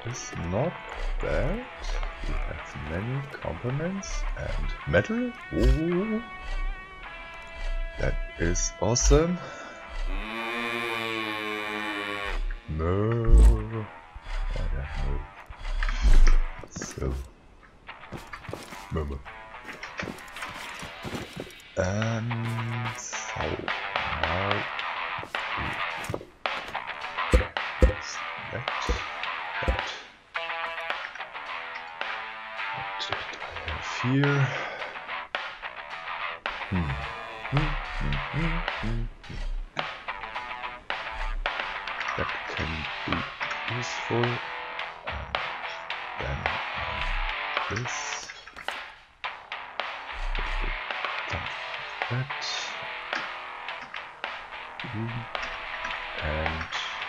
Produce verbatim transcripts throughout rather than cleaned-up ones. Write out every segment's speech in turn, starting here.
is not bad. We have many components and metal. Oh, that is awesome. No. Oh, yeah, no. So. Murmur. And so now that's that. That. What did I have here? Hmm. Hmm. Hmm. Hmm. Hmm. That can be useful. And then um, this. That. And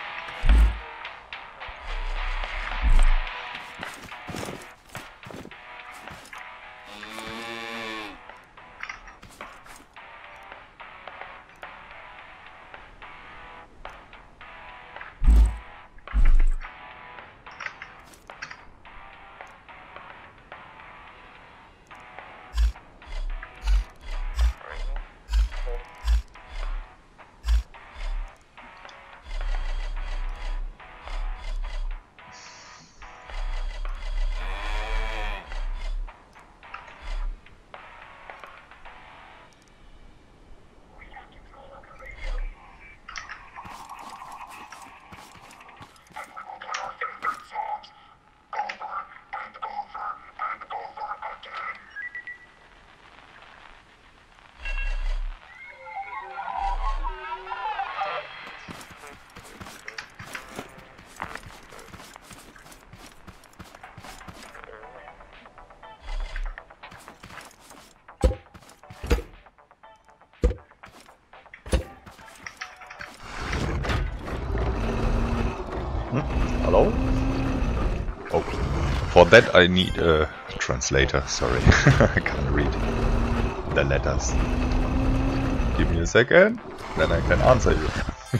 hello? Oh, for that I need a translator, sorry. I can't read the letters. Give me a second, then I can answer you.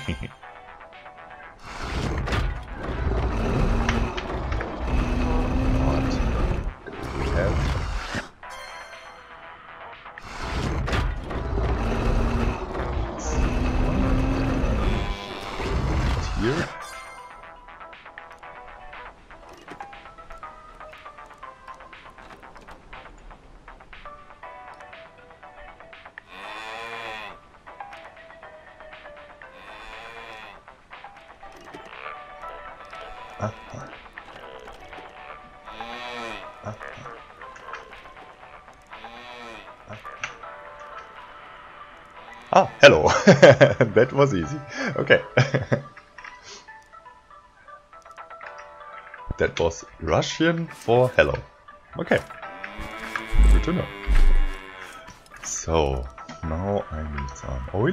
What do we have? Here? Ah, ah. Ah, ah. Ah, hello. That was easy. Okay. That was Russian for hello. Okay. Good to know. So, now I need some oil.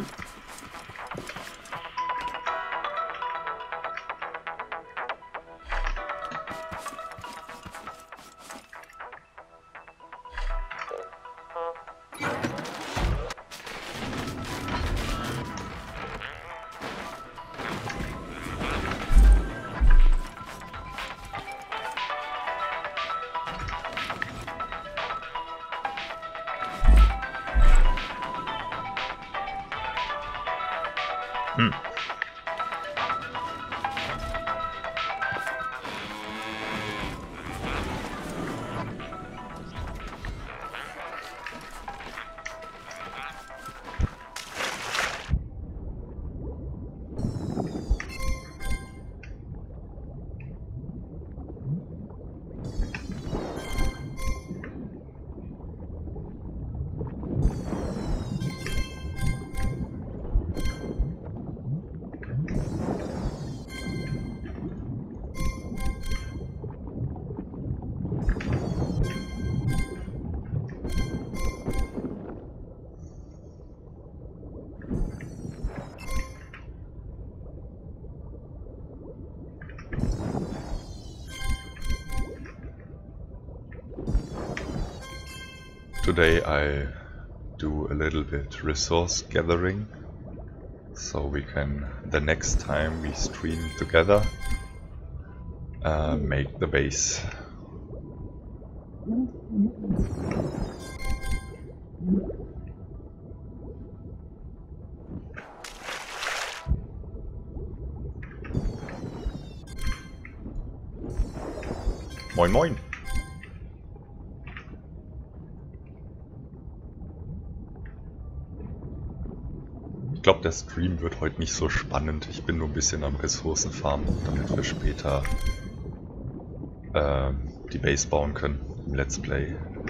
Hmm. Today I do a little bit resource gathering, so we can, the next time we stream together, uh, make the base. Moin moin! Ich glaube, der Stream wird heute nicht so spannend. Ich bin nur ein bisschen am Ressourcenfarmen, damit wir später äh, die Base bauen können im Let's Play.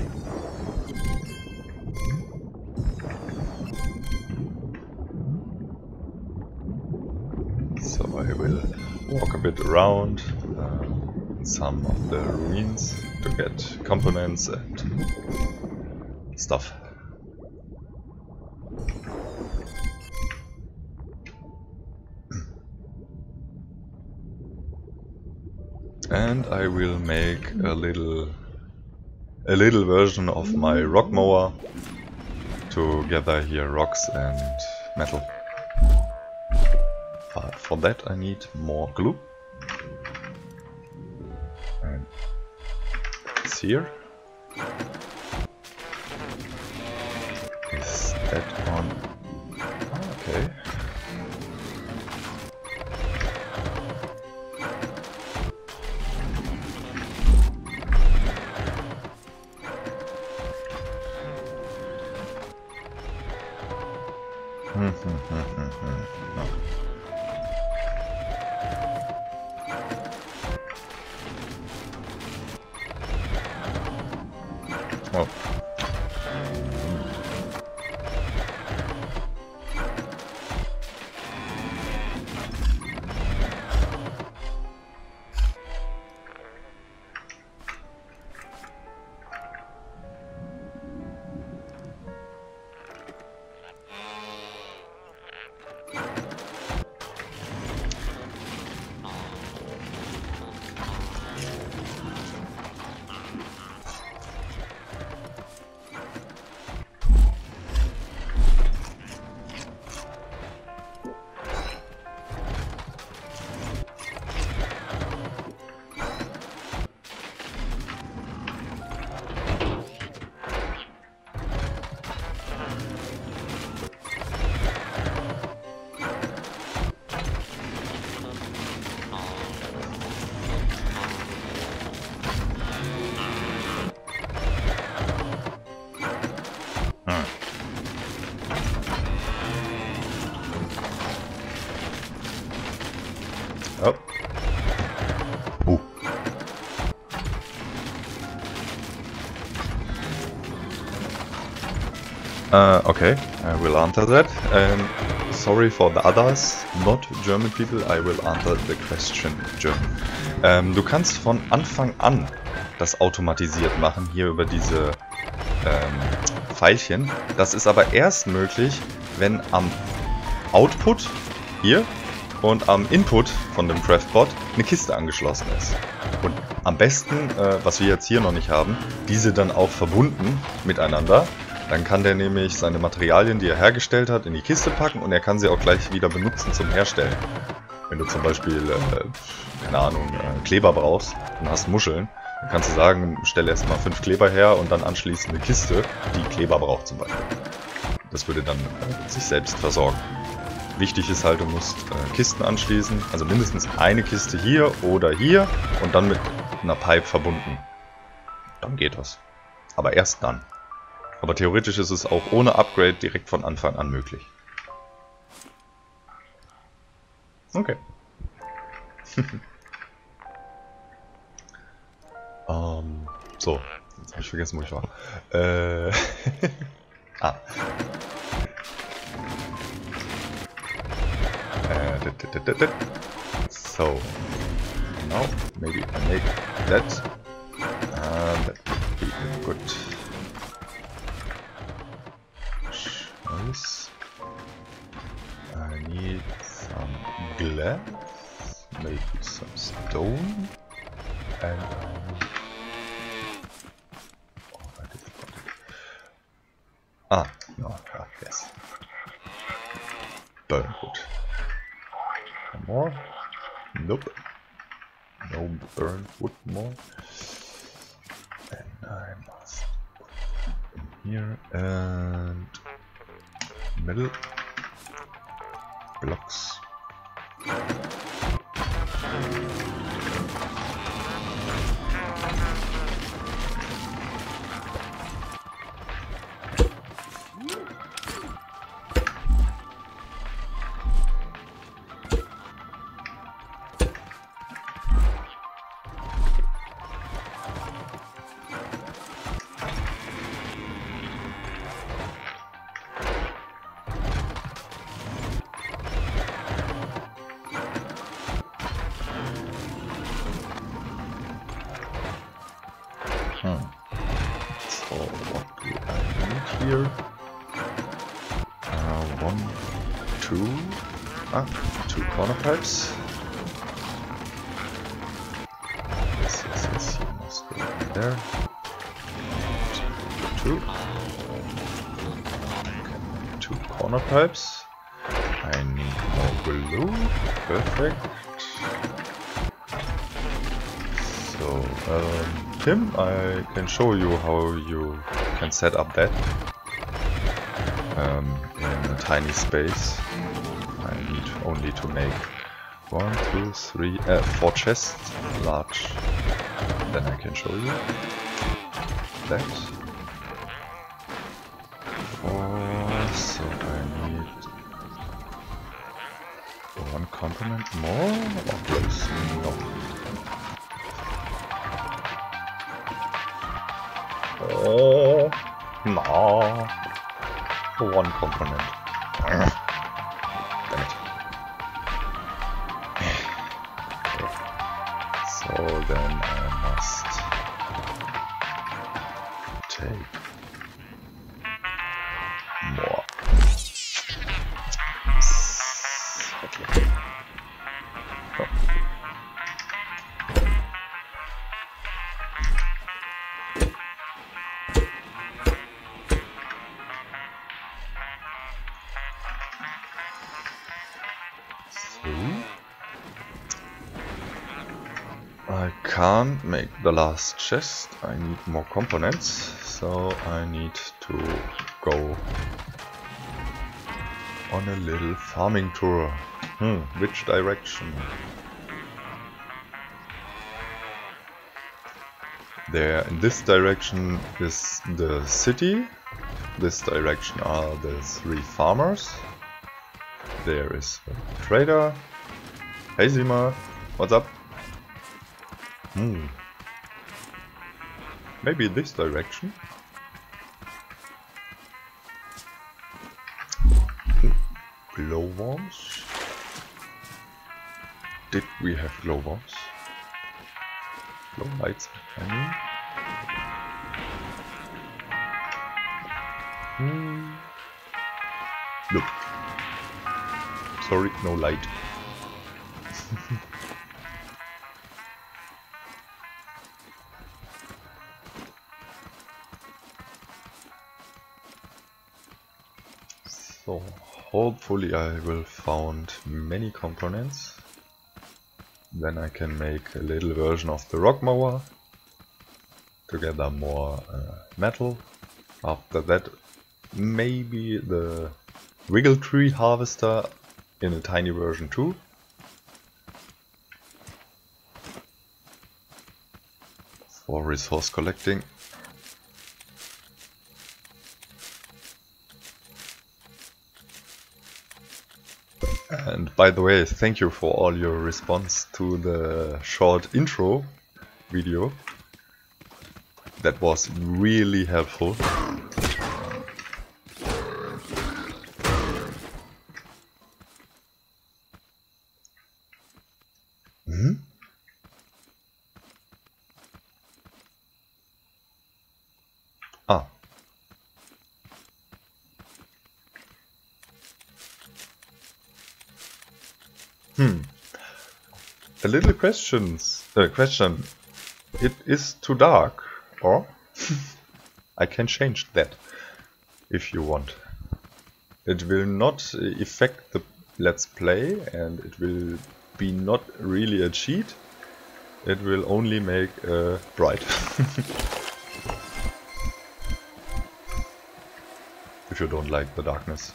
So I will walk a bit around uh, some of the ruins to get components and stuff. And I will make a little a little version of my rock mower to gather here rocks and metal. But for that I need more glue. And it's here. Is that on? Oh, okay. Hmm, hmm, hmm, hmm, hmm. No. Oh. Oh. Ooh. Uh, okay, I will answer that. And sorry for the others, not German people, I will answer the question in German. Ähm, du kannst von Anfang an das automatisiert machen, hier über diese ähm, Pfeilchen. Das ist aber erst möglich, wenn am Output hier und am Input von dem Craftbot eine Kiste angeschlossen ist. Und am besten, äh, was wir jetzt hier noch nicht haben, diese dann auch verbunden miteinander. Dann kann der nämlich seine Materialien, die er hergestellt hat, in die Kiste packen und er kann sie auch gleich wieder benutzen zum Herstellen. Wenn du zum Beispiel, äh, keine Ahnung, äh, Kleber brauchst und hast Muscheln, dann kannst du sagen, stell erstmal fünf Kleber her und dann anschließend eine Kiste, die Kleber braucht zum Beispiel. Das würde dann äh, sich selbst versorgen. Wichtig ist halt, du musst äh, Kisten anschließen, also mindestens eine Kiste hier oder hier und dann mit einer Pipe verbunden. Dann geht das. Aber erst dann. Aber theoretisch ist es auch ohne Upgrade direkt von Anfang an möglich. Okay. um, so, jetzt habe ich vergessen, wo ich war. Äh, ah. Uh, so, now maybe I make that. Uh, that would be a good choice. I need some glass, maybe some stone, and oh, I did it. Ah, no, ah, yes. Burn wood. More? Nope. Nope. burn wood more. And I must here and middle blocks. So what do I need here? Uh, one, two, ah, two corner pipes. Yes, yes, yes, you must go in there. Two. Okay, two corner pipes. I need more glue. Perfect. So, um, Tim, I can show you how you can set up that um, in a tiny space. I need only to make one, two, three, uh, four chests large. Then I can show you that. Four, so I need one component more or close? No. Oh, no. One component. Damn it. So then I must take more. Okay. Oh. I can't make the last chest, I need more components, so I need to go on a little farming tour. Hmm, which direction? There, in this direction is the city, this direction are the three farmers, there is a trader. Hey Zima, what's up? Hmm. Maybe this direction? Glowworms? Did we have glowworms? Glow lights, I mean. Hmm. Nope. Sorry, no light. So, hopefully I will find many components. Then I can make a little version of the rock mower to gather more uh, metal. After that, maybe the wiggle tree harvester in a tiny version too. For resource collecting. And by the way, thank you for all your response to the short intro video. That was really helpful. Hmm? Ah. Hmm. A little questions. Uh, question. It is too dark, or I can change that if you want. It will not affect the let's play, and it will be not really a cheat. it will only make uh, bright. If you don't like the darkness.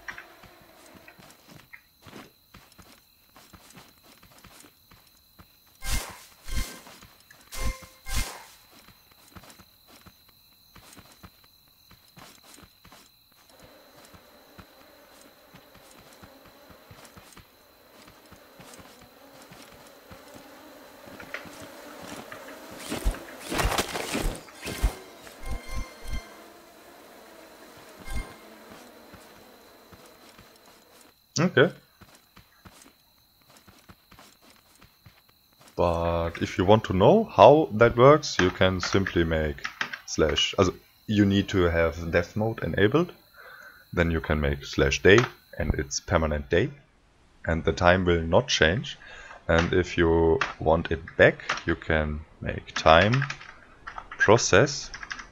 Okay. But if you want to know how that works, you can simply make slash, also you need to have death mode enabled, then you can make slash day and it's permanent day and the time will not change. And if you want it back, you can make time process,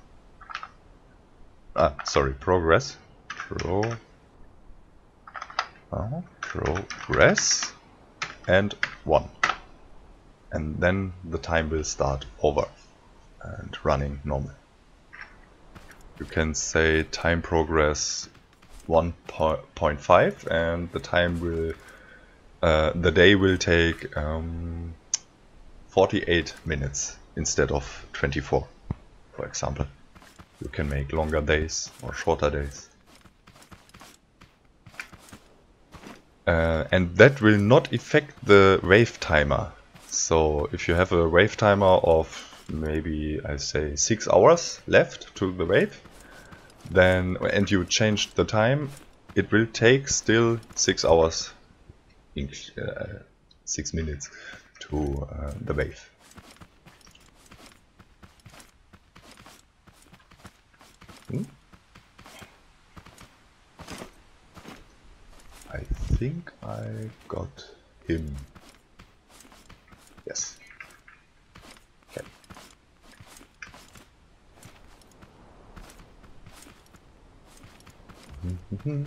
ah sorry, progress, pro Uh, progress and one, and then the time will start over and running normal. You can say time progress one point five and the time will uh, the day will take um, forty-eight minutes instead of twenty-four, for example. You can make longer days or shorter days. Uh, and that will not affect the wave timer. So if you have a wave timer of maybe I say six hours left to the wave, then and you change the time, it will take still six hours, uh, six minutes to uh, the wave. Hmm? I think I got him. Yes. Okay. Mm-hmm.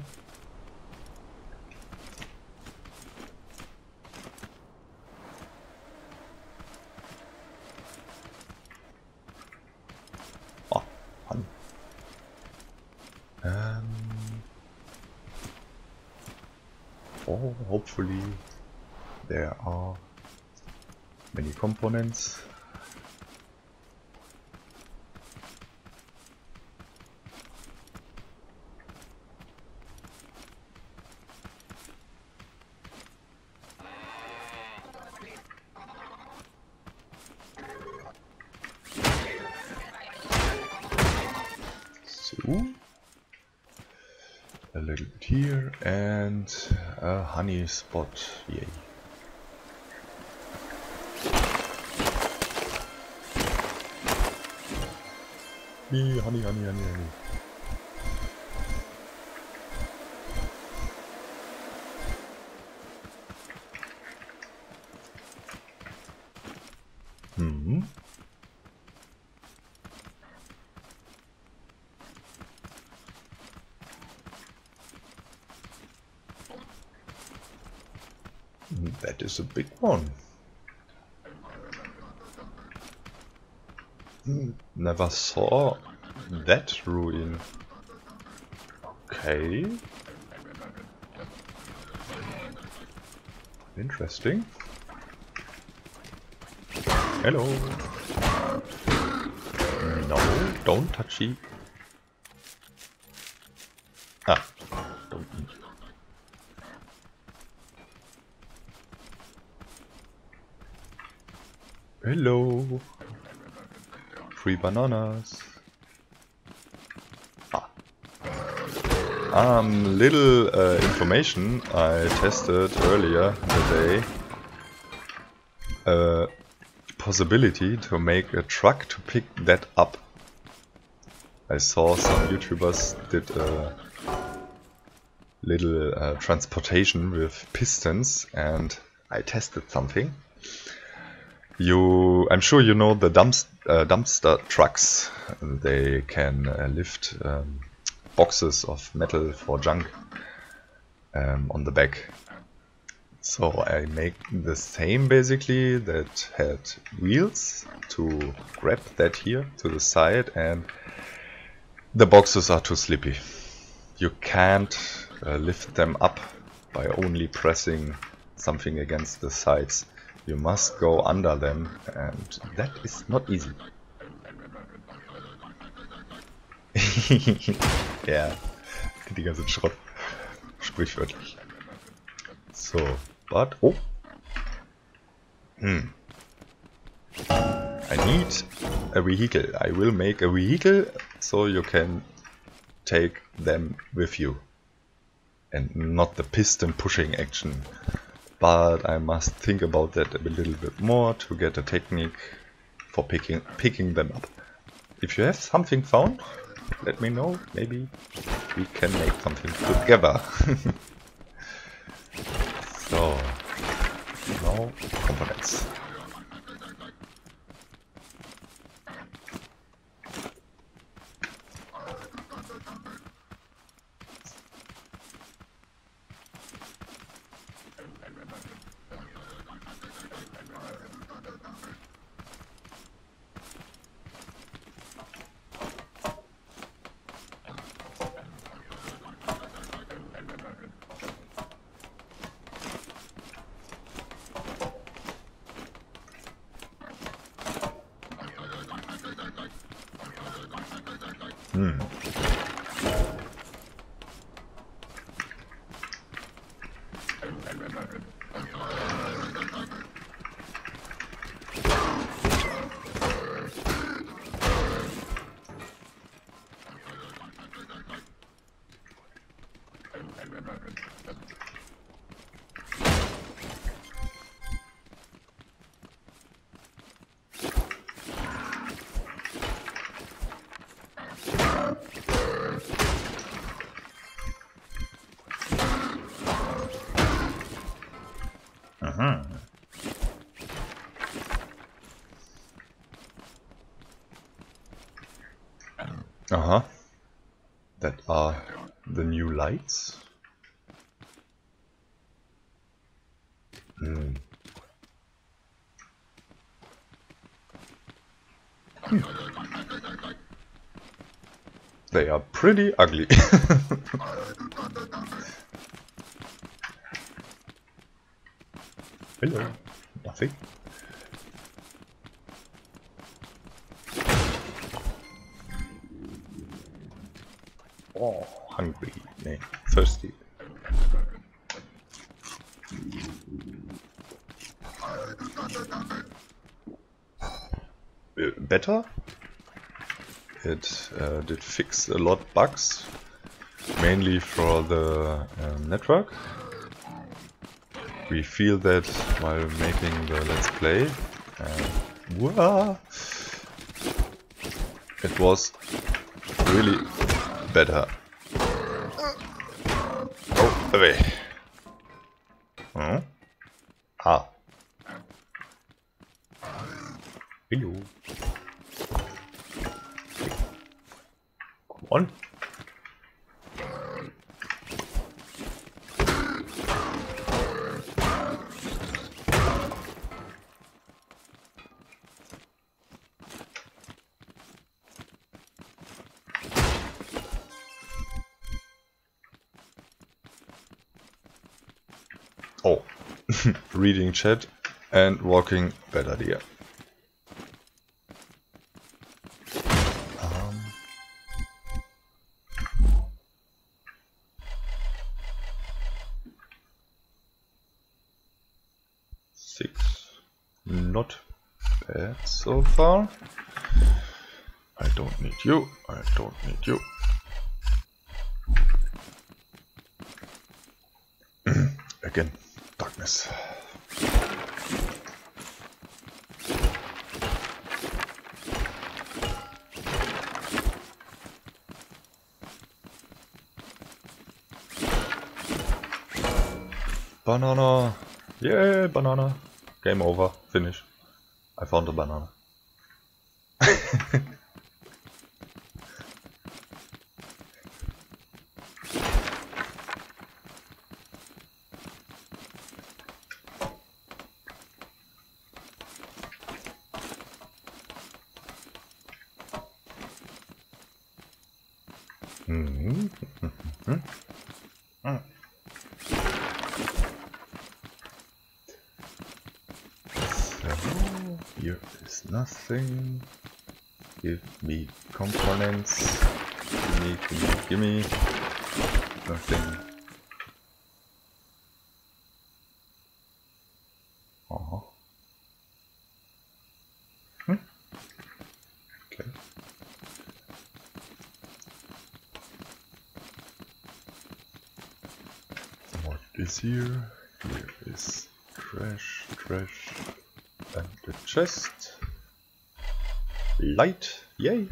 Oh, honey. Um. Oh, hopefully there are many components. So, a little bit here and a honey spot, yay. Honey, honey, honey, honey, honey. Hmm. That is a big one. Hmm. Never saw that ruin. Okay. Interesting. Hello. No, don't touch it. Ah, don't eat. Hello. Free bananas. Ah. Um, little uh, information I tested earlier today. Uh, possibility to make a truck to pick that up. I saw some YouTubers did a little uh, transportation with pistons, and I tested something. You, I'm sure you know the dumpst uh, dumpster trucks. They can uh, lift um, boxes of metal for junk um, on the back. So I make the same basically that had wheels to grab that here to the side, and the boxes are too slippy. You can't uh, lift them up by only pressing something against the sides. You must go under them, and that is not easy. Ja, die ganze Schrott. Sprichwörtlich. So, but oh. Hmm. I need a vehicle. I will make a vehicle so you can take them with you. And not the piston pushing action. But I must think about that a little bit more to get a technique for picking picking them up. If you have something found, let me know. Maybe we can make something together. So, now components. Hmm. Uh-huh. Uh-huh. That are the new lights. Hmm. Hmm. They are pretty ugly. Hello. Nothing. Oh, hungry. Nee, thirsty. Uh, better? It uh, did fix a lot bugs, mainly for the uh, network. We feel that while making the Let's Play. And wah, it was really better. Oh, away. Hmm? Ah. Hello. Come on. Oh, reading chat and walking, bad idea. Um, six, not bad so far. I don't need you, I don't need you. Again, darkness. Banana! Yay, banana! Game over, finish. I found a banana. Mhm. Mhm. Mhm. So, here is nothing. Give me components. Gimme, gimme, gimme. Nothing. Uh-huh. Hmm. Okay. What is here? Here is trash, trash, and the chest. Light, yay!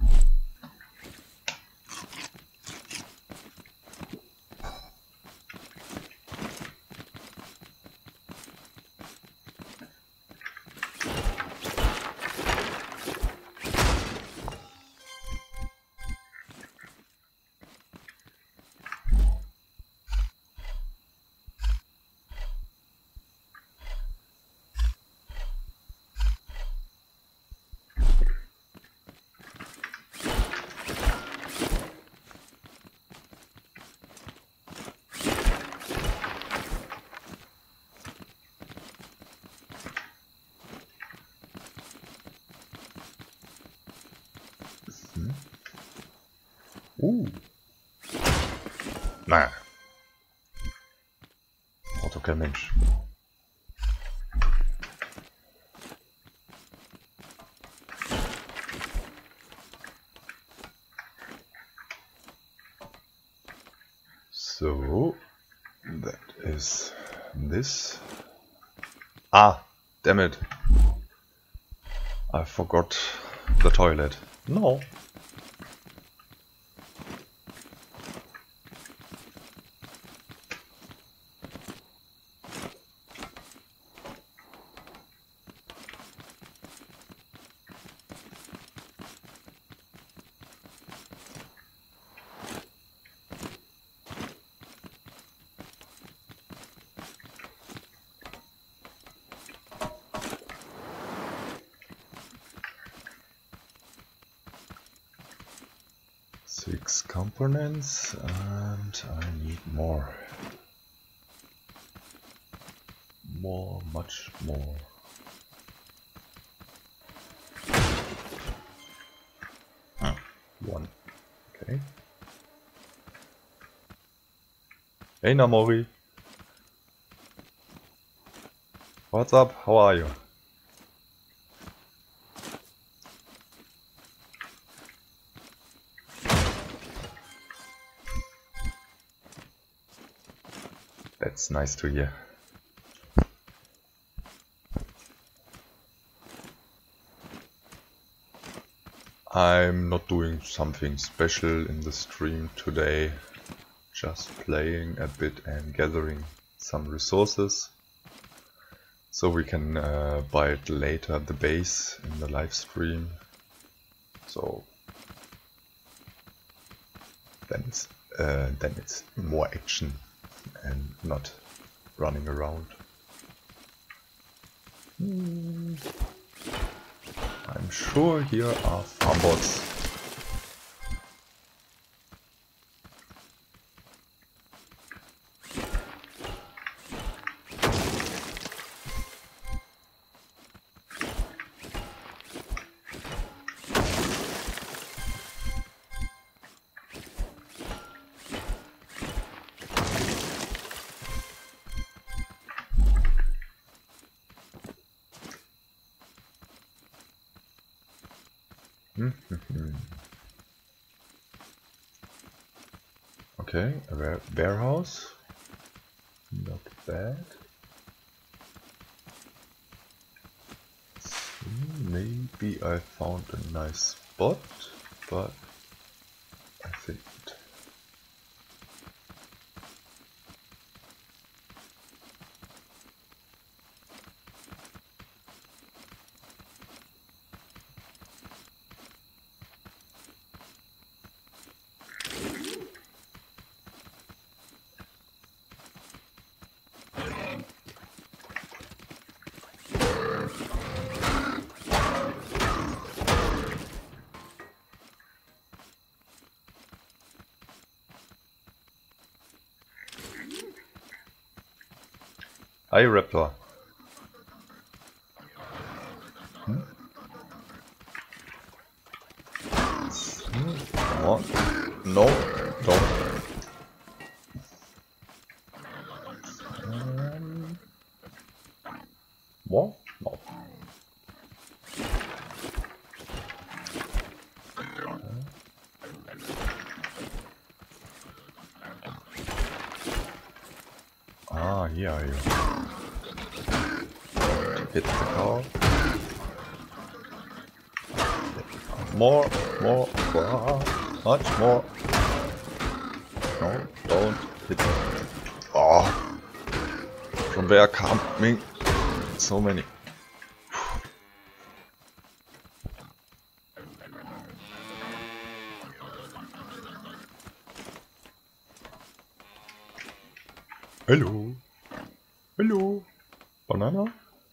Hmm. Uh. Na. Braucht doch kein Mensch. So, that is this. Ah, damn it. I forgot the toilet. No. Six components and I need more. More, much more. Ah, one. Okay. Hey Namori. What's up? How are you? That's nice to hear. I'm not doing something special in the stream today, just playing a bit and gathering some resources so we can uh, build later the base in the live stream. So then it's, uh, then it's more action and not running around. Hmm. I'm sure here are farm bots. Okay, a ware warehouse. Not bad. Maybe I found a nice spot, but I think Hi, Raptor. Hmm? Come on. No, don't. Um, more? No. Ah, here are you. Hit the car. More, more, ah, much more. No, don't hit me. Oh, from where coming so many. Hello. Hello. Banana.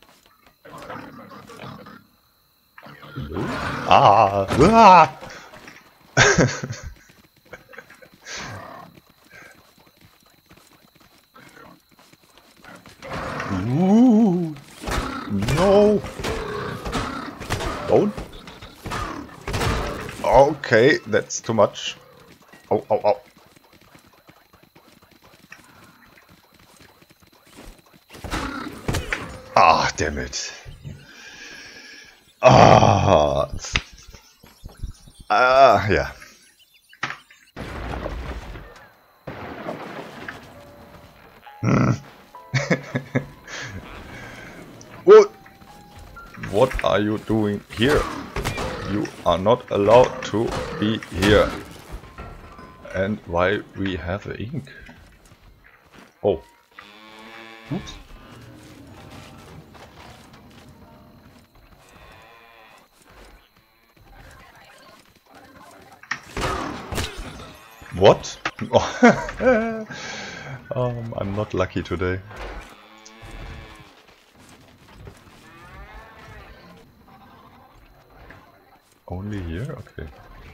Hello. Ah. Ah. Ooh. No. Don't. Okay, that's too much. Oh, oh, oh. Ah, damn it. Ah. Ah, yeah. Hmm. What? What are you doing here? You are not allowed to be here. And why we have a ink? Oh. Oops. What? um, I'm not lucky today. Only here? Okay.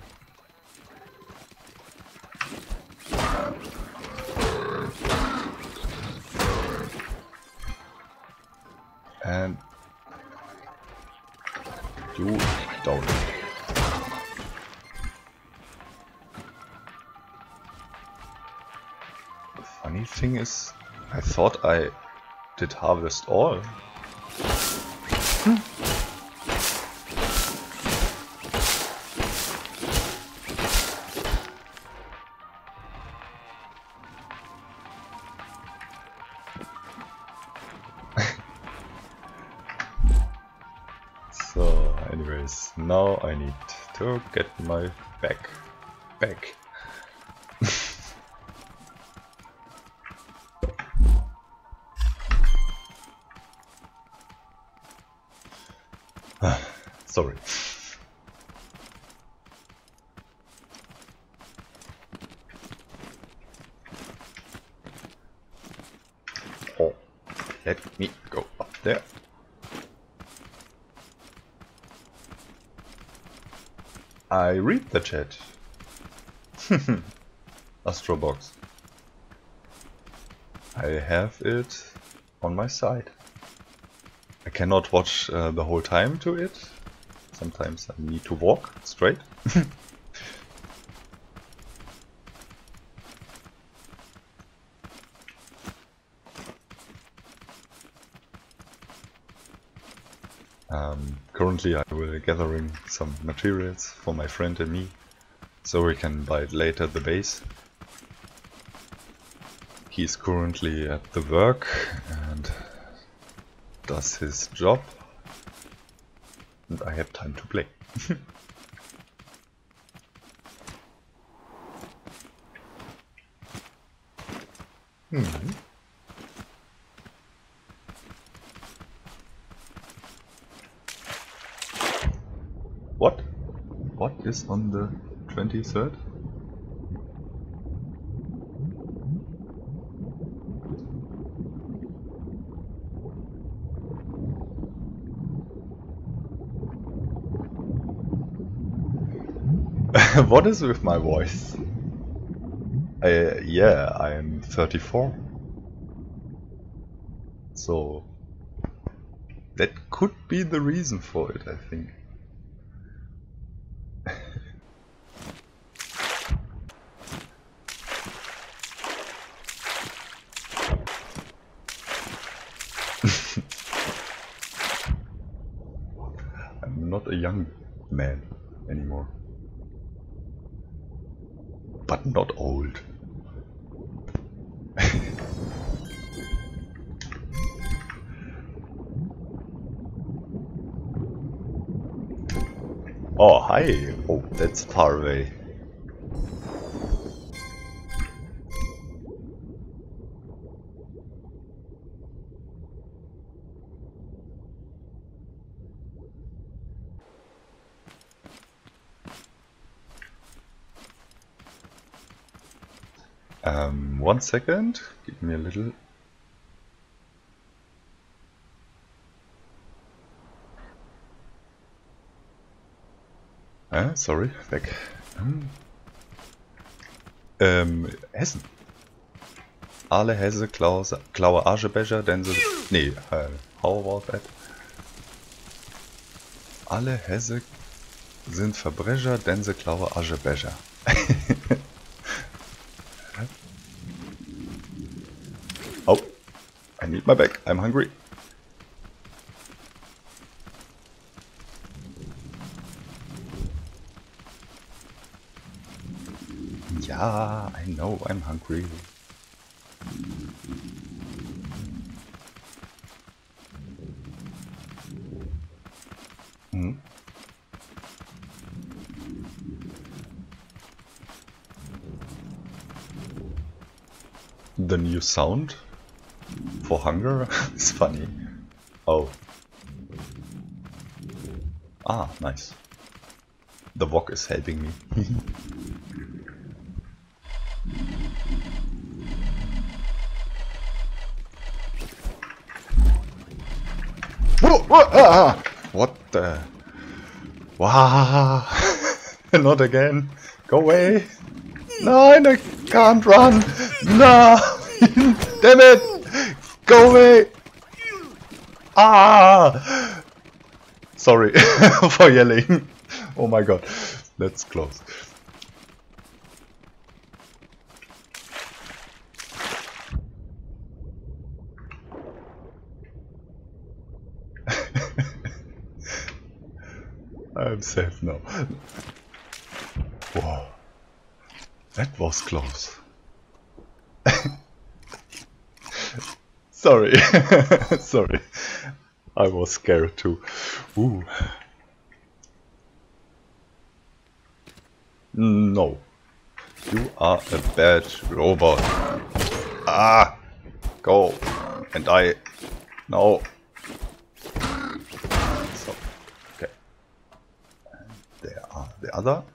And you don't. The funny thing is, I thought I did harvest all. Hmm. So, anyways, now I need to get my back back. Sorry. Oh, let me go up there. I read the chat. Astrobox. I have it on my side. I cannot watch uh, the whole time to it. Sometimes I need to walk straight. um, currently I will gathering some materials for my friend and me, so we can buy it later at the base. He's currently at the work and does his job, and I have time to play. hmm. What? What is on the twenty-third? What is with my voice? Uh, yeah, I'm thirty-four. So that could be the reason for it, I think. I'm not a young man anymore. But not old. Oh, hi! Oh, that's far away. Um, one second. Give me a little. Ah, sorry, weg. Hm. Ähm, Hessen. Alle Hesse klaue, klaue Aschebecher, denn sie... Nee, äh, how about that? Alle Hesse sind Verbrecher, denn sie klaue Aschebecher. Oh, I need my bag, I'm hungry. Ja, I know I'm hungry. Hm. The new sound for hunger is funny. Oh. Ah, nice. The wok is helping me. What the? Wow! Not again! Go away! No, I can't run! No! Damn it! Go away! Ah! Sorry for yelling. Oh my god, that's close. I'm safe now. Whoa, that was close. Sorry, sorry. I was scared too. Ooh. No, you are a bad robot. Ah, go and I. No. So, okay. There are the other.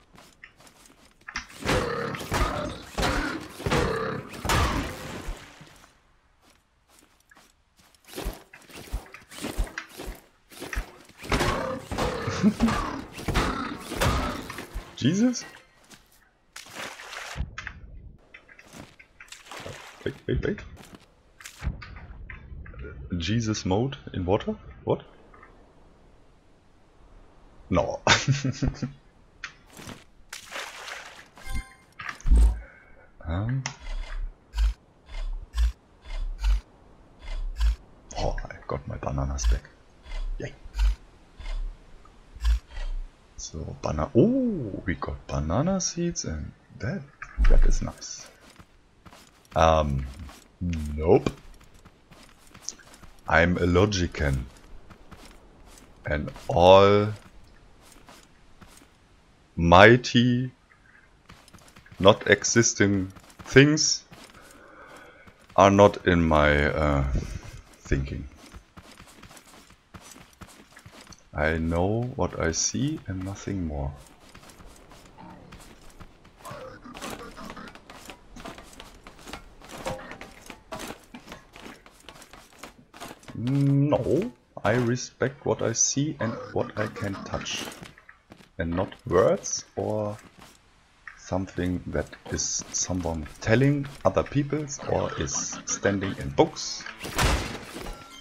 Jesus? Wait, wait, wait. Jesus mode in water? What? No. um. Oh, I got my bananas back. Yay. So, banana. Oh, we got banana seeds, and that that is nice. Um, nope. I'm a logician, and all mighty, not existing things are not in my uh, thinking. I know what I see and nothing more. No, I respect what I see and what I can touch, and not words or something that is someone telling other people or is standing in books.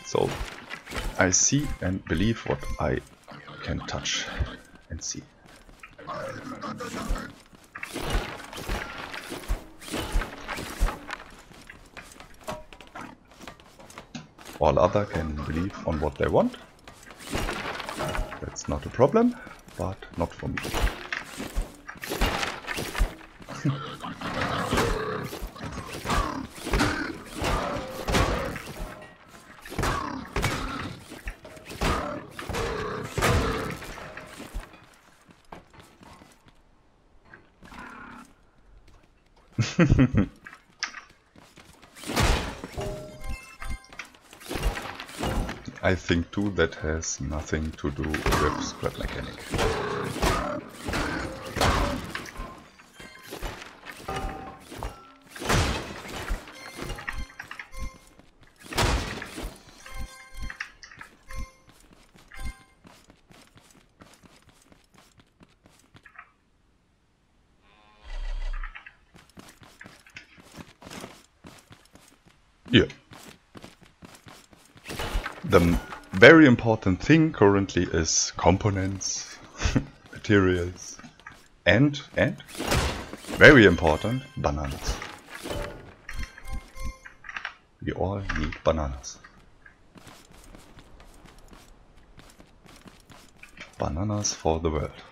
So I see and believe what I can touch and see. All other can believe on what they want. That's not a problem, but not for me. I think too that has nothing to do with scrap mechanic. Yeah. The very important thing currently is components, materials, and, and, very important, bananas. We all need bananas. Bananas for the world.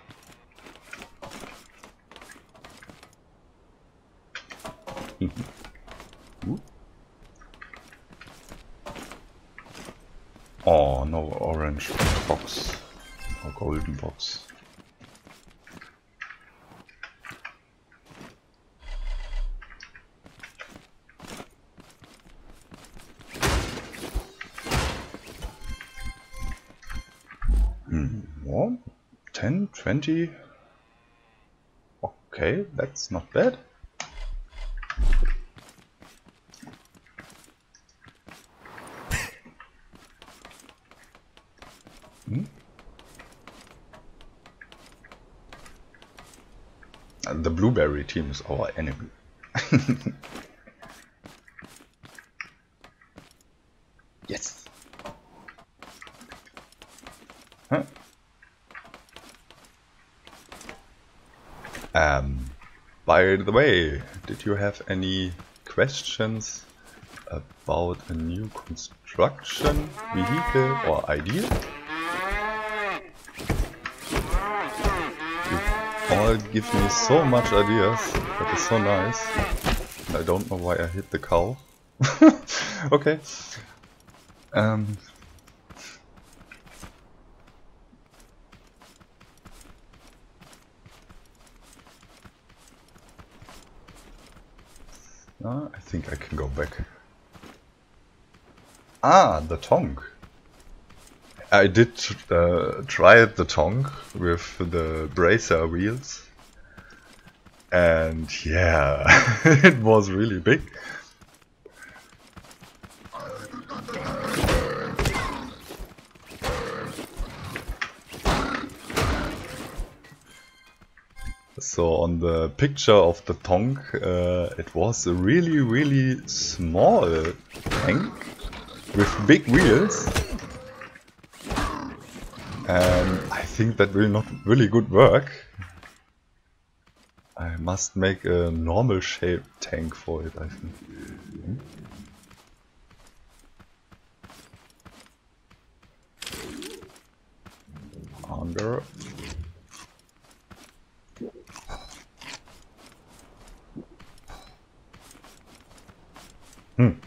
Ooh. Oh, no orange box or golden box. Hmm, well, ten, twenty. Okay, that's not bad. Hmm? The blueberry team is our enemy. Yes. Huh? Um, by the way, did you have any questions about a new construction, vehicle or idea? You all give me so much ideas, that is so nice. I don't know why I hit the cow. Okay. Um, uh, I think I can go back. Ah, the tongue. I did uh, try the tongue with the bracer wheels. And yeah, it was really big. So on the picture of the tongue, uh, it was a really, really small tank with big wheels. And I think that will not really good work. I must make a normal shaped tank for it, I think. Hmm? Under. Hmm.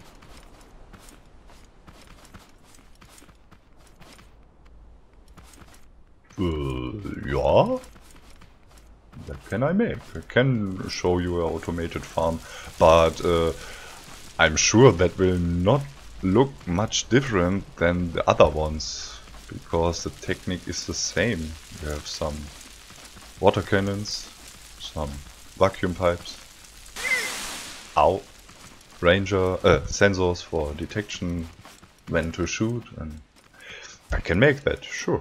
Uh, yeah. That can I make. I can show you an automated farm, but uh, I'm sure that will not look much different than the other ones, because the technique is the same. You have some water cannons, some vacuum pipes, ow, ranger, uh, sensors for detection when to shoot, and I can make that, sure.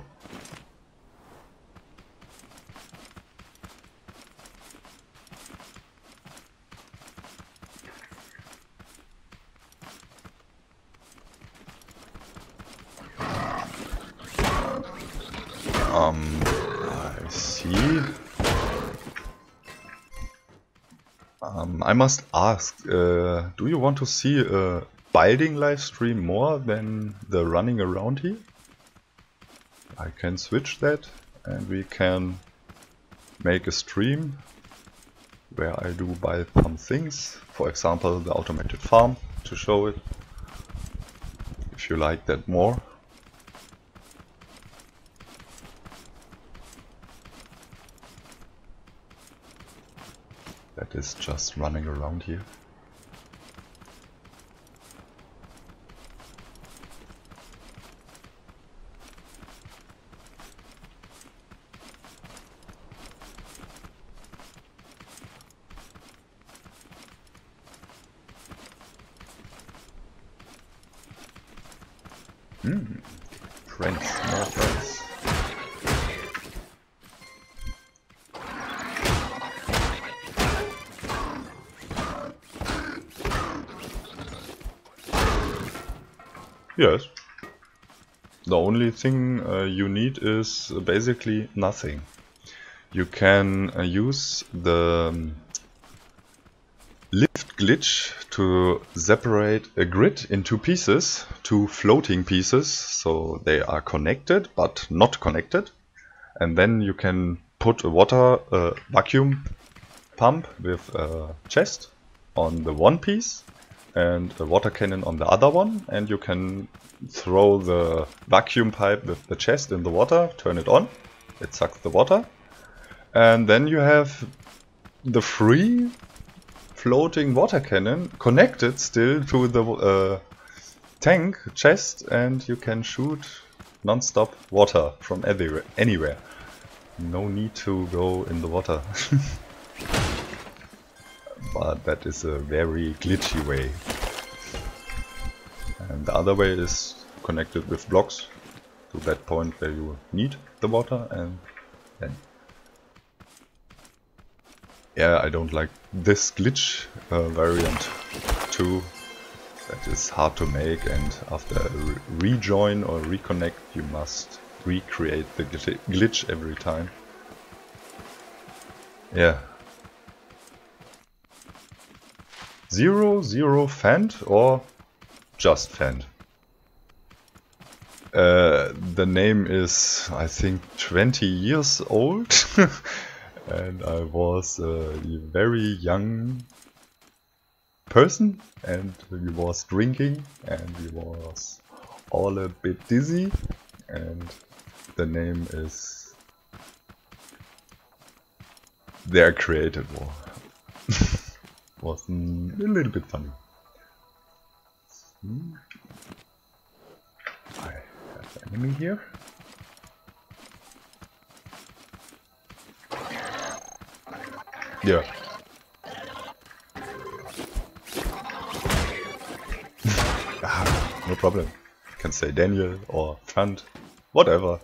Um, I must ask, uh, do you want to see a building live stream more than the running around here? I can switch that and we can make a stream where I do buy some things, for example the automated farm, to show it, if you like that more. That is just running around here. Hmm, friends, more friends. Yes. The only thing uh, you need is uh, basically nothing. You can uh, use the um, lift glitch to separate a grid in two pieces, two floating pieces, so they are connected but not connected. And then you can put a water uh, vacuum pump with a chest on the one piece and a water cannon on the other one, and you can throw the vacuum pipe with the chest in the water, turn it on, it sucks the water, and then you have the free floating water cannon connected still to the uh, tank chest, and you can shoot non-stop water from everywhere, anywhere. No need to go in the water. But that is a very glitchy way. And the other way is connected with blocks to that point where you need the water, and then... Yeah, I don't like this glitch uh, variant too. That is hard to make, and after a re rejoin or reconnect you must recreate the glitch every time. Yeah. Zero, zero Fend or just Fend? Uh, the name is, I think, twenty years old. And I was a very young person, and we was drinking, and we was all a bit dizzy, and the name is their creative war. Was a little bit funny. Hmm. I have an enemy here. Yeah. Ah, no problem. You can say Daniel or Fund, whatever.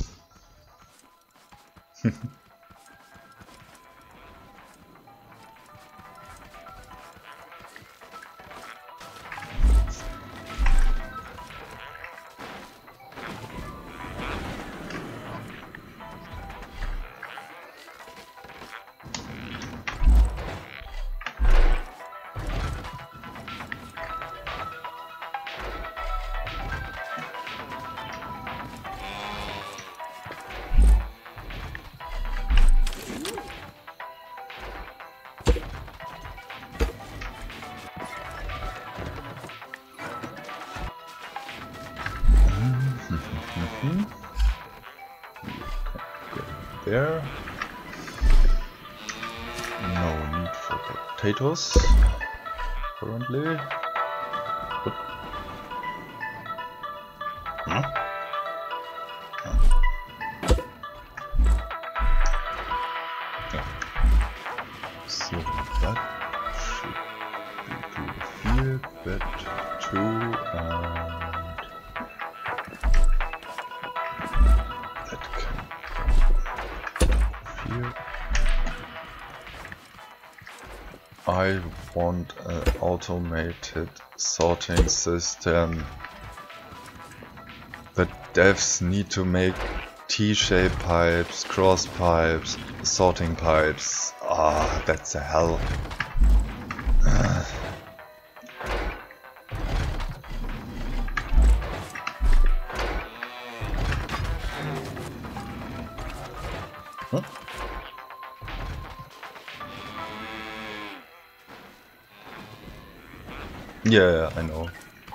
There. No need for potatoes currently. What? Huh? Yeah. So that should be to the field, that too, and that can here. I want an automated sorting system. The devs need to make T-shaped pipes, cross pipes, sorting pipes. Ah, that's a hell. Huh? Yeah, I know.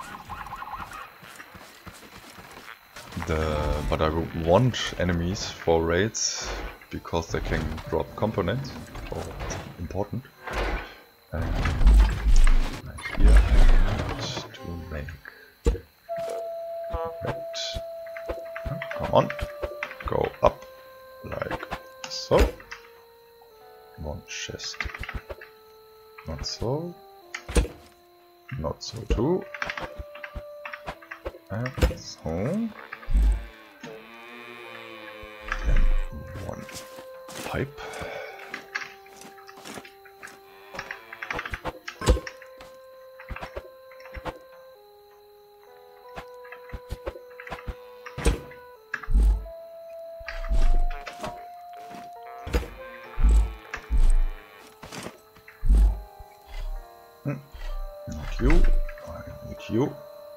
The but I want enemies for raids because they can drop components. Oh, it's important. And right here I want to make that. Oh, come on, go up like so. One chest. Not so. Not so too. And so. And one pipe. Hmm. Not you. I need you.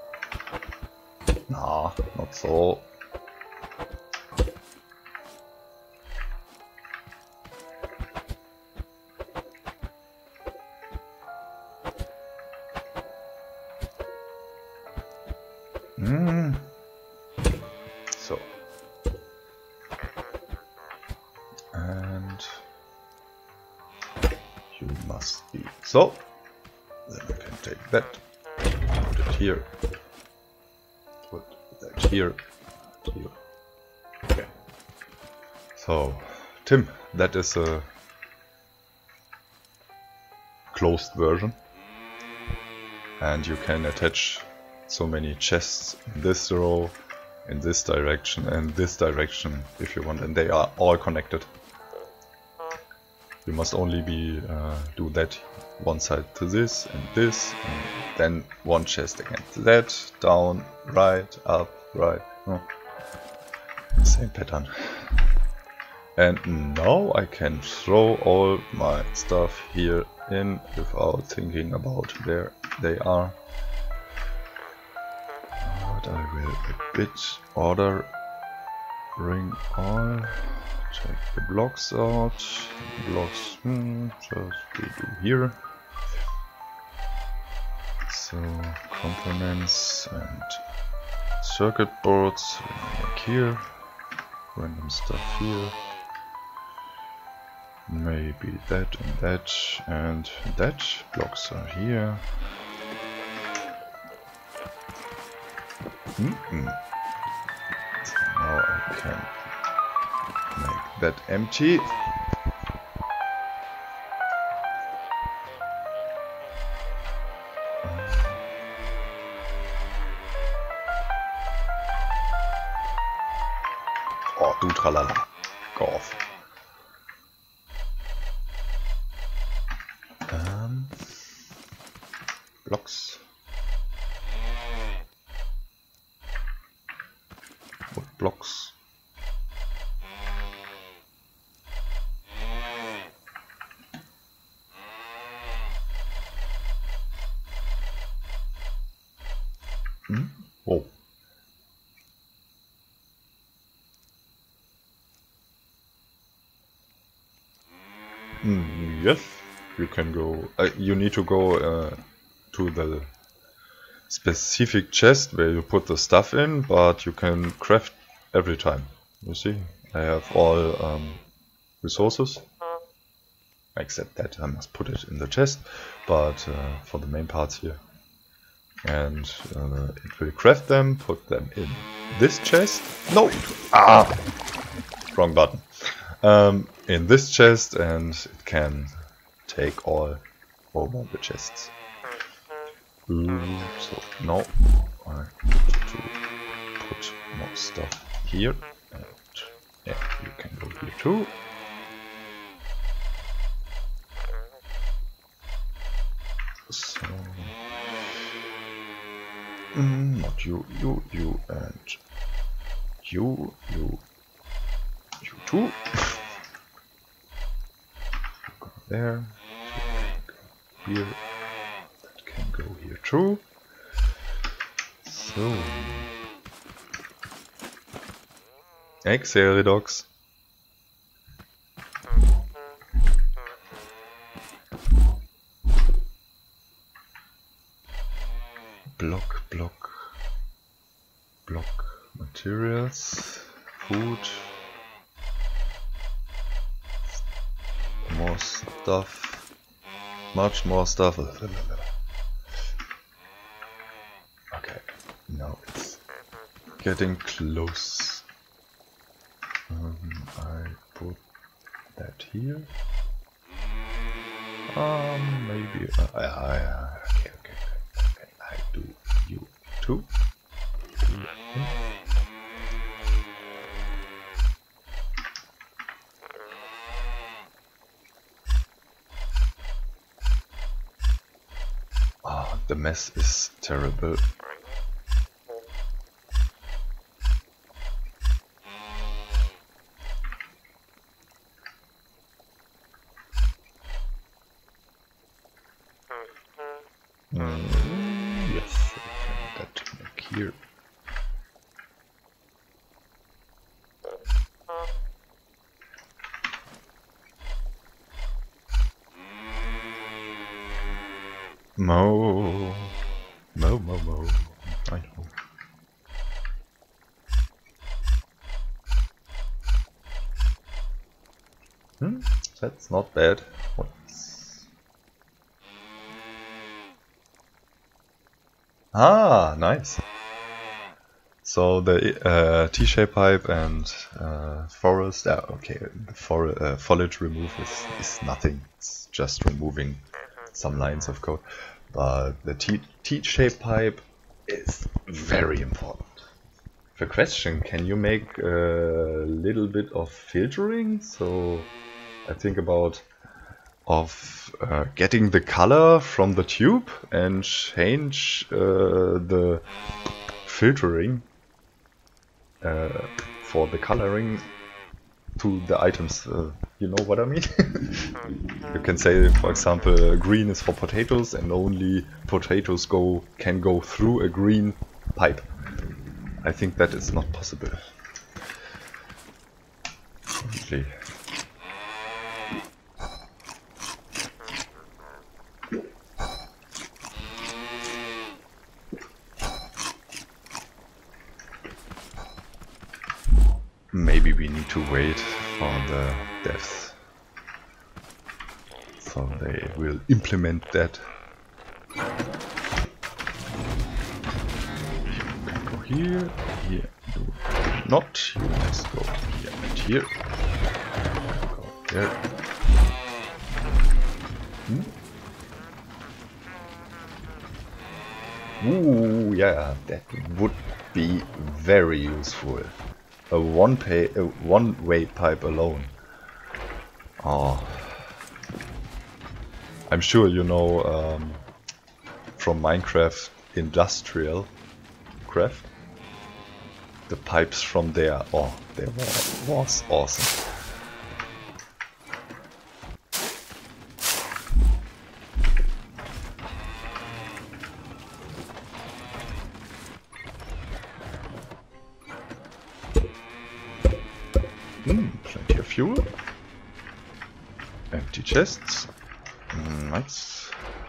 Nah, not so. Mm. So. And you must be so. Then I can take that, put it here, put that here, here. Okay. So, Tim, that is a closed version, and you can attach so many chests in this row, in this direction, and this direction if you want, and they are all connected. You must only be uh, do that one side to this and this, and then one chest against that, down, right, up, right. Oh. Same pattern. And now I can throw all my stuff here in without thinking about where they are. But I will a bit order ring all. Check the blocks out. Blocks, hmm, just we do here. So components and circuit boards we make here. Random stuff here. Maybe that and that and that. Blocks are here. Mm-mm. So now I can make that empty. Oh, du tralala. Go off. Um, blocks. What blocks? Hmm? Oh. Mm, yes, you can go. Uh, you need to go uh, to the specific chest where you put the stuff in, but you can craft every time. You see, I have all um, resources, except that I must put it in the chest, but uh, for the main parts here. And uh, it will craft them, put them in this chest. No! Ah! Wrong button. Um, in this chest, and it can take all over the chests. Ooh, so now I need to put more stuff here, and yeah, you can go here too. So, mm, not you, you, you, and you, you, you too. Go there, go here, here too. So. Exeridox. Block, block, block, materials, food, more stuff, much more stuff. Okay, now it's getting close. Um, I put that here. Um, maybe. Uh, yeah, yeah, okay, okay, okay, okay. I do you too. Oh, the mess is terrible. Mm, yes, I can that make here. Mo, mo, mo, mo. I know. Hmm, that's not bad. What's... Ah, nice. So the uh, T-shape pipe and uh, forest. Ah, okay, the for, uh, foliage remove is, is nothing. It's just removing some lines of code. But the T-shape pipe is very important. The question: can you make a little bit of filtering? So I think about of uh, getting the color from the tube and change uh, the filtering uh, for the coloring to the items. Uh, you know what I mean? You can say, for example, green is for potatoes, and only potatoes go can go through a green pipe. I think that is not possible. Really. Maybe we need to wait for the devs, so they will implement that. You can go here, here, do not, you must go here and here. Go there. Hmm? Ooh, yeah, that would be very useful. A one pay, a one-way pipe alone. Oh, I'm sure you know um, from Minecraft Industrial Craft. The pipes from there. Oh, they were was awesome. Hmm, plenty of fuel. Empty chests. Nice.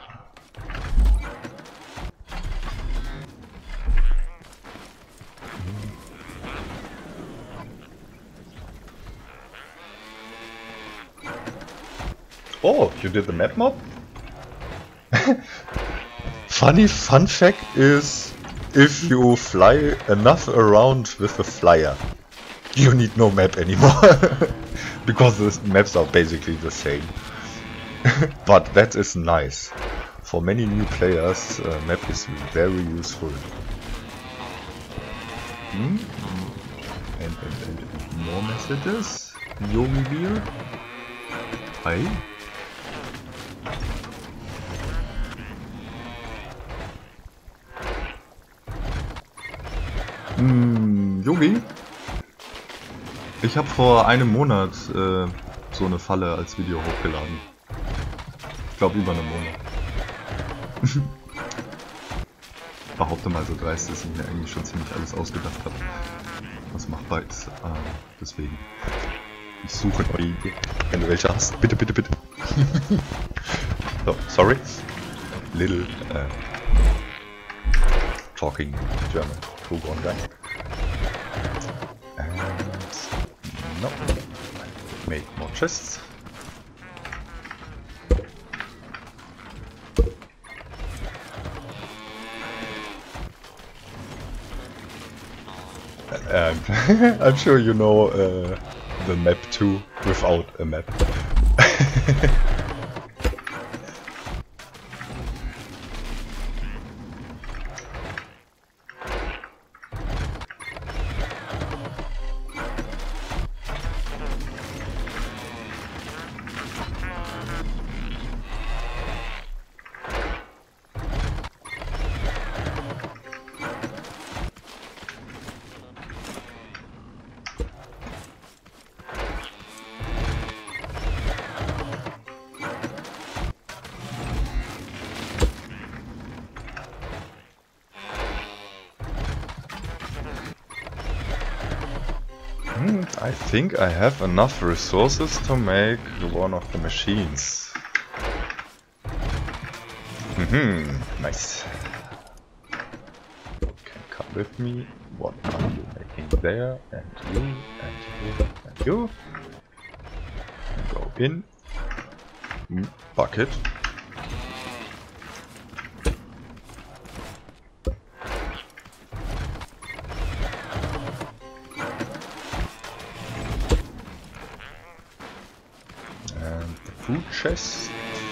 Oh, you did the map mod? Funny fun fact is, if you fly enough around with a flyer, you need no map anymore. Because the maps are basically the same. But that is nice. For many new players, uh, map is very useful. Hmm? And, and, and more messages. Yogi Beer. Hi. Hm, Yogi? Ich habe vor einem Monat äh, so eine Falle als Video hochgeladen. Ich glaube über einen Monat. behaupte mal so dreist, dass ich mir eigentlich schon ziemlich alles ausgedacht habe, was machbar ist. Äh, deswegen, ich suche neue Ideen. Wenn du welche hast, bitte, bitte, bitte. So, sorry. Little uh, talking German. Who gone back? And no, make more chests. And I'm sure you know uh, the map too, without a map. I think I have enough resources to make one of the machines. Mm-hmm, nice. Okay, come with me. What are you making there? And you, and you, and you. Go in. Mm, bucket. Food chest.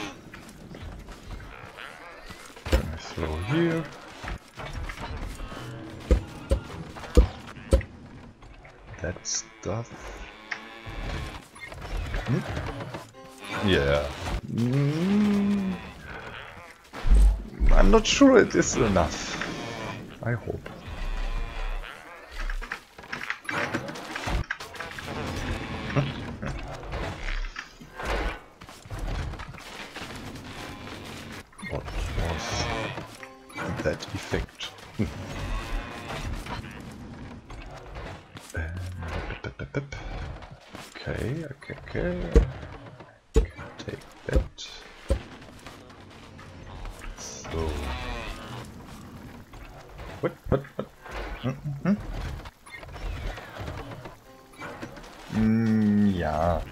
Can I throw here? That stuff. Hmm? Yeah. Mm. I'm not sure it is enough. I hope. That effect. Hmm. Um, okay, okay, okay. I can take that. So. What? What? What? Mm-hmm. Mm, ja.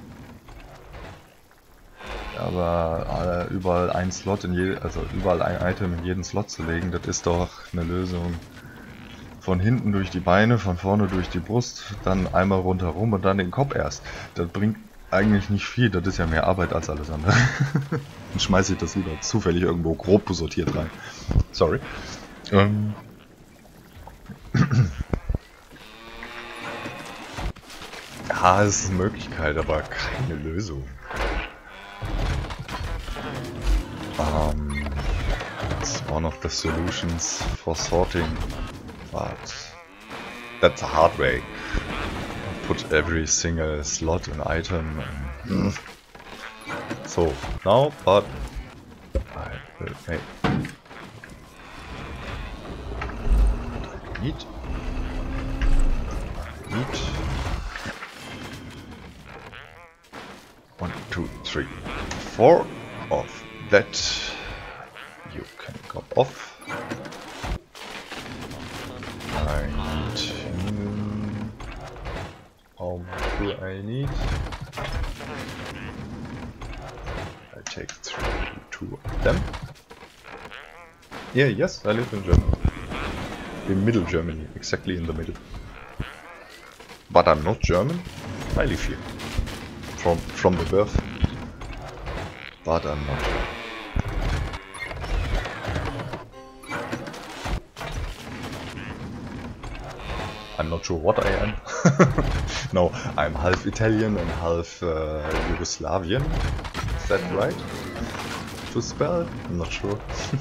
Aber äh, überall ein Slot in je also überall ein Item in jeden Slot zu legen, das ist doch eine Lösung. Von hinten durch die Beine, von vorne durch die Brust, dann einmal rundherum und dann den Kopf erst. Das bringt eigentlich nicht viel, das ist ja mehr Arbeit als alles andere. Dann schmeiße ich das lieber zufällig irgendwo grob sortiert rein. Sorry. Ähm. Ja, es ist eine Möglichkeit, aber keine Lösung. Um, it's one of the solutions for sorting, but that's a hard way. Put every single slot an item. And so now, but I will make. I need. I need. One, two, three, four of that. You can come off. I need. Hmm, how much do I need? I take three, two of them. Yeah, yes, I live in Germany. In middle Germany, exactly in the middle. But I'm not German. I live here. From from the birth. But I'm not German. I'm not sure what I am. No, I'm half Italian and half uh, Yugoslavian. Is that right? To spell? I'm not sure.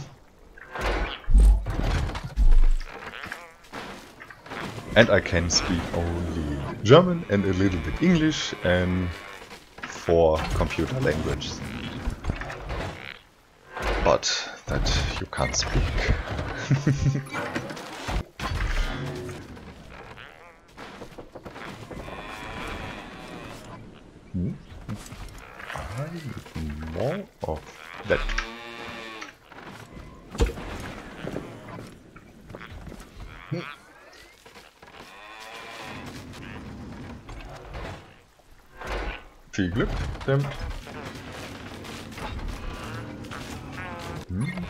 And I can speak only German and a little bit English and four computer languages. But that you can't speak. hmm? I need more of that. Hmm. Viel Glück, Tim. Hm.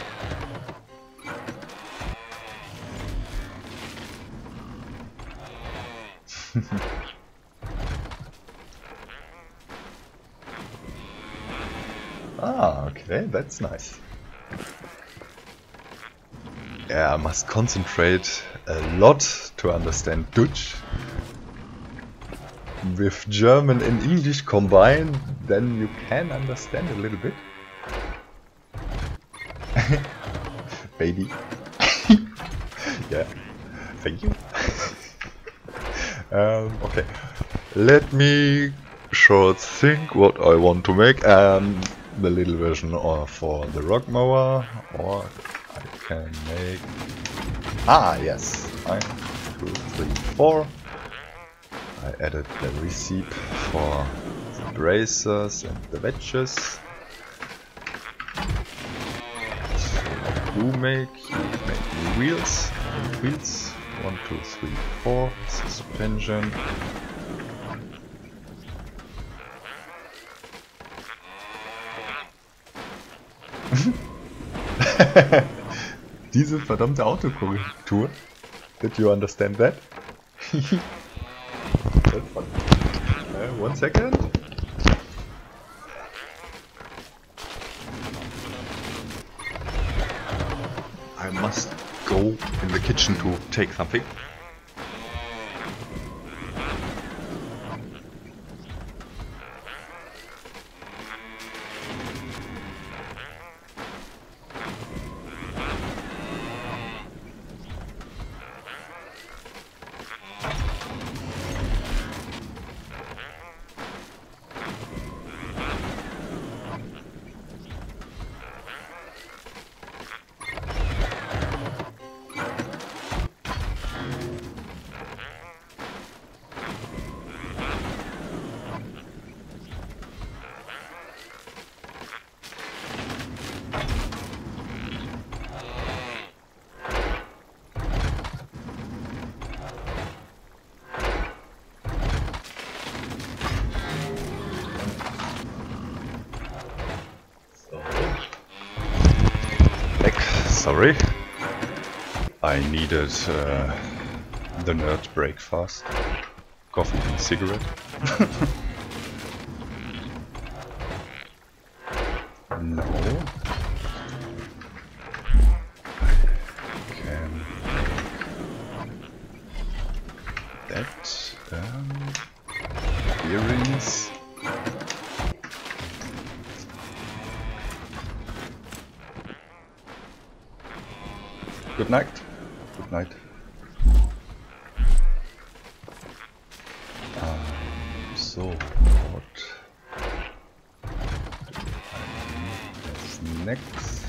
Ah, okay, that's nice. Yeah, I must concentrate a lot to understand Dutch. With German and English combined, then you can understand a little bit. Baby. Yeah, thank you. um, okay, let me short think what I want to make. Um, the little version or for the rock mower, or I can make... Ah, yes. One, two, three, four. I added the receipt for the bracers and the wedges. So what you make? You make new wheels. New wheels. One, two, three, four. Suspension. Diese verdammte Autokorrektur. Did you understand that? That's fun. Uh, one second. I must go in the kitchen to take something. Sorry, I needed uh, the nerd break fast. Coffee and cigarette. No. I can make that. Um, earrings. Good night. Good night. Um, so, what I need is next.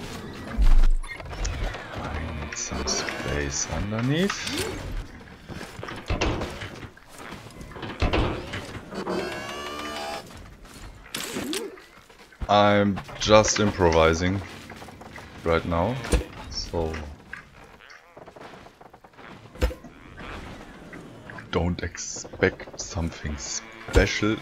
I need some space underneath. I'm just improvising right now, so don't expect something special.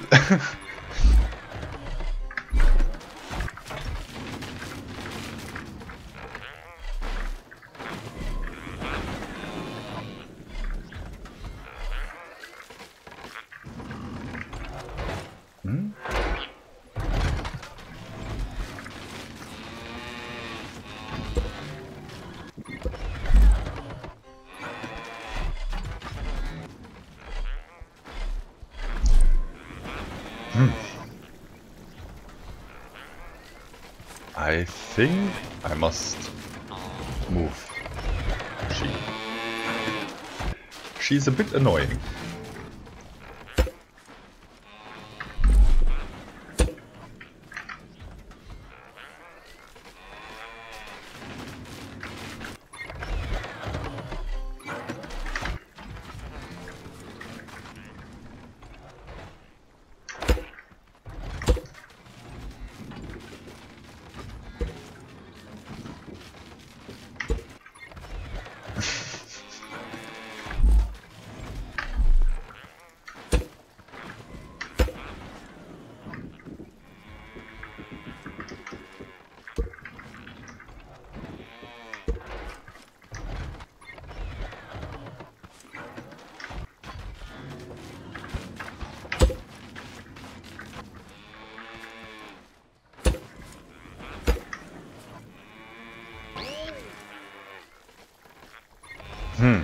Hmm? Hmm. I think I must move. She. She's a bit annoying. Hmm.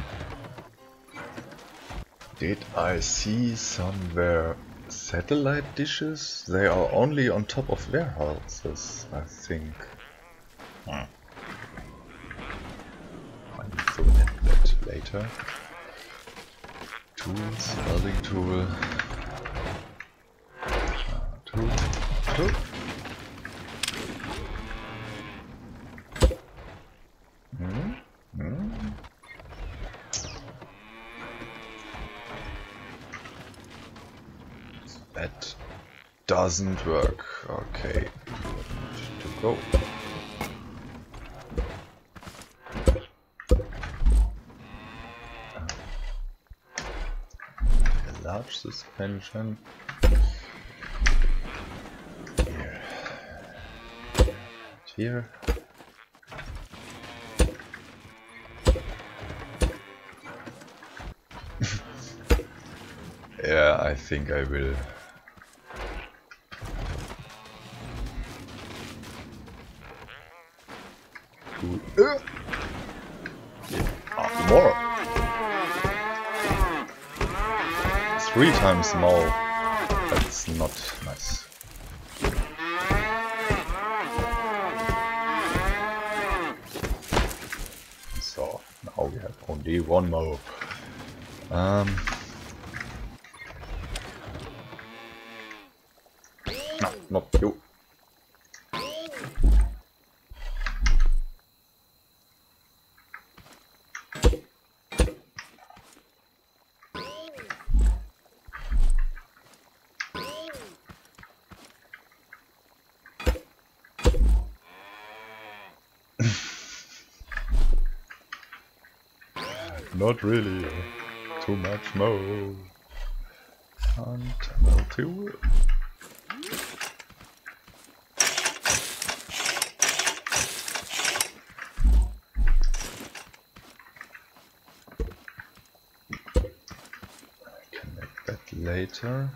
Did I see somewhere satellite dishes? They are only on top of warehouses, I think. Hmm. I need to add that later. Tools, welding tool. Uh, tool, tool. Hmm. Hmm. That doesn't work. Okay, to go. A large suspension. Here. Here. Yeah, I think I will. Uh. Ah, more. Three times more. That's not nice. So now we have only one more. Um. No, not you. Not really. Too much more. And well, two. Later.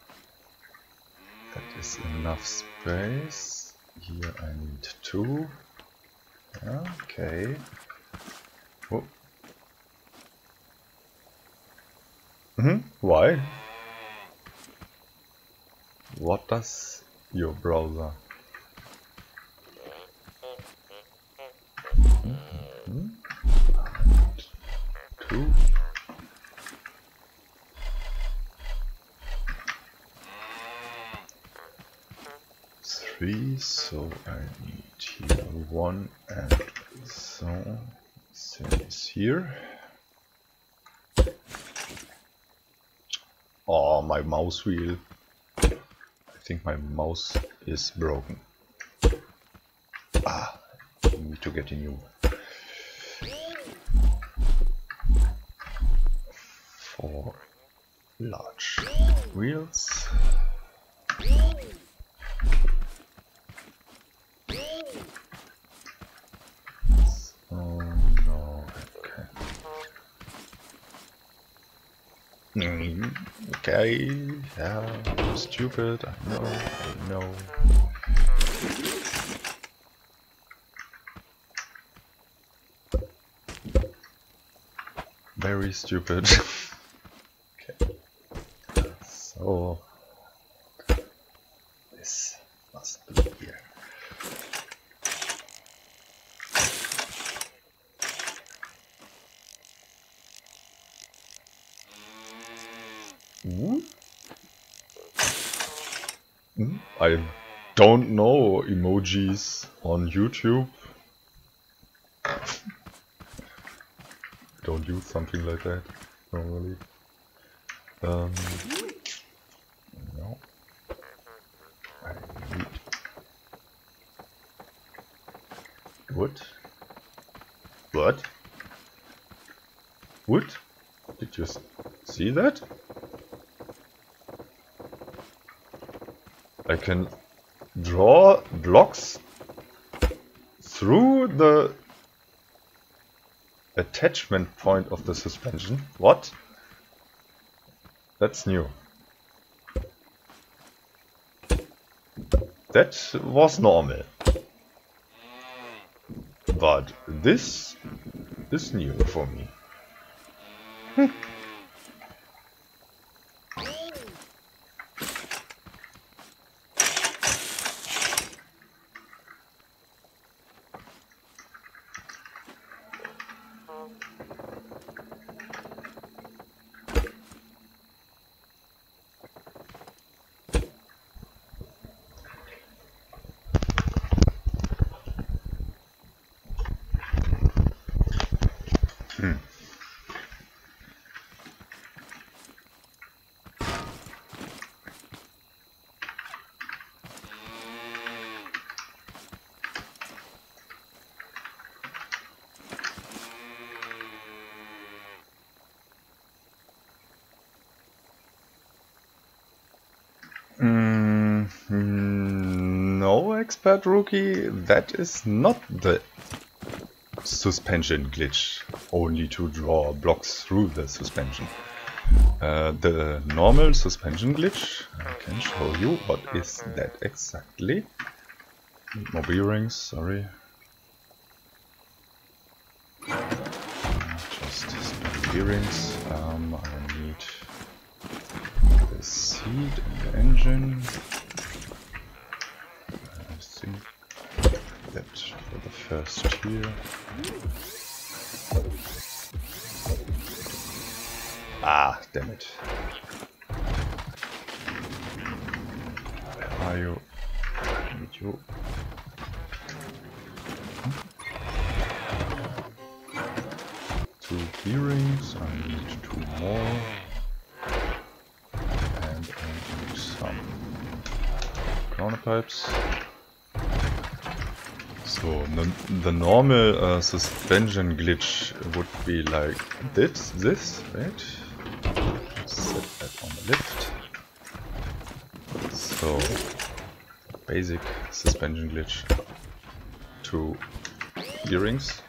That is enough space. Here I need two. Okay. Oh. Mm-hmm. Why? What does your browser? Mm-hmm. Two. Three, so I need here one and so same is here. Oh, my mouse wheel. I think my mouse is broken. Ah, I need to get a new one. Four large wheels. Oh no, okay. Mm, okay, yeah, I'm stupid, I know, I know. Very stupid. Okay. So this must be here. Ooh. Mm, I don't know emojis on YouTube. Don't use something like that normally. Um, no. I need wood. What? Wood? Did you see that? I can draw blocks through the attachment point of the suspension. What? That's new. That was normal. But this is new for me. Hmm. Mm, no, expert rookie, that is not the suspension glitch, only to draw blocks through the suspension. Uh, the normal suspension glitch, I can show you what is that exactly. More bearings, sorry. Just some bearings. Um, I need the seat and the engine. I think that for the first here. Ah, damn it. Where are you? I need you. Two bearings, I need two more. And I need some counterpipes. So the, the normal uh, suspension glitch would be like this, this, right? Set that on the lift. So basic suspension glitch. Two bearings,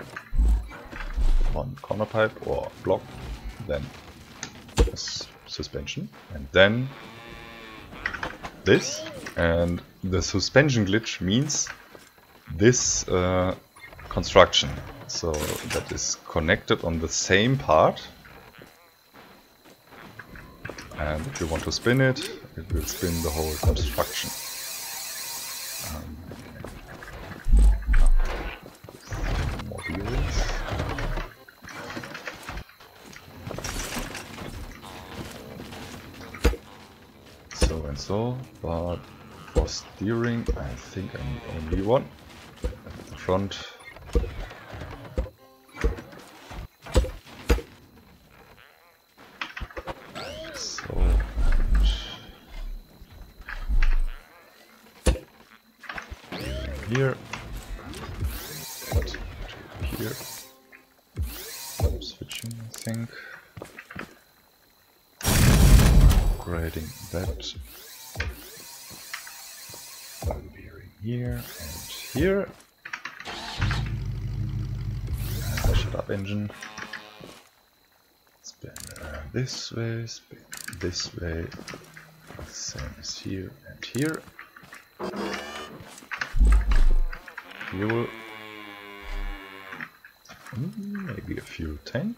one corner pipe or block, then this suspension, and then this. And the suspension glitch means this uh, construction, so that is connected on the same part, and if you want to spin it, it will spin the whole construction. Um, more bearings. So and so, but for steering I think I need only one. At the front. So here and to here. I'm switching, I think. Upgrading that. One bearing here and here. Uh, shut up, engine. Spin uh, this way, spin this way. Same as here and here. Fuel. Mm, maybe a fuel tank.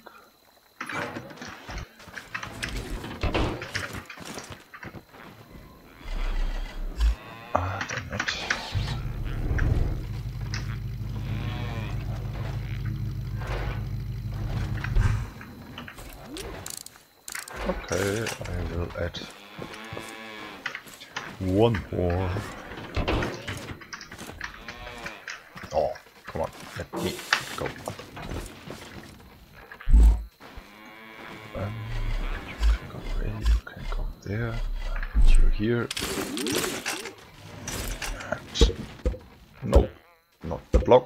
Ah, damn it. Okay, I will add one more. Oh, come on, let me go up. Um, you can go away, you can go there, and you're here. And no, not the block.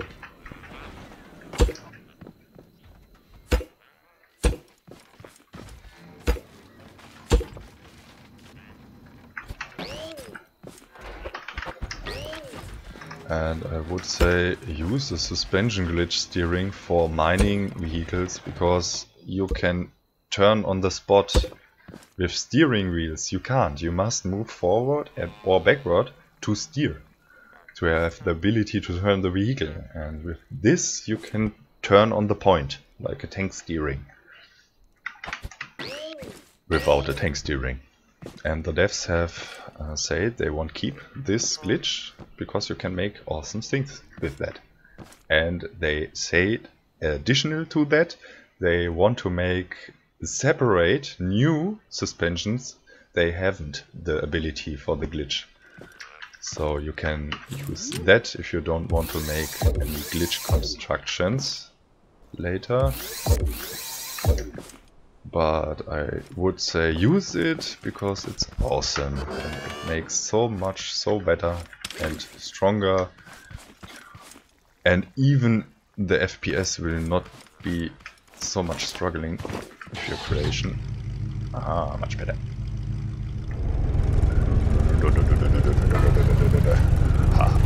And I would say use the suspension glitch steering for mining vehicles, because you can turn on the spot. With steering wheels you can't, you must move forward or backward to steer, to have the ability to turn the vehicle, and with this you can turn on the point, like a tank steering. without a tank steering. And the devs have uh, said they won't keep this glitch because you can make awesome things with that. And they say additional to that, they want to make separate new suspensions. They haven't the ability for the glitch. So you can use that if you don't want to make any glitch constructions later. But I would say use it because it's awesome. And it makes so much so better and stronger. And even the F P S will not be so much struggling with your creation. Ah, much better. Ha.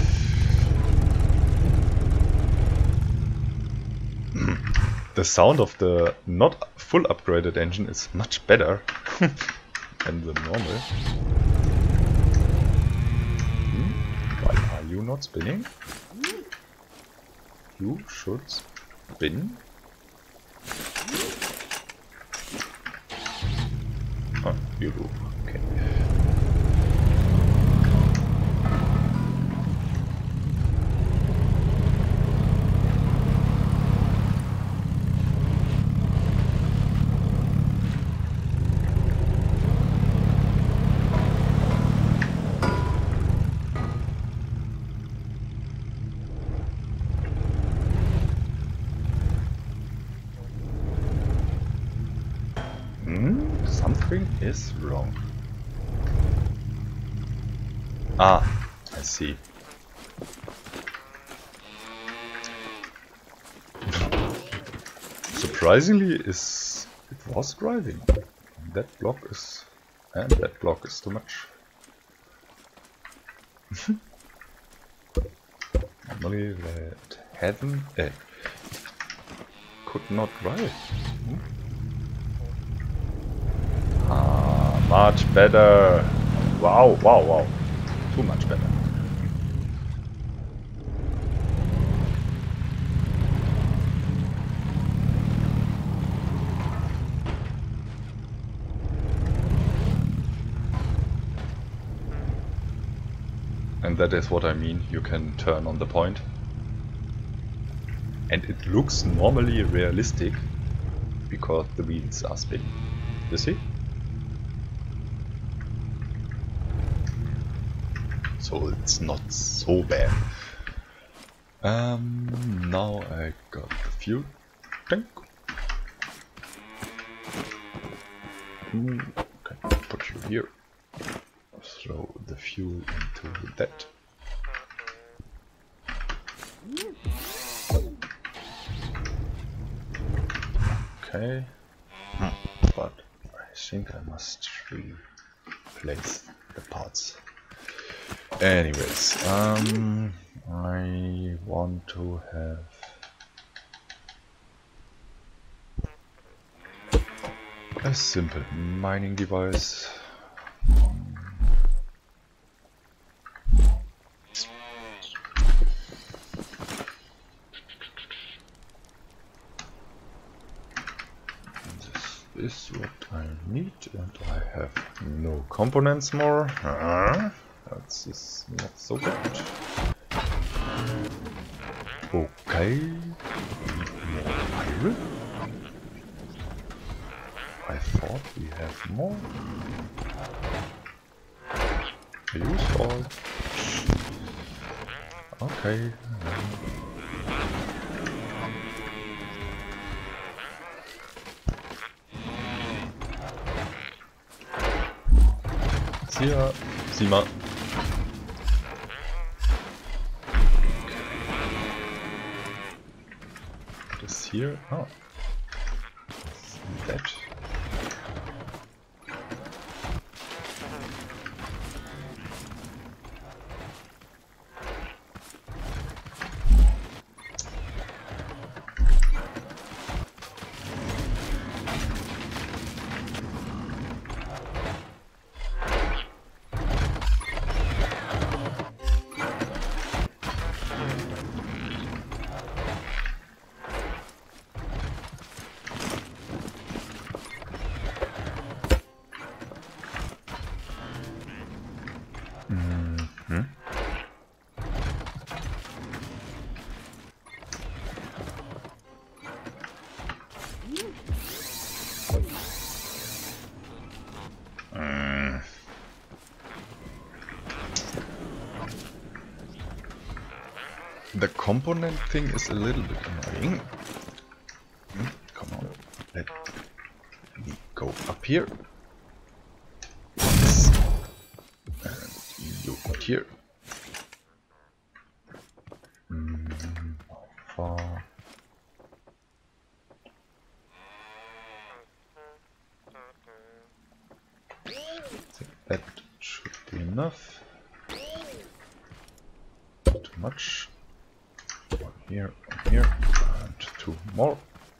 The sound of the not full upgraded engine is much better than the normal. Hmm? Why are you not spinning? You should spin. Oh, you do. Okay. Something is wrong. Ah, I see. Surprisingly, is it was driving. That block is, and that block is too much. Normally that hadn't, eh, could not drive. Hmm? Ah, much better. Wow, wow, wow. Too much better. And that is what I mean. You can turn on the point. And it looks normally realistic because the wheels are spinning. You see? So it's not so bad. Um, now I got the fuel tank. Mm, okay, put you here. Throw the fuel into that. Okay, but I think I must replace the parts. Anyways, um, I want to have a simple mining device. This is what I need, and I have no components more. Uh, that's just not so good. Okay, more iron. I thought we have more. I used all. Okay. See ya. Sieh mal. Das hier. Oh. That. The component thing is a little bit annoying. Hmm, come on, let me go up here. Yes. And you got here. Mm, how far? I think that should be enough. Too much. One here, one here, and two more.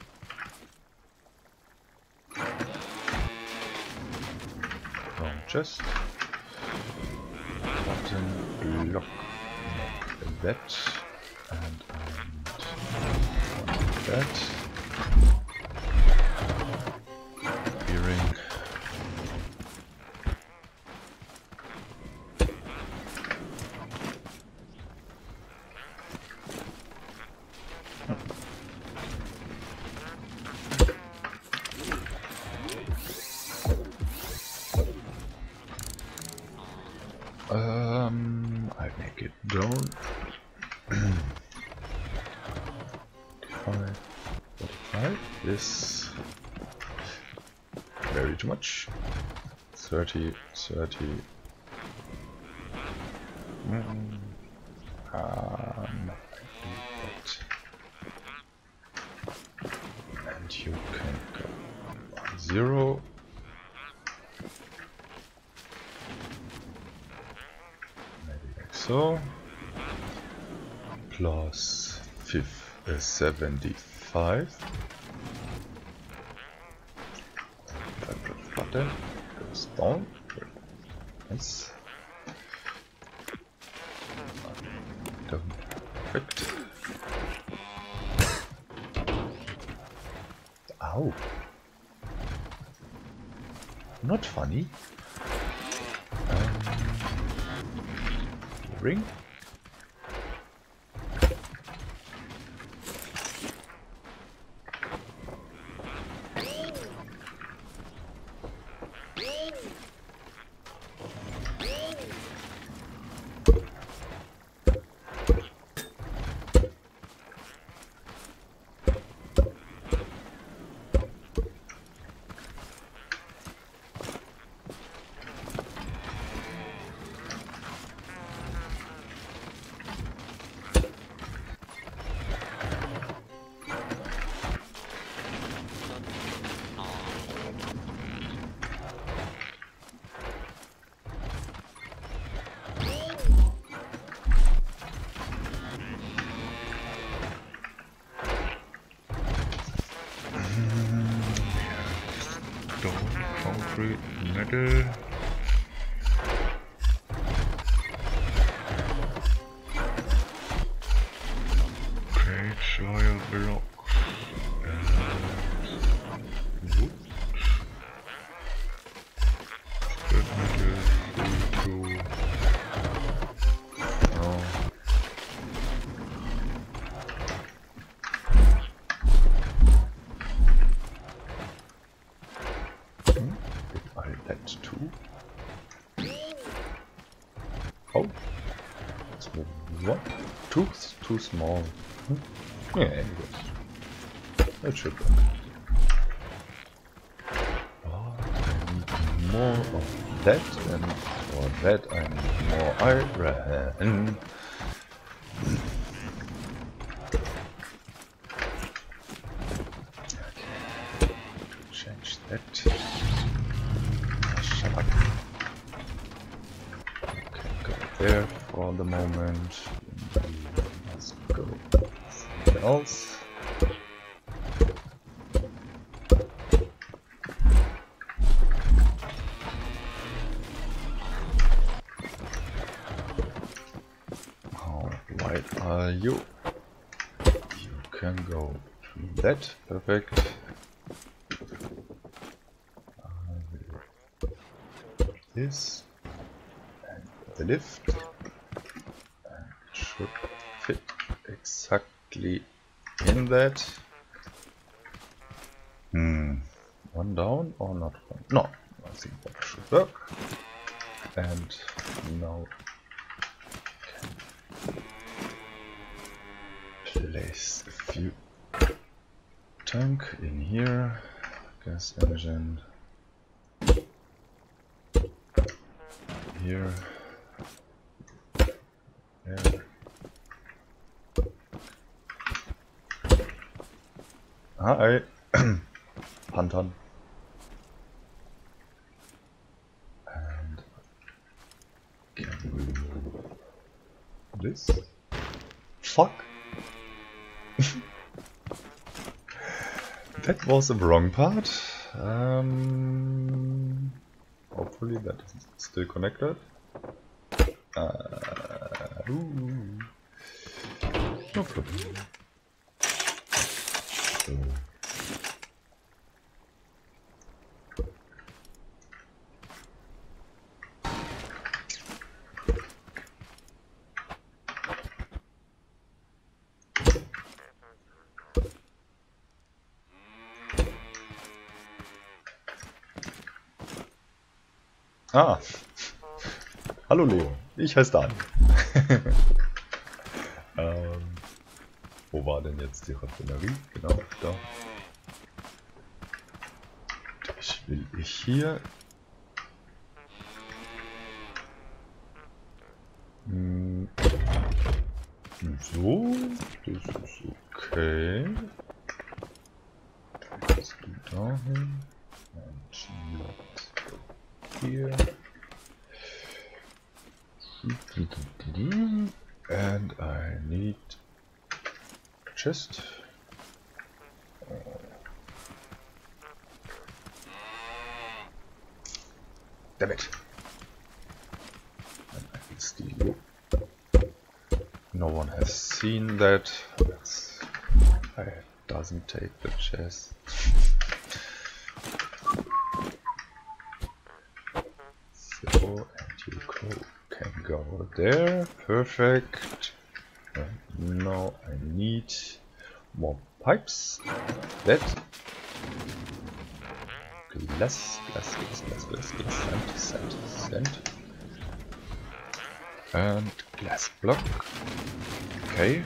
Wrong chest. Button, lock, lock that, and, and that. Bearing. Um, I make it down. forty-five, forty-five. This very too much. thirty, thirty. Mm. Um, that. And you can go on zero. So, plus fifth, uh, seventy-five. That button goes down. Nice. Down. Perfect. Ow. Not funny. Um, ring. Concrete, metal. Okay, soil blocks and wood. Scrap metal, three, two. No. That too. Oh, it's one, too, too small. Hmm. Yeah, anyways, that should work. Oh, I need more of that, and for that I need more iron. Okay, change that. There for the moment. Let's go somewhere else. How wide are you? You can go to that. Perfect. I will put this. The lift and it should fit exactly in that. Hmm. One down or not one? No, I think that should work. And now place a few tank in here, gas engine here, there. Hi, Pantan. And can we move this? Fuck. That was the wrong part. Um, hopefully that is still connected. Uh, ooh. No problem. So. Ah, hallo Leo, ich heiße Dan. ähm, wo war denn jetzt die Raffinerie? Genau, da. Das will ich hier. Hm. So, das ist okay. Jetzt du dahin. Und hier. And I need a chest. Damn it. And I can steal. No one has seen that. That's, I doesn't take the chest. So, and you go, can go there. Perfect. And now I need more pipes. That glass, glass, glass, glass, glass, glass, sand, sand, sand. And glass block. Okay.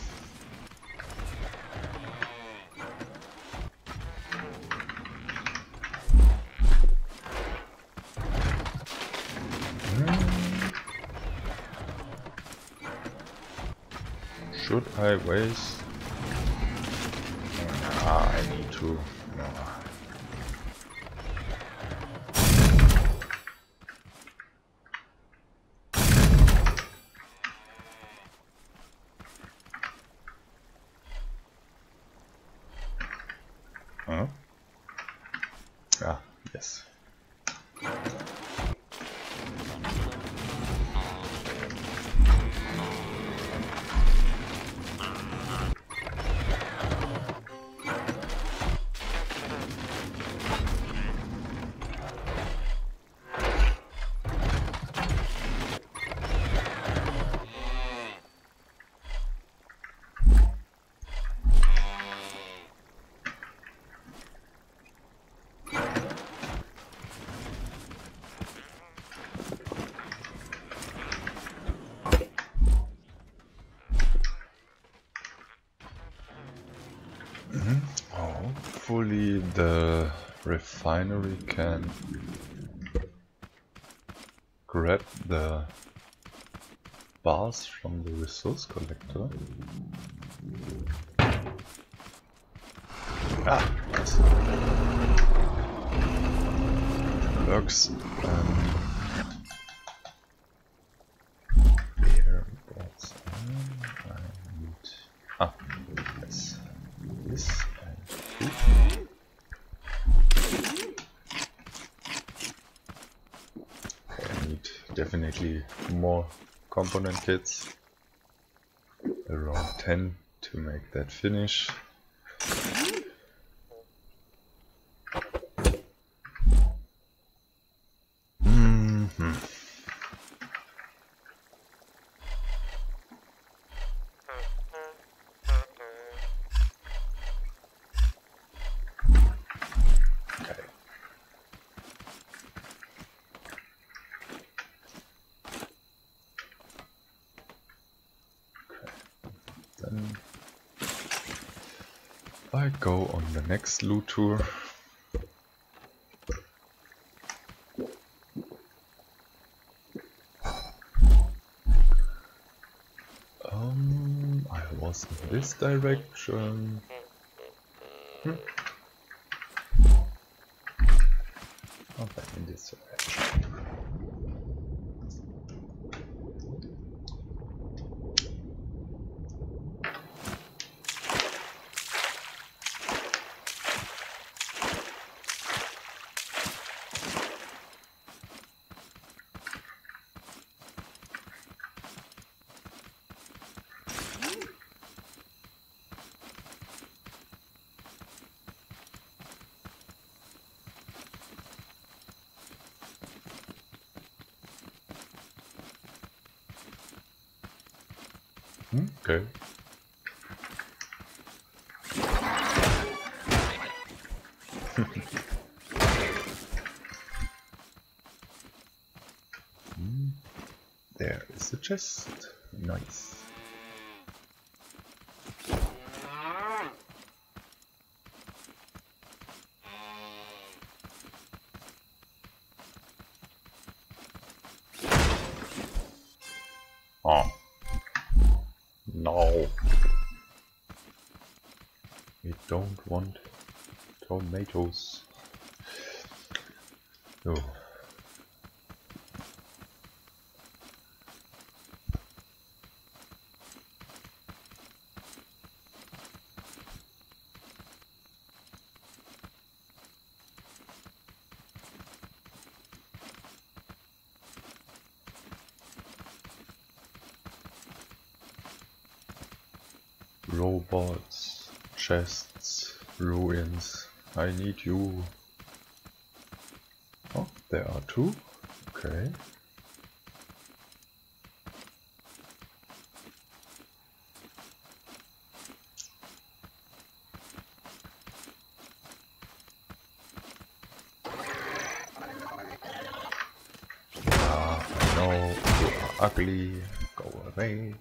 Should I waste? Ah, I need to. No. Huh? Ah, yes. Hopefully the refinery can grab the bars from the resource collector. Ah, nice. Works. Um, here, bots. I need. Ah, yes. This and food. I need definitely more component kits. Around ten to make that finish. Mm-hmm. Okay. Okay. Then I go on the next loot tour. Um, I was in this direction. Hmm. Oh, back in this direction. Okay. Hmm. There is a chest. Nice. Oh. No. We don't want tomatoes. Oh. Robots, chests, ruins. I need you. Oh, there are two. Okay. Ah, I know you are ugly. Go away.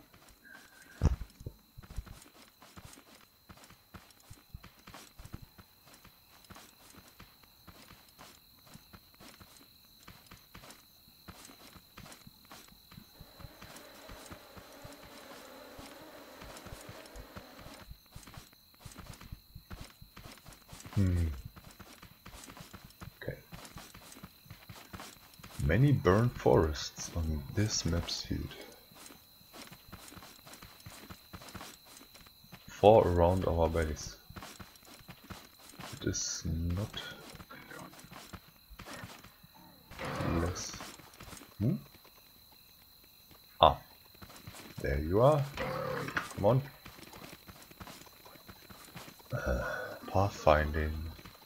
Hmm. Okay. Many burned forests on this map suit. Four around our base. It is not less. Hmm? Ah, there you are. Come on. Uh, pathfinding.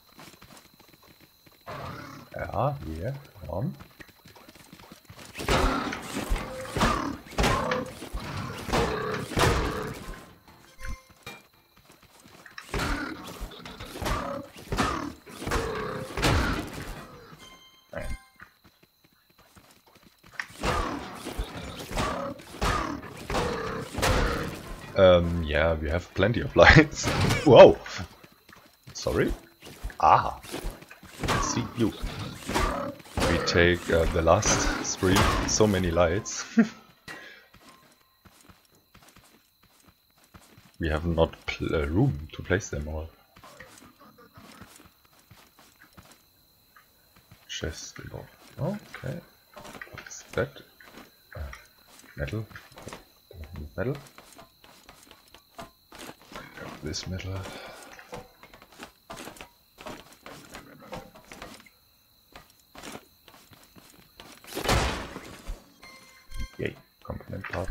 Ja, hier, komm. Um, yeah, we have plenty of lights. Whoa! Sorry? Ah! I see you. We take uh, the last stream, so many lights. We have not pl uh, room to place them all. Chest below. Okay. What's that? Uh, metal. Metal. This metal. Yay, component part.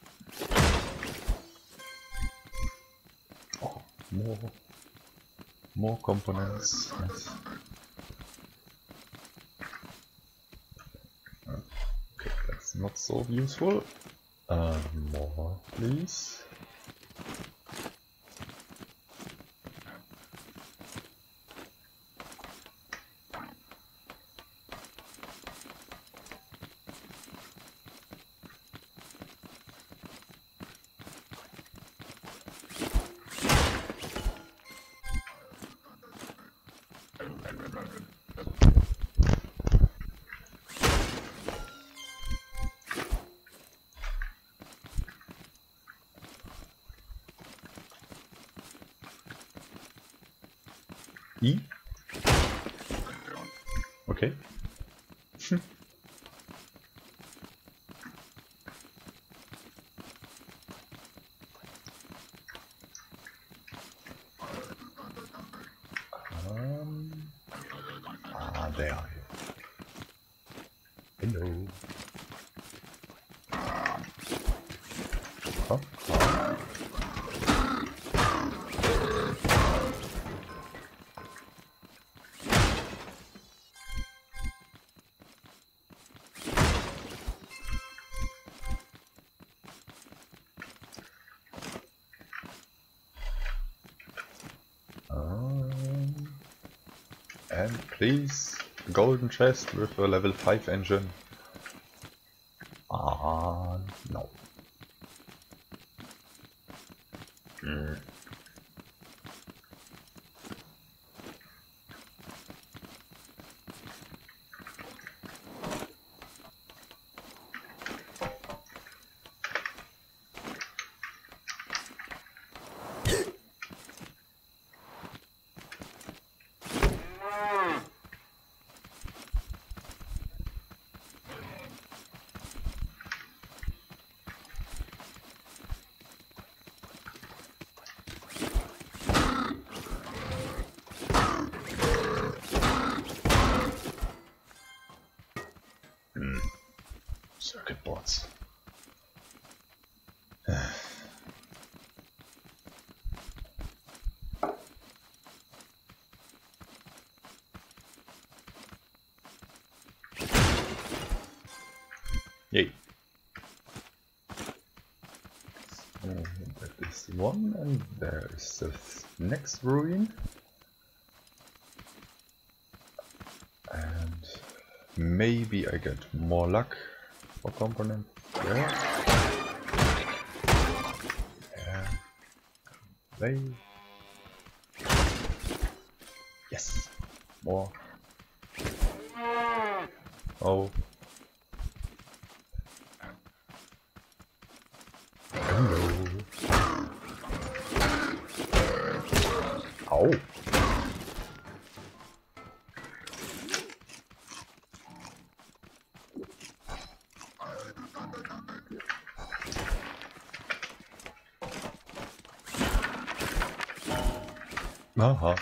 More. More components. Yes. Okay, that's not so useful. Uh, more, please. E? Okay. um, ah, there. Hello. Huh? Huh? Um, and please, golden chest with a level five engine. Ah, no. Mm. Mm. Circuit boards. Yay. So that is one, and there is the next ruin. And maybe I get more luck for component. Yeah. Yeah. Play. Yes. More. Oh. Hello. Au. Aha.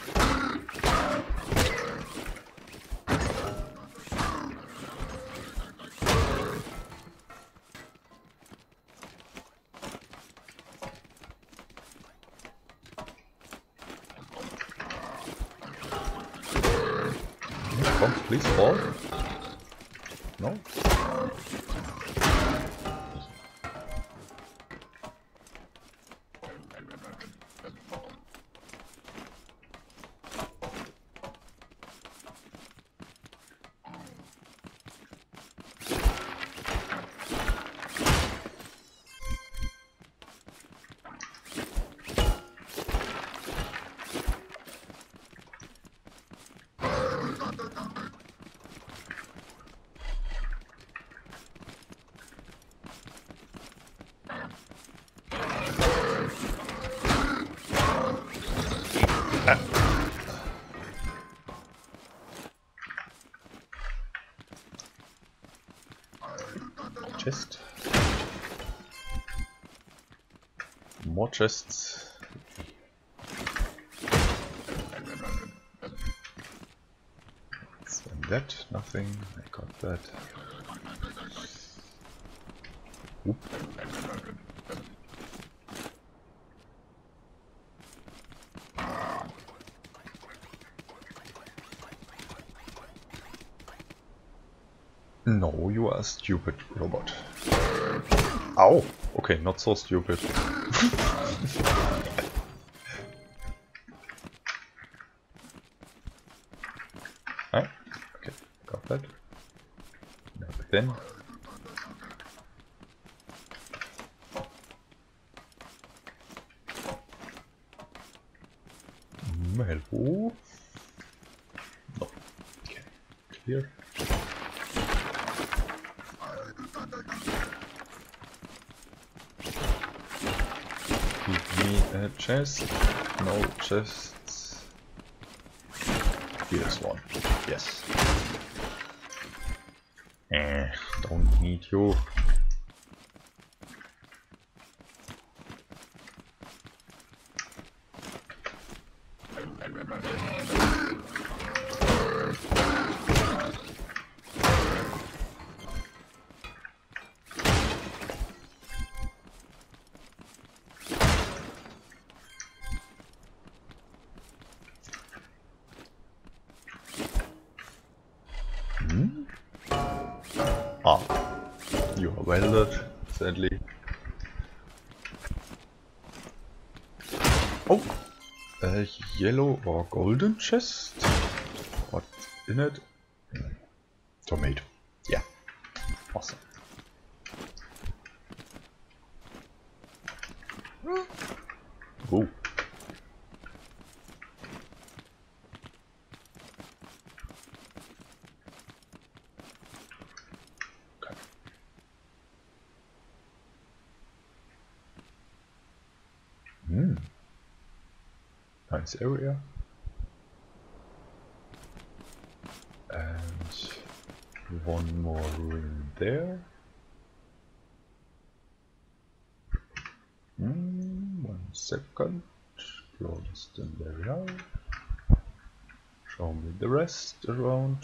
Come, please fall. No? Chest. More chests. And that, nothing. I got that. Oop. No, you are a stupid robot. Ow! Okay, not so stupid. Ah, okay, got that. Back then. Mm, hello? No. Okay, clear. Give me a chest. No chests. Here's one. Yes. Eh, don't need you. Hmm? Ah, you are welded, sadly. Oh, a yellow or golden chest? What's in it? Tomato. Yeah, awesome. Oh. Okay. Hmm. Nice area. And one more room there. Hmm, one second. Close the area. Show me the rest around.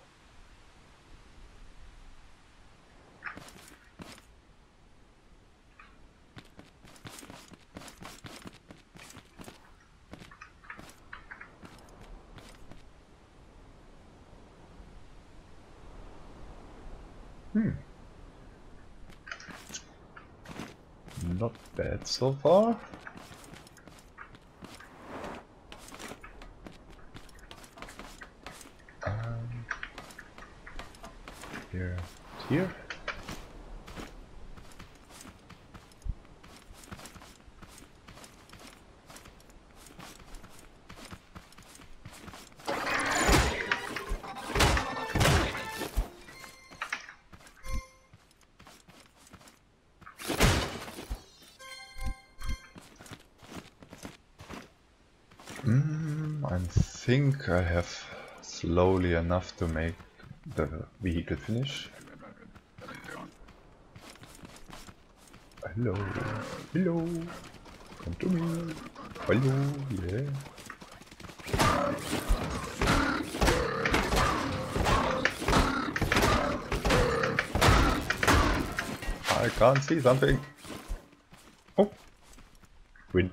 Hmm. Not bad so far. Um, here, here. Mm, I think I have slowly enough to make the vehicle finish. Hello, hello, come to me. Hello, yeah. I can't see something. Oh, win.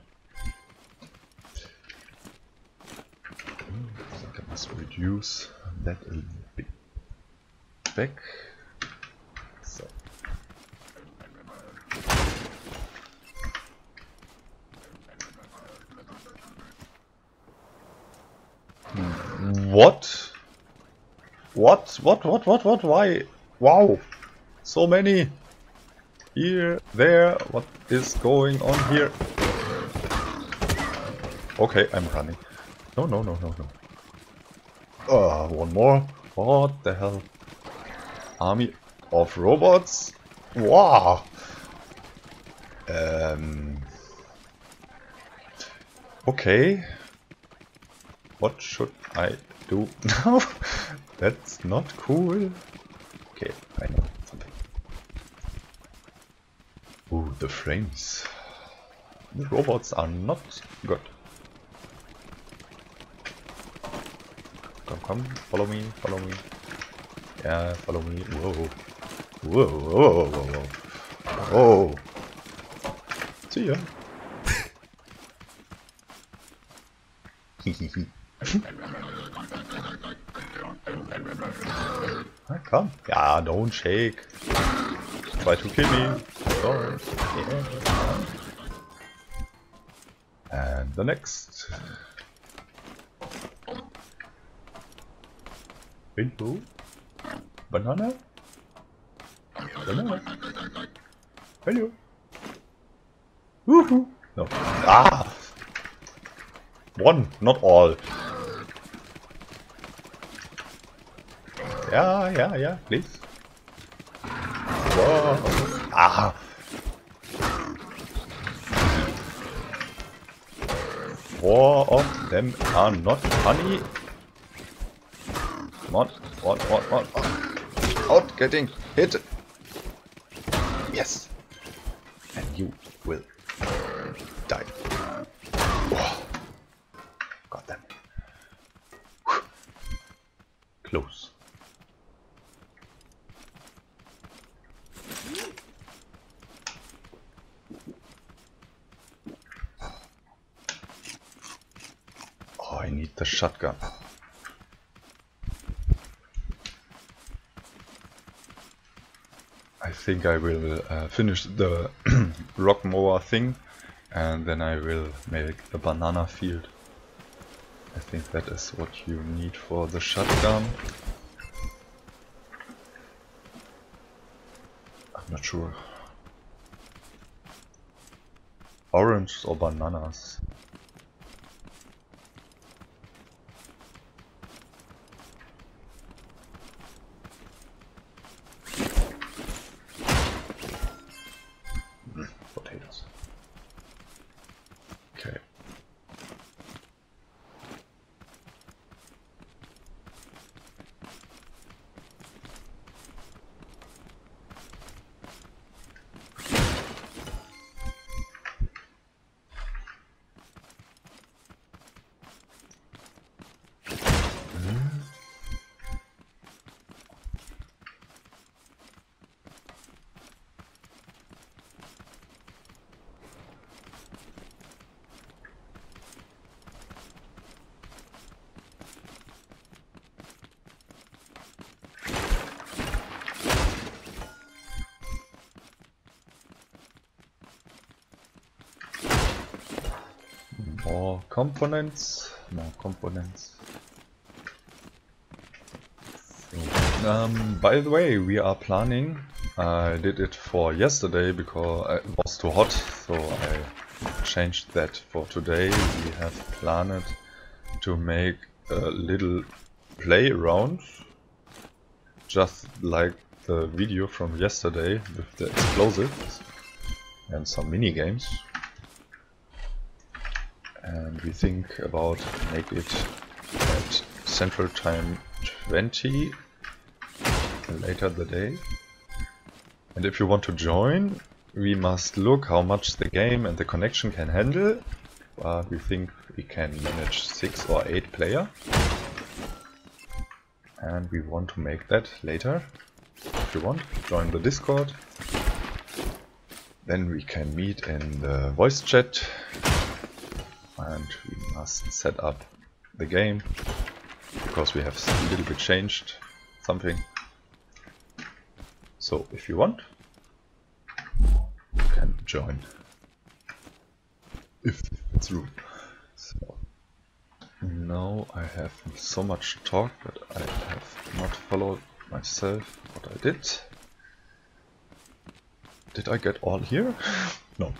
I think I must reduce that a little bit back. So. What? What? What? What? What? What? Why? Wow! So many! Here, there, what is going on here? Okay, I'm running. No, no, no, no, no. Uh, one more. What the hell? Army of robots? Wow! Um. Okay. What should I do now? That's not cool. Okay, I know something. Ooh, the frames. The robots are not good. Come, come, follow me, follow me. Yeah, follow me. Whoa. Whoa, whoa, whoa, whoa. Whoa. See ya. Come. Yeah, don't shake. Try to kill me. Sorry. Yeah. And the next. Bingo. Banana. Banana. Hello. Woohoo. No. Ah. One, not all. Yeah, yeah, yeah, please. Whoa. Ah. Four of them are not funny. Come on, what, what, what, what? Out, getting hit. Yes. And you will die. Oh. Got them. Whew. Close. Oh, I need the shotgun. I think I will uh, finish the rock mower thing and then I will make the banana field. I think that is what you need for the shotgun. I'm not sure. Oranges or bananas? Potatoes. Okay. More components, more components. So, um, by the way, we are planning, I did it for yesterday because it was too hot, so I changed that for today. We have planned to make a little play around, just like the video from yesterday with the explosives and some mini games. And we think about make it at Central Time twenty later the day. And if you want to join, we must look how much the game and the connection can handle. But we think we can manage six or eight player. And we want to make that later. If you want, join the Discord. Then we can meet in the voice chat. And we must set up the game because we have a little bit changed something. So if you want, you can join if it's rude. So now I have so much talk, but I have not followed myself what I did. Did I get all here? No.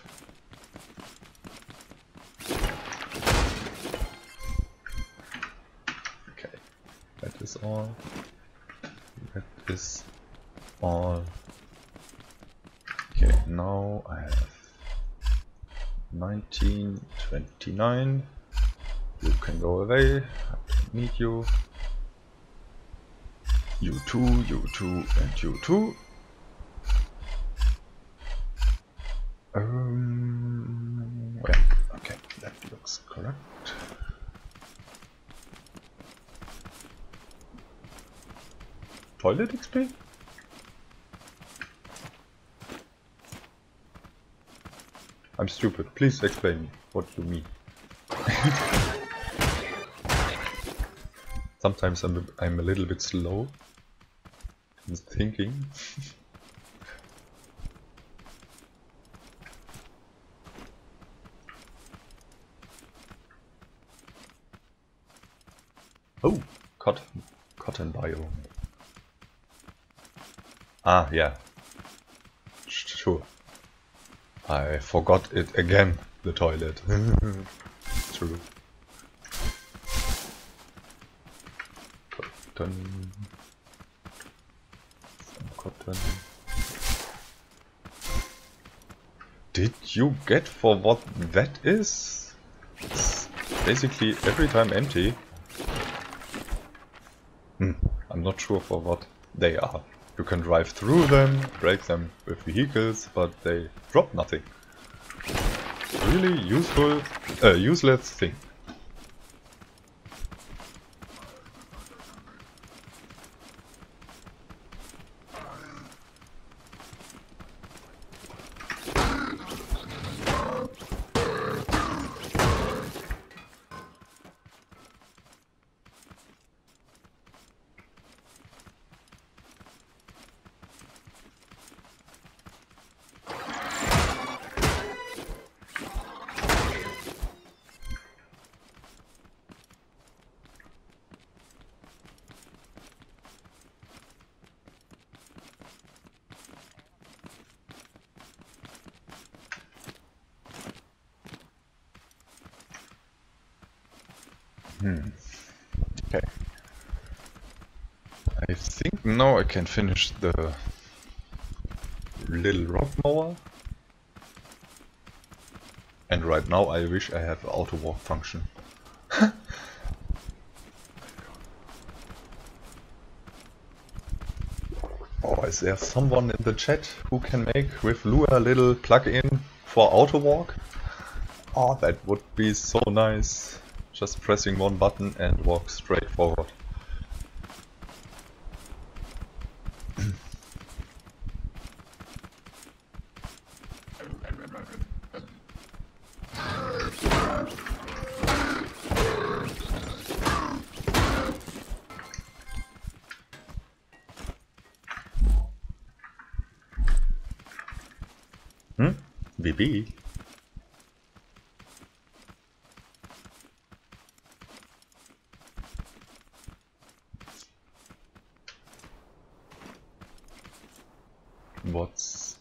That is all. That is all. Okay, now I have nineteen twenty-nine. You can go away. I can meet you. You two, you two, and you two. Um, well, okay, that looks correct. Toilet X P? I'm stupid. Please explain me what you mean. Sometimes I'm a, I'm a little bit slow. I'm thinking. Oh, cotton, cotton biome. Ah, yeah. Sure. I forgot it again, the toilet. True. Cotton. Some cotton. Did you get for what that is? It's basically every time empty. Hmm, I'm not sure for what they are. You can drive through them, break them with vehicles, but they drop nothing. Really useful, uh, useless thing. Hmm. Okay. I think now I can finish the little rock mower. And right now I wish I have auto walk function. Oh, is there someone in the chat who can make with Lua a little plug-in for auto walk? Oh, that would be so nice. Just pressing one button and walk straight forward. Hmm? B B? What's...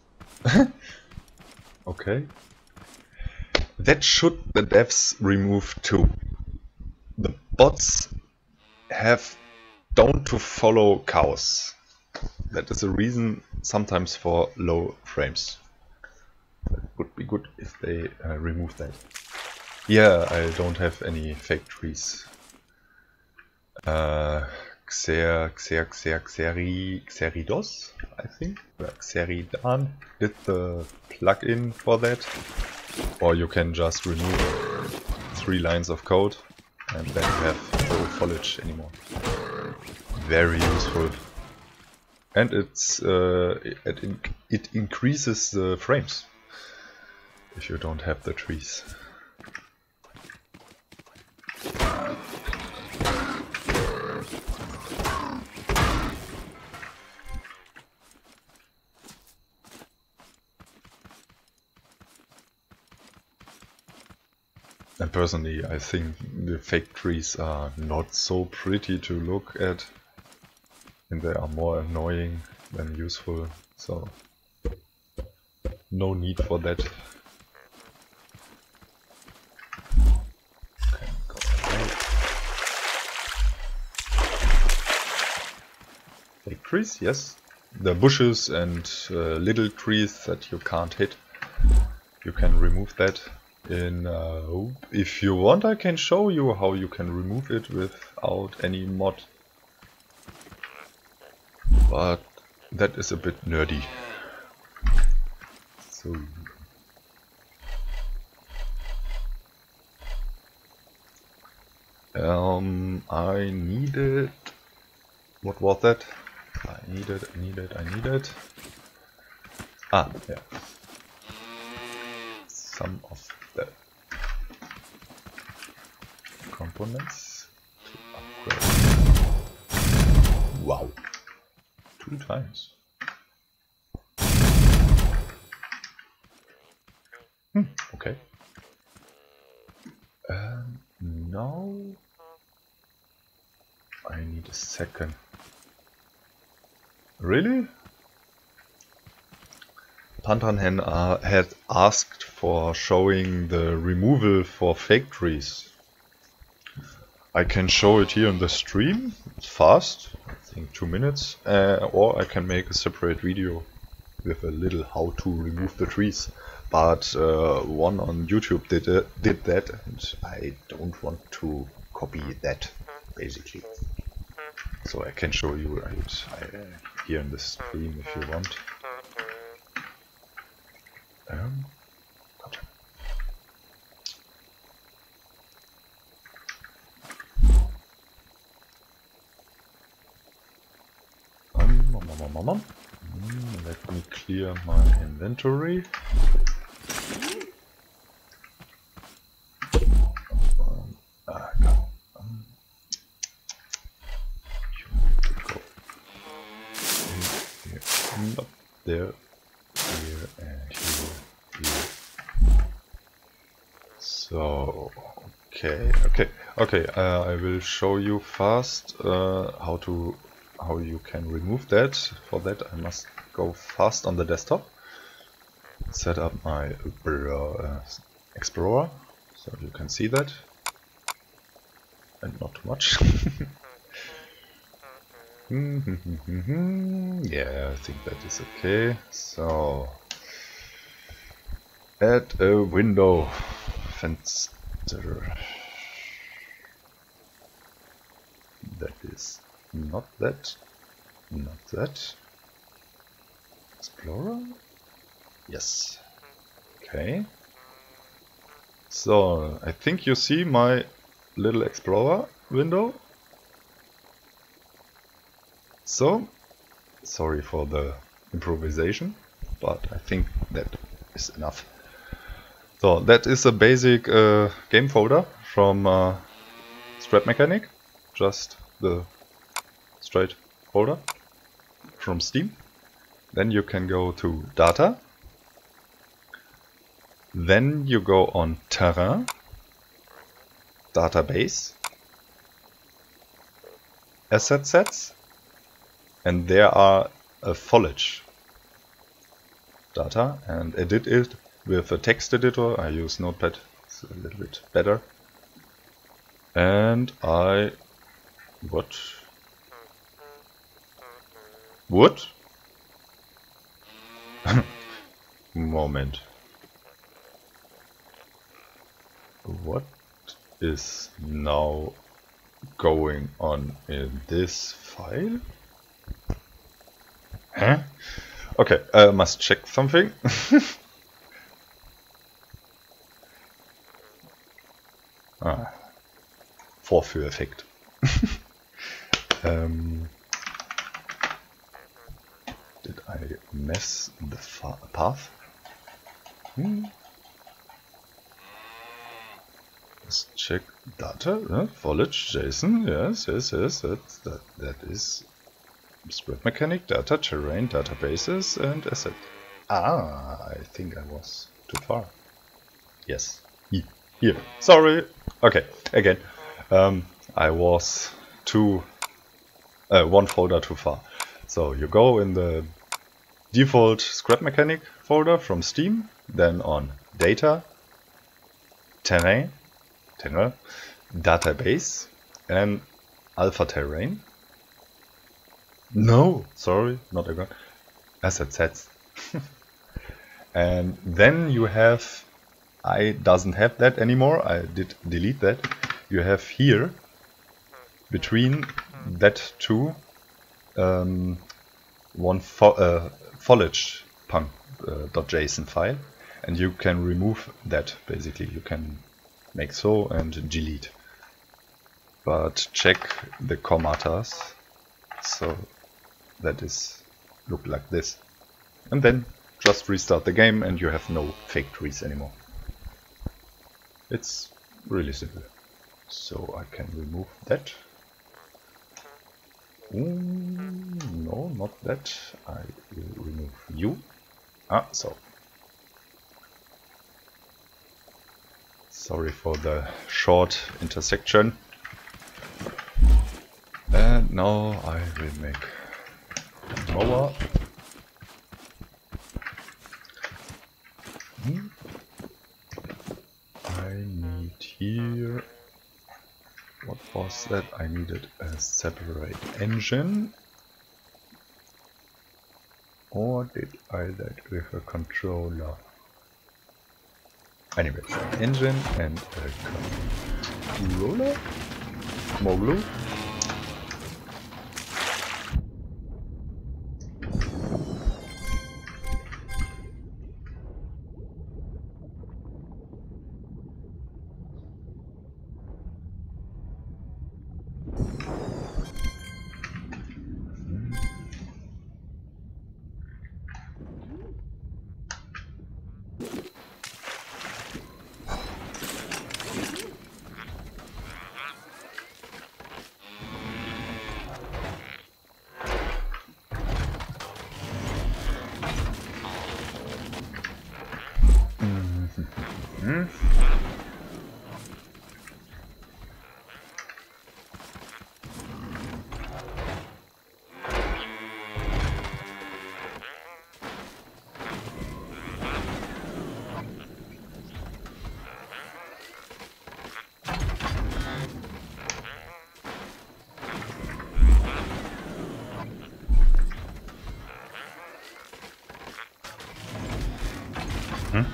Okay. That should the devs remove too. The bots have don't to follow cows. That is a reason sometimes for low frames. It would be good if they uh, remove that. Yeah, I don't have any fake trees. Uh, Xer, Xer, Xer, Xeri, Xeridos, I think, or Xeridan did the plugin for that. Or you can just remove three lines of code and then you have no foliage anymore. Very useful. And it's uh, it, inc it increases the frames if you don't have the trees. And personally, I think the fake trees are not so pretty to look at, and they are more annoying than useful, so no need for that. Okay, go away. Fake trees, yes. The bushes and uh, little trees that you can't hit, you can remove that. In uh, if you want, I can show you how you can remove it without any mod, but that is a bit nerdy. So um, I needed, what was that? I needed, I needed, I needed. Ah, yeah. Some of the components to upgrade. Wow. Two times. Hmm, okay. Um, now I need a second. Really? Pantanhen uh, had asked for showing the removal for fake trees. I can show it here in the stream. It's fast, I think two minutes, uh, or I can make a separate video with a little how to remove the trees. But uh, one on YouTube did uh, did that, and I don't want to copy that, basically. So I can show you it uh, here in the stream if you want. Um, God. Um, um, um, um, um. Mm, let me clear my inventory. Um, ah, go. Um, you need to go here, here, up there, here, and here, here. So, okay, okay, okay. Uh, I will show you fast uh, how to how you can remove that. For that, I must go fast on the desktop. Set up my uh, Explorer, so you can see that, and not too much. Yeah, I think that is okay. So, add a window, fenster. That is not that, not that. Explorer? Yes. Okay. So, I think you see my little Explorer window. So, sorry for the improvisation, but I think that is enough. So, that is a basic uh, game folder from uh, Scrap Mechanic, just the straight folder from Steam. Then you can go to Data. Then you go on Terrain, Database, Asset Sets, and there are a foliage data, and edit it with a text editor. I use Notepad, it's a little bit better. And I... what? What? Moment. What is now going on in this file? Huh? Okay, I must check something. ah, Vorführeffekt. um, did I mess the path? Hmm. Let's check data, uh, foliage, JSON, yes, yes, yes, that, that, that is Scrap Mechanic, data, terrain, databases, and asset. Ah, I think I was too far. Yes, here, sorry. Okay, again, um, I was too, uh, one folder too far. So you go in the default Scrap Mechanic folder from Steam, then on data, terrain, terrain, database, and alpha terrain. No, sorry, not again. Asset sets. And then you have, I doesn't have that anymore, I did delete that. You have here, between that two, um, one fo uh, foliage punk uh, .json file, and you can remove that, basically. You can make so and delete. But check the commatas, so that is look like this. And then just restart the game and you have no fake trees anymore. It's really simple. So I can remove that. Ooh, no no, not that. I will remove you. Ah, so. Sorry for the short intersection. And now I will make a mower. Hmm. I need here. What was that? I needed a separate engine. Or did I that with a controller? Anyway, an engine and a controller. More glue. Mm-hmm. Hmm?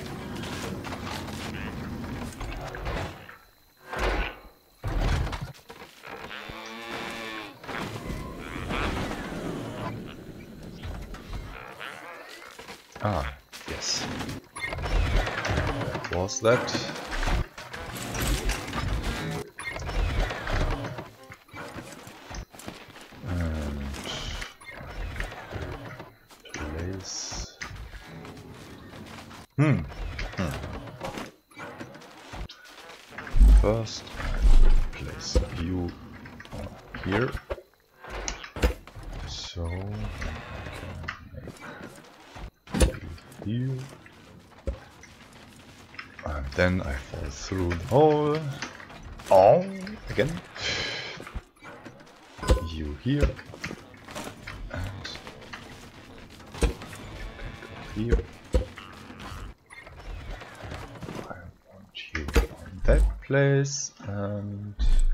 Ah, yes. What was that? And place. Hmm. hmm. First, I will place you here. So I can make you. And then I fall through the hole. Oh, again. You here. And you can go here. I want you on that place. And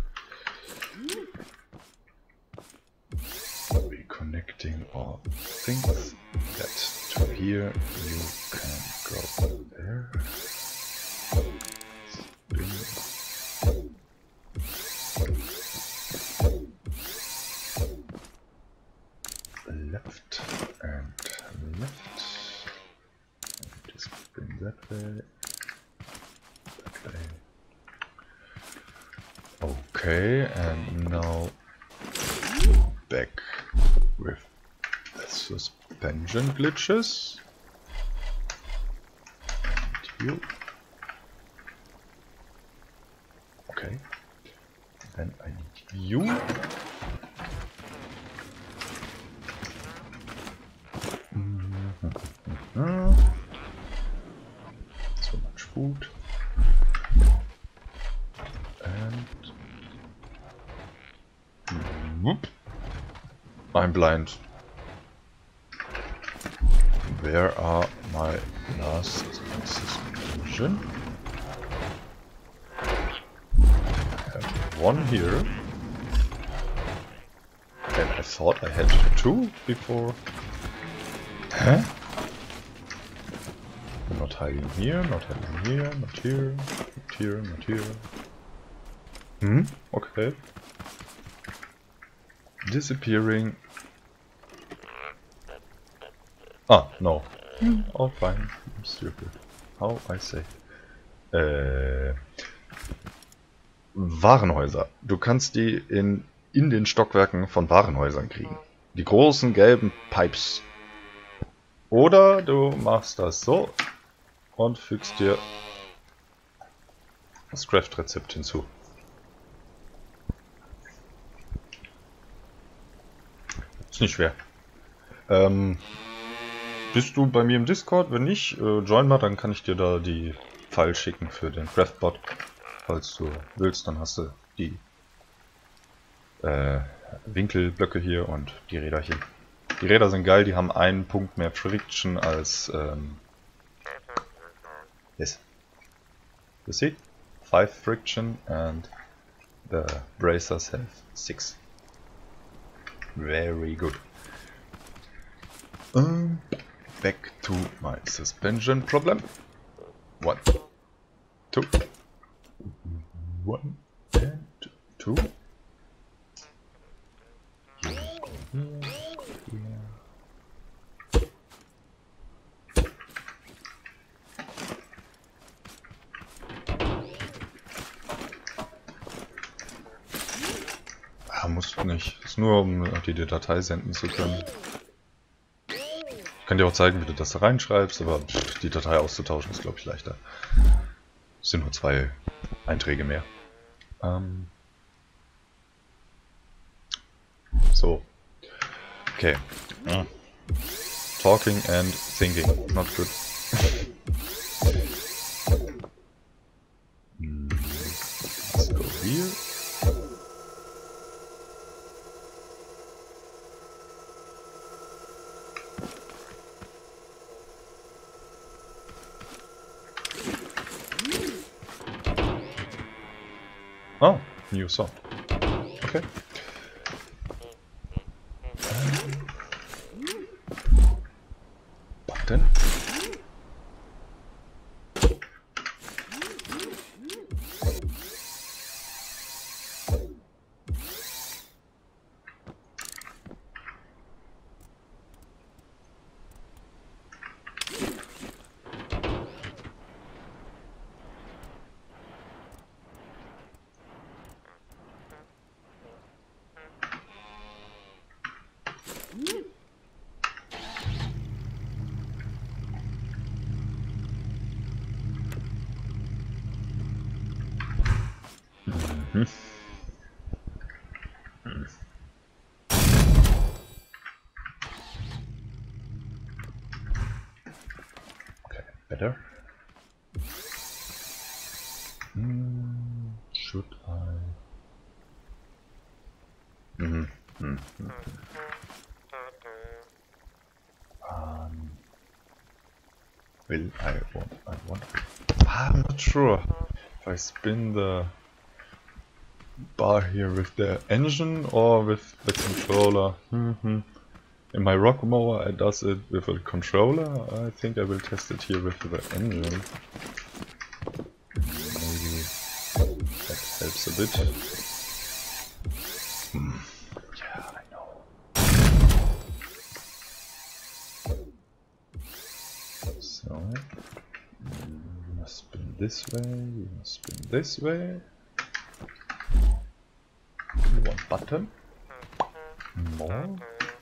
reconnecting all things. That to here. You can go there. Left and left. Just bring that way. That way. Okay, and now back with the suspension glitches. And you. Okay. Then I need you. So much food. And whoop. I'm blind. Where are my last suspension? I have one here. And I thought I had two before. Huh? Not hiding here, not hiding here, not here, not here, not here. Hmm? Okay. Disappearing. Ah, no. Hmm. All fine. I'm stupid. How I say. Äh. Warenhäuser. Du kannst die in, in den Stockwerken von Warenhäusern kriegen. Die großen gelben Pipes. Oder du machst das so und fügst dir das Craft-Rezept hinzu. Ist nicht schwer. Ähm, bist du bei mir im Discord? Wenn nicht, äh, join mal, dann kann ich dir da die Files schicken für den Craftbot. Falls du willst, dann hast du die äh, Winkelblöcke hier und die Räder hier. Die Räder sind geil, die haben einen Punkt mehr Friction als ähm, yes. You see? Five friction and the bracers have six. Very good. Um, back to my suspension problem. One, two, one and two. Here, here, here. Ah, musst du nicht. Ist nur, um die Datei senden zu können. Ich kann dir auch zeigen, wie du das da reinschreibst, aber pff, die Datei auszutauschen ist, glaube ich, leichter. Es sind nur zwei Einträge mehr. Ähm so. Okay. Mm. Talking and thinking. Not good. mm. Let's go here. Oh, new song. Okay. Button. Mhm. Okay, better. Hmm, should I? Mhm. Mhm. Mhm. Um, will I want? I want. I'm not sure if I spin the bar here with the engine or with the controller. Mm-hmm. In my rock mower I does it with a controller. I think I will test it here with the engine. Maybe that helps a bit. Hmm. Yeah, I know. So you must spin this way, you must spin this way. One button. More.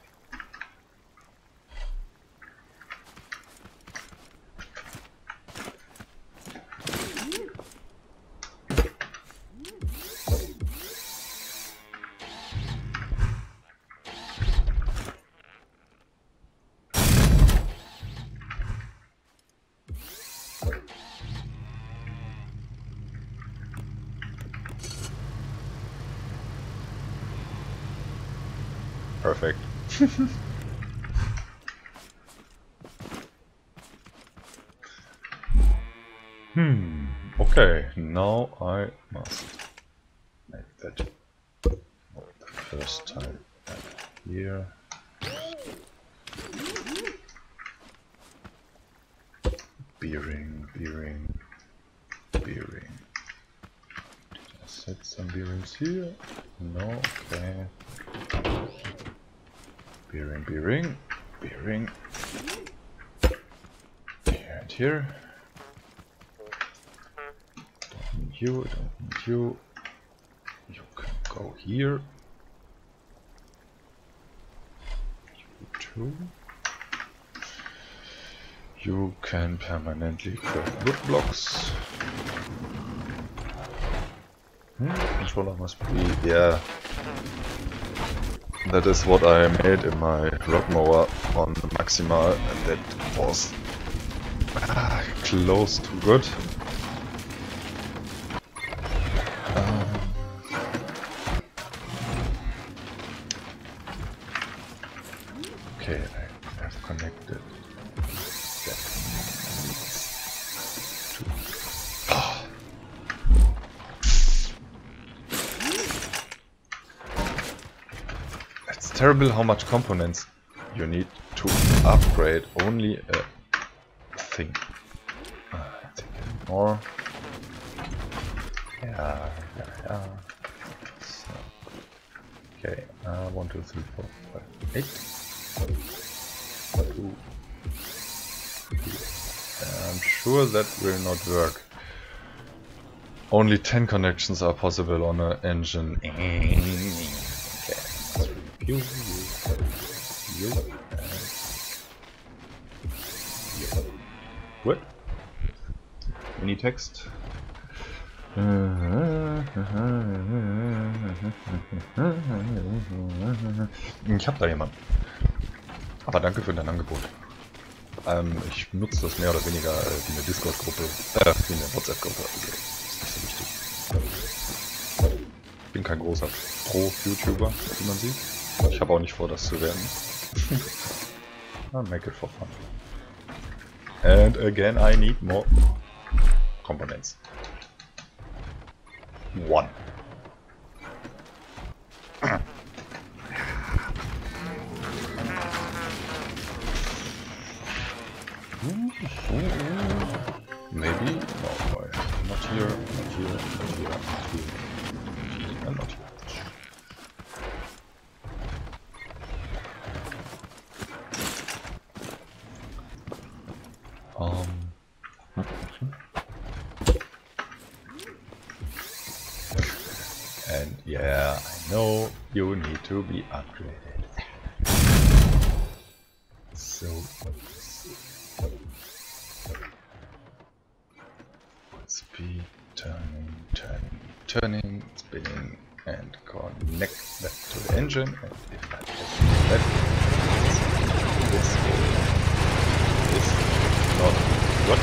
Perfect. Hmm. Okay, now I must make that the first time here. Bearing, bearing, bearing. Did I set some bearings here? No, okay. Bearing, bearing, bearing. Here and here. Don't need you, don't need you. You can go here. You too. You can permanently craft wood blocks. Hmm, controller must be, yeah. That is what I made in my rock mower on Maximal, and that was ah, close to good. Um, okay, I have connected. That needs to. Oh. It's terrible how much components you need to upgrade only a thing. Uh, I think more. Yeah, yeah, yeah. So, okay, uh, one, two, three, four, five, eight. Two. I'm sure that will not work. Only ten connections are possible on an engine. Okay. You, you, you, and you. What? Any text? Ich hab da jemanden. Aber danke für dein Angebot. Ähm, ich nutze das mehr oder weniger äh, wie eine Discord-Gruppe, äh, wie eine WhatsApp-Gruppe. Also, ist nicht so wichtig. Ich bin kein großer Pro-YouTuber, wie man sieht. Ich habe auch nicht vor, das zu werden. Make it for fun. And again, I need more components. One. Maybe? No, why? Not here, not here, not here, not here. And not here. Um. And yeah, I know you need to be upgraded. So speed, turning, turning, turning, spinning, and connect that to the engine. And if I press that, this is not what.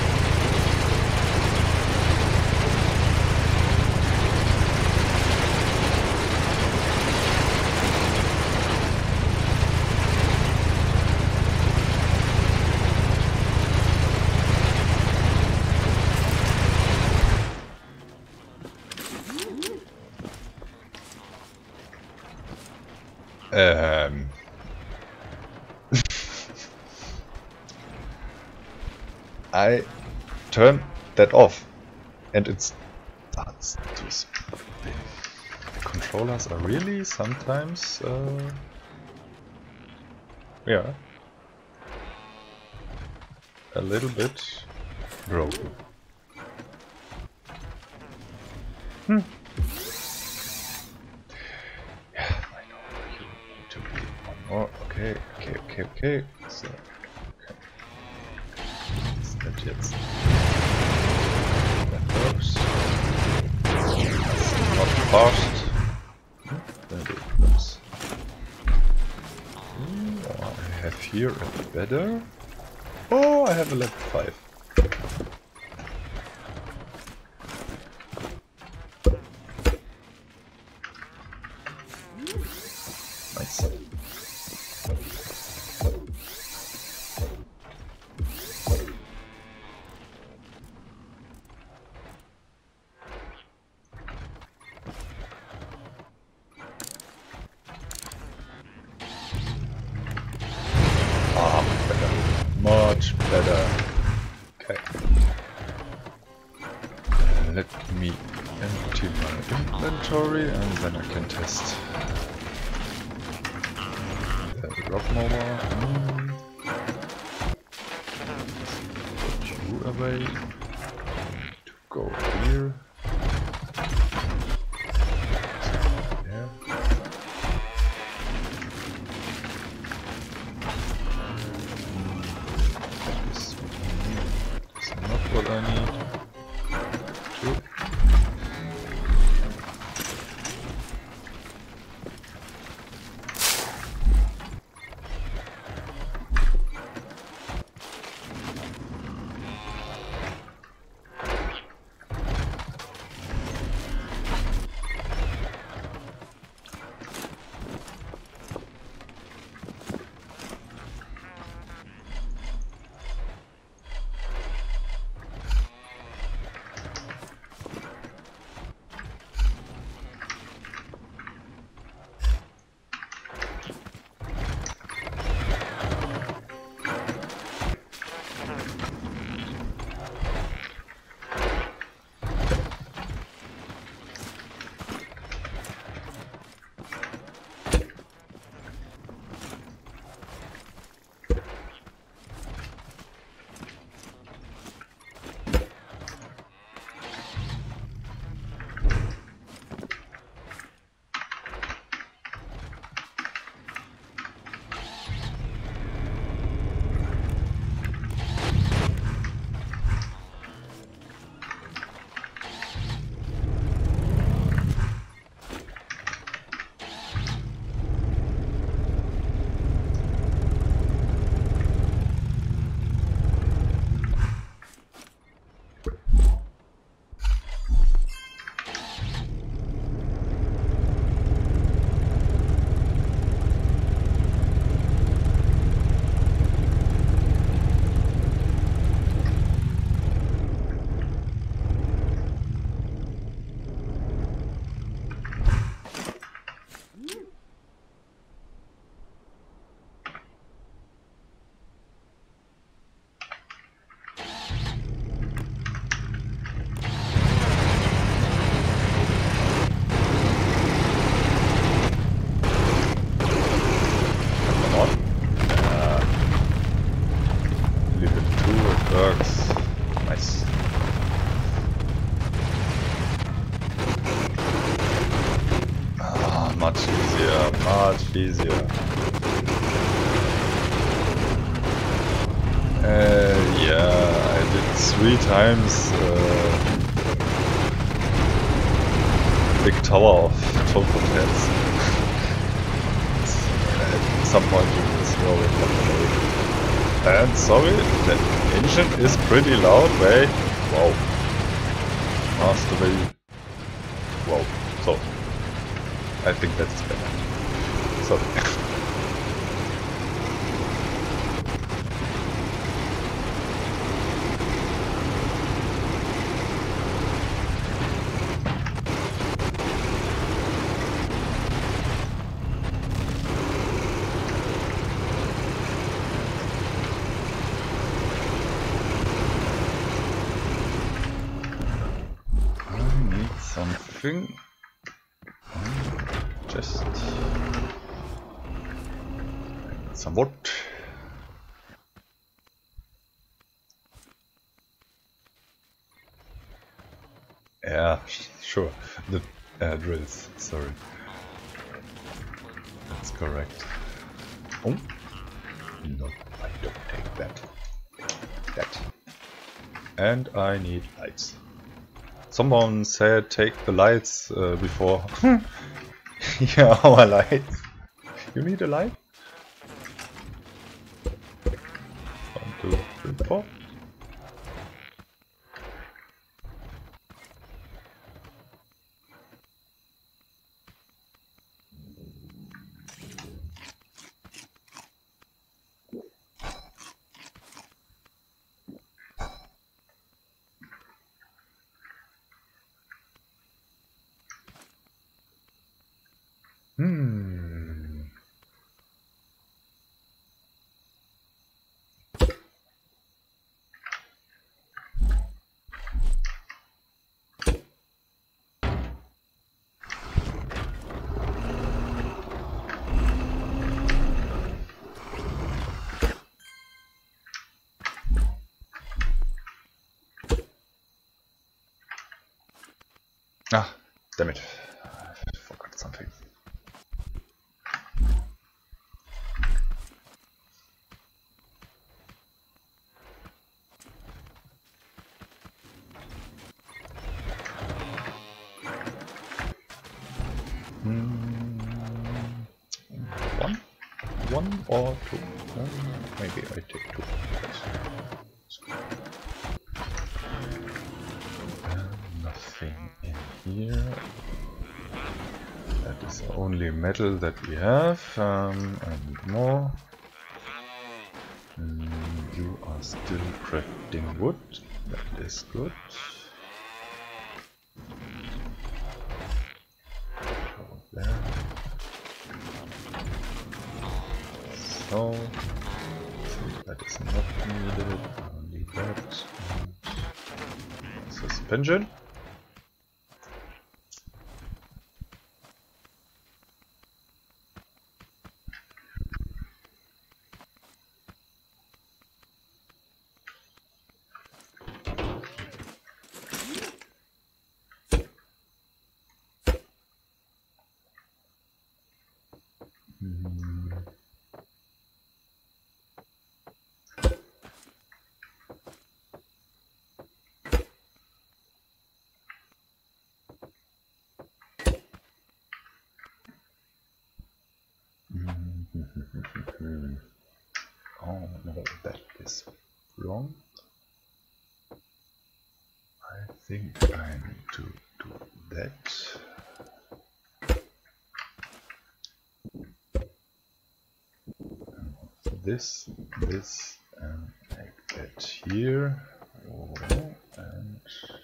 Um, I turn that off and it starts to spin. The controllers are really sometimes uh, yeah, a little bit broken. Hmm. Oh, okay, okay, okay, okay. So, okay. Ist das jetzt? That works. That's not fast. Then it works. Oh, I have here a better. Oh, I have a level five. Nice. Much better. Okay. Uh, let me empty my inventory and then I can test the rock mower. Mm. Put you away. To go here. There. What I need to much easier, much easier. Uh, yeah, I did three times uh, big tower of twelve heads. At some point you will throw it away. And sorry, the engine is pretty loud. Wait, wow. Mastery. Wow. So, I think that's better. Sorry. Something. Just some wood. Yeah, sure. The air drills. Sorry. That's correct. Oh no, I don't take that. That. And I need lights. Someone said take the lights uh, before. Yeah, our lights. You need a light? One, two, three, four. Hmm. Ah, damn it. I forgot something. One? One or two? Uh, maybe I take two. Uh, nothing in here. That is the only metal that we have. Um, I need more. Mm, you are still crafting wood. That is good. There. So, that is not needed, only that, and suspension. Hmm. Oh no, that is wrong. I think I need to do that. This, this, and make that here. Oh, and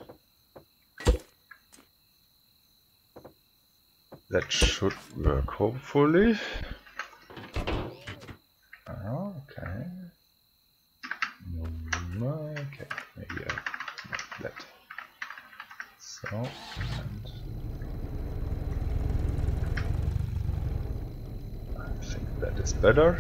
that should work, hopefully. Okay. Okay, maybe I make that. So, and I think that is better.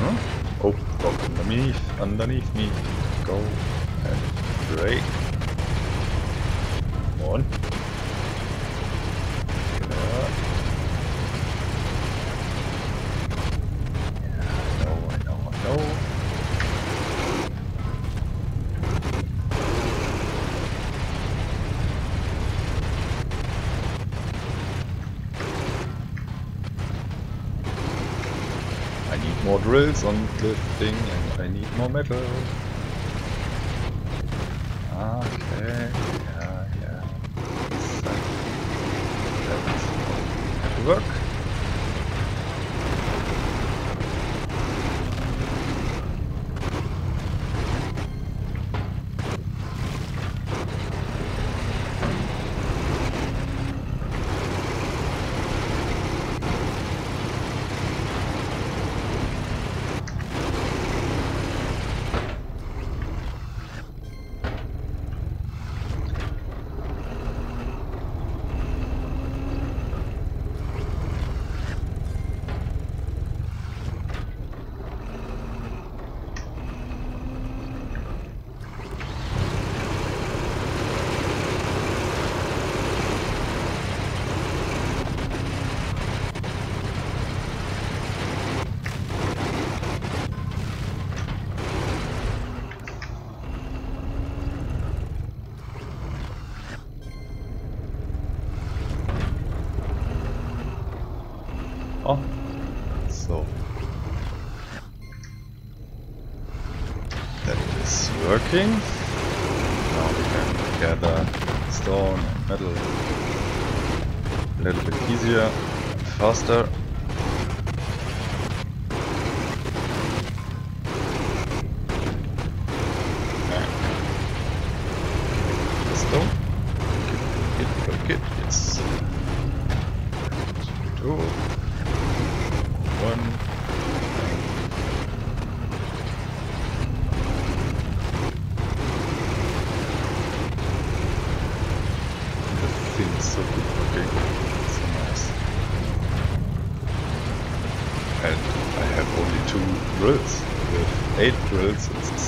Huh? Oh, oh, underneath, underneath me. Go and break. Come on. Yeah. Yeah, I know, I know, I know. I need more drills on the thing and I need more metal. Okay, yeah, yeah. So, let's have to work. Oh, so that is working. Now we can gather stone and metal a little bit easier and faster. The stone. Break it, break it, yes. Two. One. The thing is so good looking. So nice. And I have only two drills. With eight drills, it's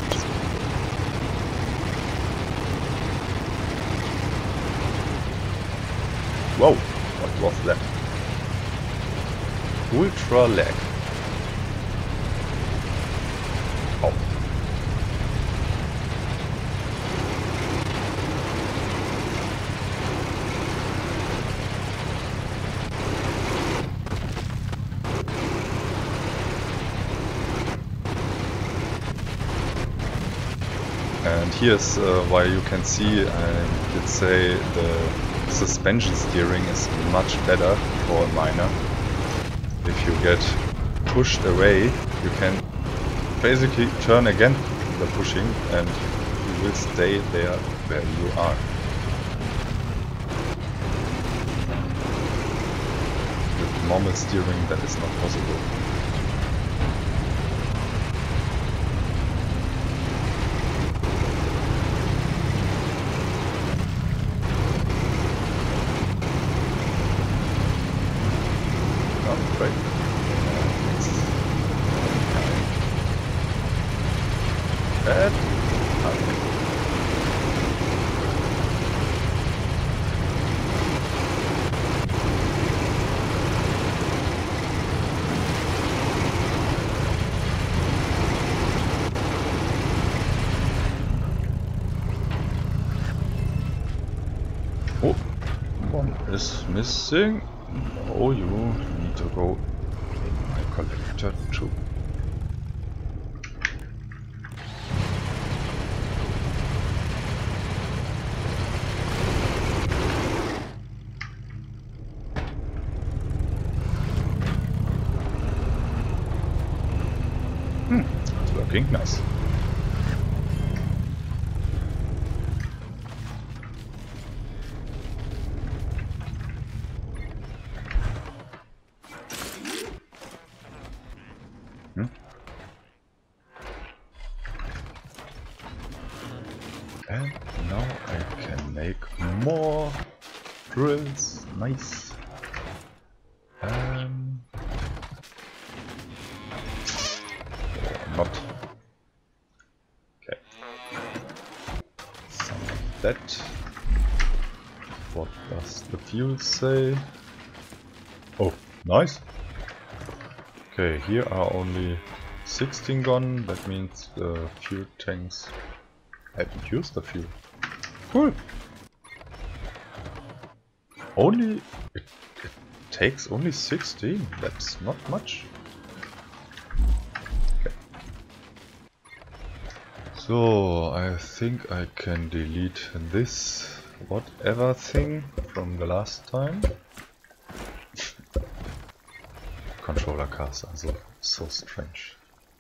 whoa! What was that? Ultra lag. Oh. And here's uh, why you can see, I did say the suspension steering is much better for a miner. If you get pushed away, you can basically turn again the pushing and you will stay there where you are. With normal steering that is not possible. Right. Bad. Okay. Oh, one is missing. Oh, you need to go in my collector too. Hmm, it's working nice. Hmm? And now I can make more drills. Nice. Um, not. Okay. Some of that. What does the fuel say? Oh, nice. Okay, here are only sixteen gone. That means the fuel tanks haven't used the fuel. Cool. Only it, it takes only sixteen. That's not much. Okay. So I think I can delete this whatever thing from the last time. Controller cars are so, so strange.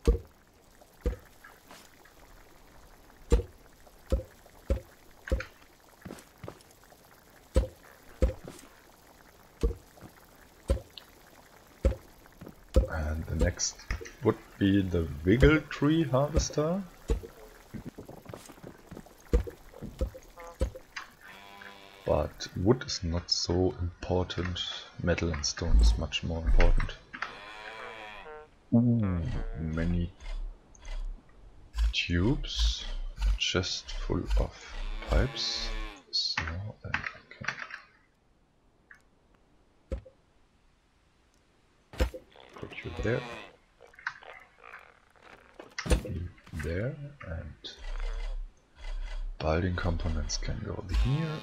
And the next would be the Wiggle Tree Harvester. But wood is not so important, metal and stone is much more important. Ooh, many tubes, chest full of pipes, so then I can put you there, put you there, and building components can go here.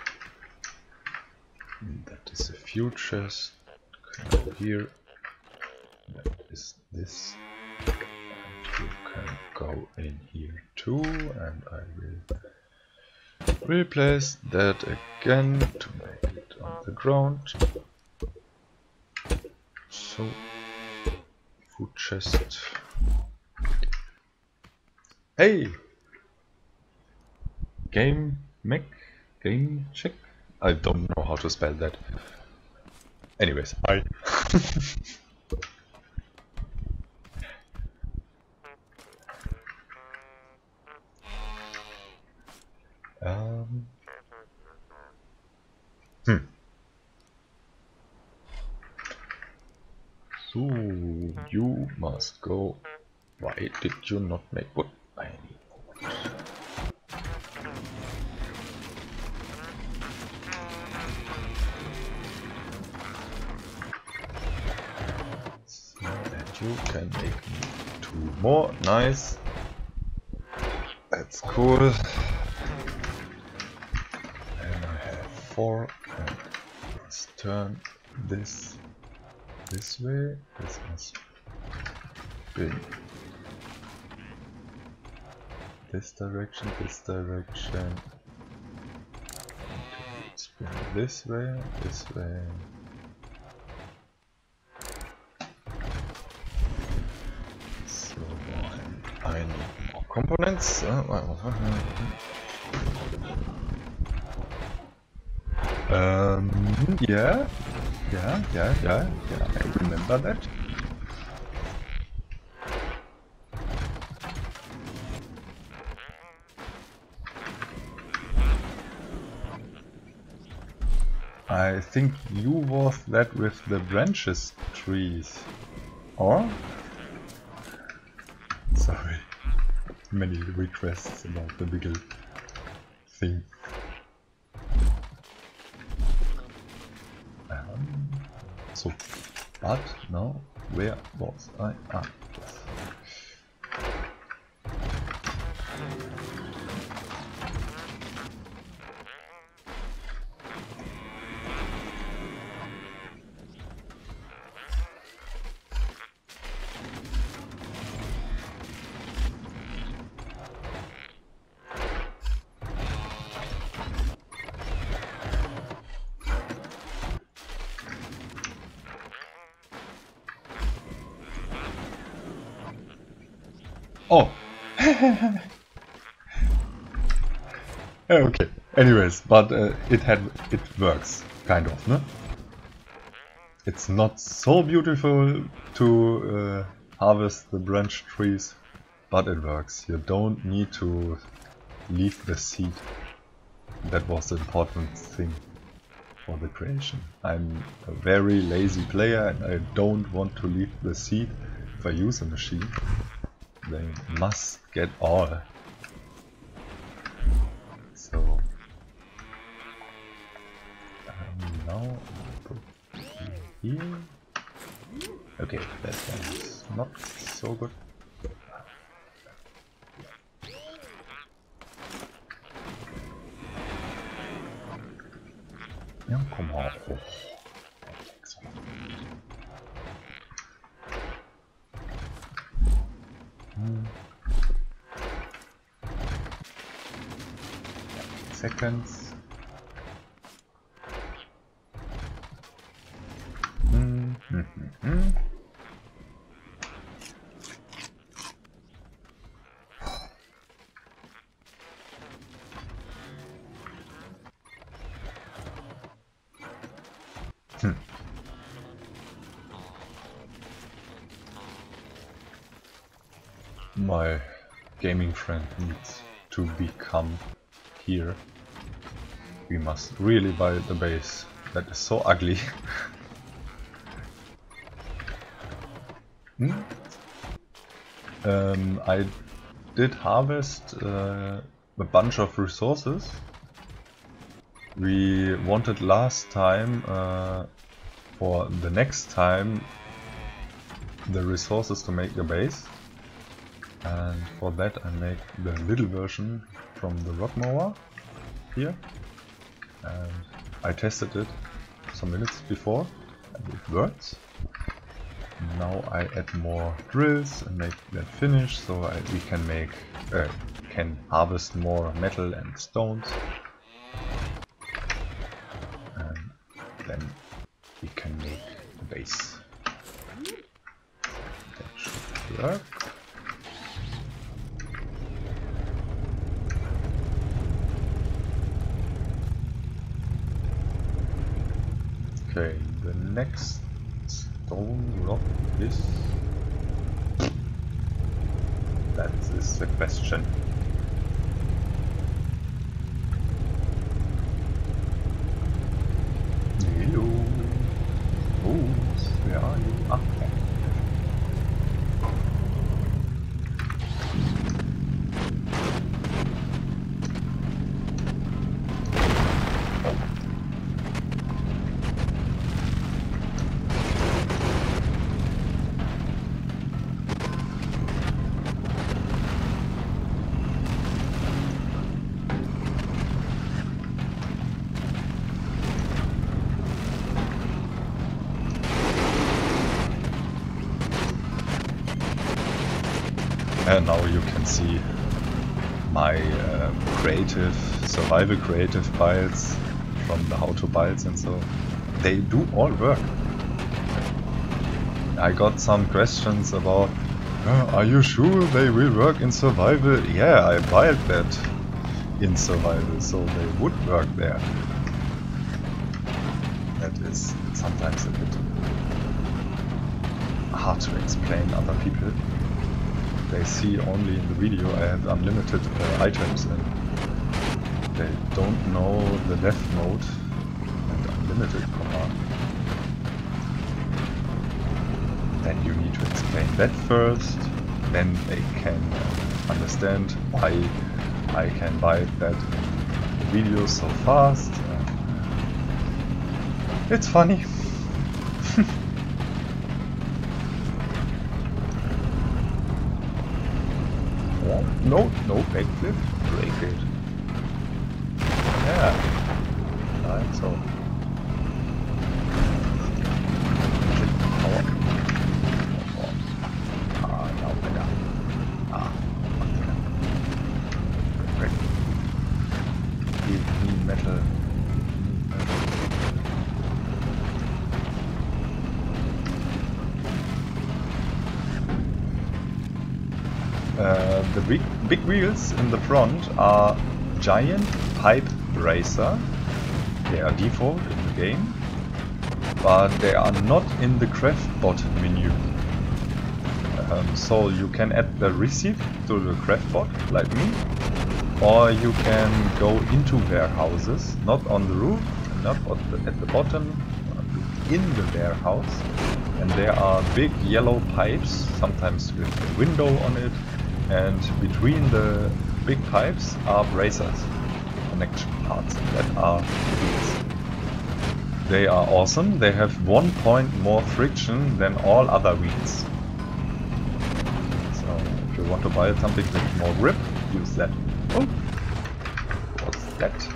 That is a fuel chest, can go here, that is this, and you can go in here too, and I will replace that again to make it on the ground. So, food chest. Hey! Game mech? Game check? I don't know how to spell that. Anyways, hi. um. Hmm. So you must go. Why did you not make wood? I need wood. You can make me two more. Nice. That's cool. And I have four. And let's turn this this way. This must be this direction, this direction. Spin this way, this way. I need more components. Uh, um, yeah, yeah, yeah, yeah, yeah, I remember that. I think you was that with the branches trees, or? Sorry, many requests about the Wiggle thing. Um, so, but now, where was I? Ah, yes. Oh! Okay, anyways, but uh, it had it works, kind of, no? It's not so beautiful to uh, harvest the branch trees, but it works. You don't need to leave the seed. That was the important thing for the creation. I'm a very lazy player and I don't want to leave the seed if I use a machine. they must get all. So um, now put here. Okay, that one's not so good. Ja, komm mal hoch. Hm. Seconds. Hm, hm, hm, hm. Hm. My gaming friend needs to become here. We must really buy the base. That is so ugly. hmm? um, I did harvest uh, a bunch of resources. We wanted last time uh, for the next time the resources to make the base, and for that I make the little version from the rock mower here, and I tested it some minutes before and it works. Now I add more drills and make that finish, so I, we can make uh, can harvest more metal and stones, and then we can make the base. That should work. Okay, the next stone rock is... That is the question. Hello. Oh, where are you? Ah, okay. And now you can see my uh, creative, survival creative builds from the how to builds, and so they do all work. I got some questions about, uh, are you sure they will work in survival? Yeah, I built that in survival, so they would work there. That is sometimes a bit hard to explain other people. They see only in the video I have unlimited uh, items, and they don't know the left mode and unlimited command. Then you need to explain that first, then they can uh, understand why I can buy that in videos so fast. Uh, it's funny. No, no backflip, break it. Yeah, like so. Power. Ah, now better. Ah, better. Great. Give me metal. Uh, the big, big wheels in the front are Giant Pipe Racer. They are default in the game, but they are not in the CraftBot menu. Um, so you can add the receipt to the CraftBot, like me, or you can go into warehouses, not on the roof, not at the, at the bottom, in the warehouse. And there are big yellow pipes, sometimes with a window on it, and between the big pipes are bracers, connection parts that are wheels. They are awesome. They have one point more friction than all other wheels. So if you want to buy something with more grip, use that. Oh, what's that?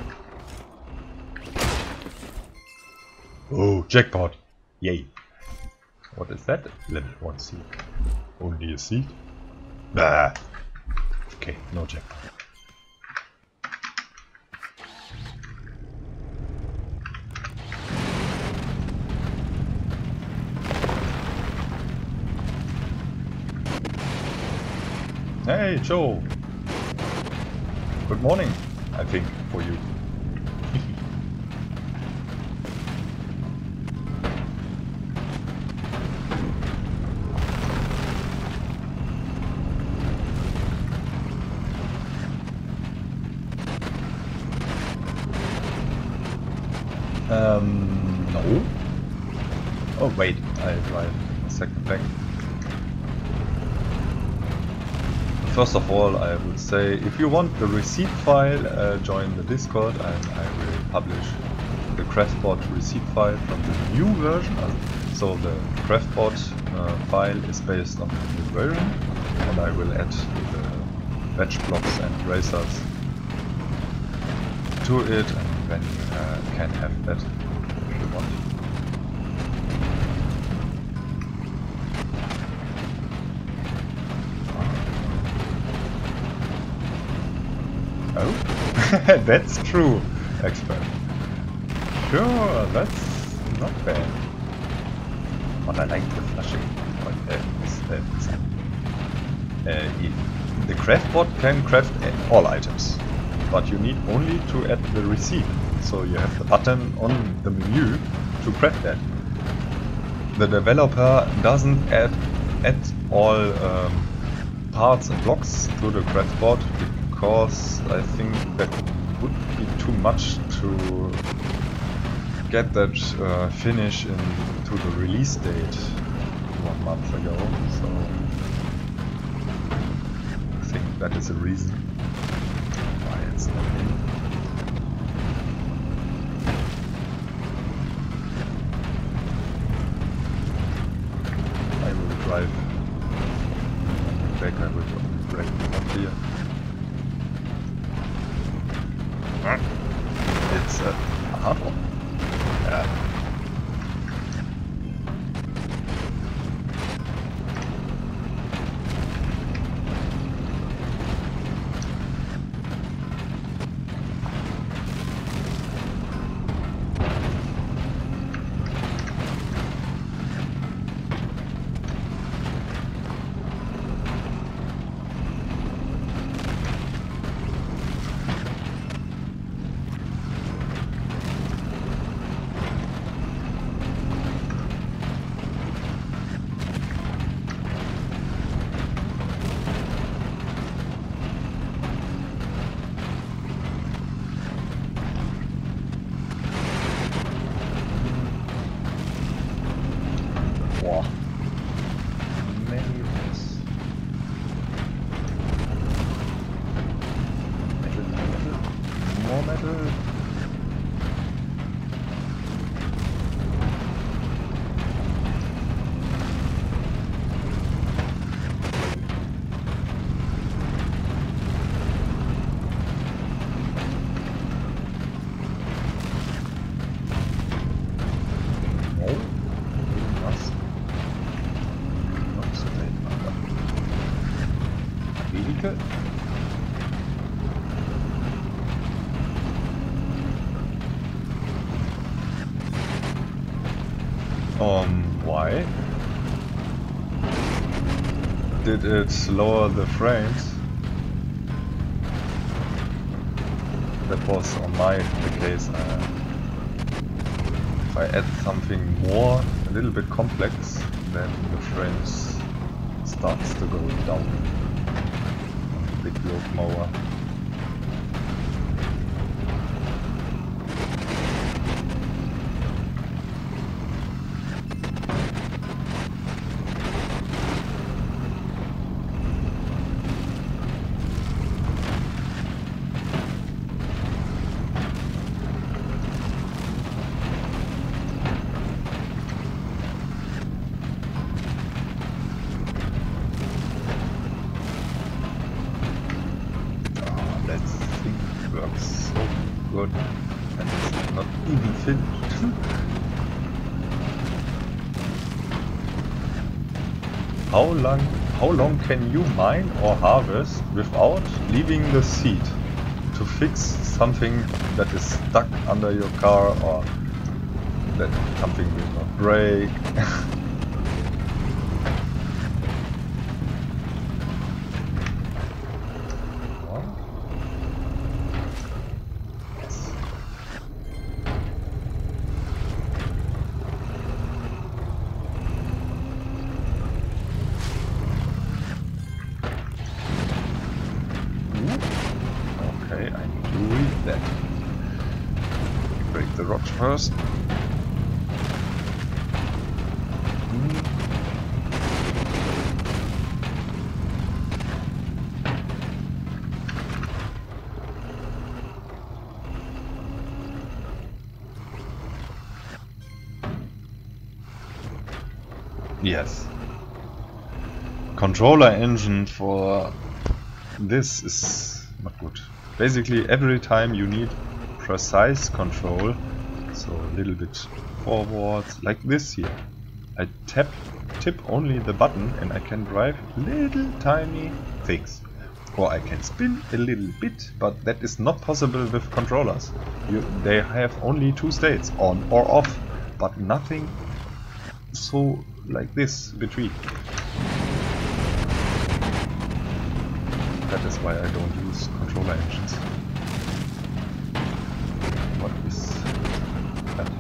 Oh, jackpot! Yay! What is that? Level one seed. Only a seed? Bah! Okay, no jackpot. Hey, Joe! Good morning, I think, for you. um, no. Oh, wait, I drive a second back. First of all, I would say, if you want the receipt file, uh, join the Discord and I will publish the Craftbot receipt file from the new version. So the Craftbot uh, file is based on the new version, and I will add the batch blocks and racers to it, and then you uh, can have that if you want. Oh, that's true, expert. Sure, that's not bad. But I like the flushing. Uh, it's, uh, it's, uh, the Craftbot can craft all items, but you need only to add the receipt. So you have the button on the menu to craft that. The developer doesn't add add all um, parts and blocks to the Craftbot, because I think that would be too much to get that uh, finish in, to the release date one month ago, so I think that is a reason why it's not in. I will drive back, I will break up here. It's a hard one. Yeah. Wow. Many of this. Metal, metal, more metal. Um, why? Did it lower the frames? That was on my the case. Uh, if I add something more, a little bit complex, then the frames starts to go down. Big load mower. good. And it's not even finished. How long, how long can you mine or harvest without leaving the seat to fix something that is stuck under your car or that something will not break? First. Yes. Controller engine for this is not good. Basically every time you need precise control, so a little bit forwards, like this here. I tap, tip only the button and I can drive little tiny things. Or I can spin a little bit, but that is not possible with controllers. You, they have only two states, on or off, but nothing so like this between. That is why I don't use controller engines. What is that?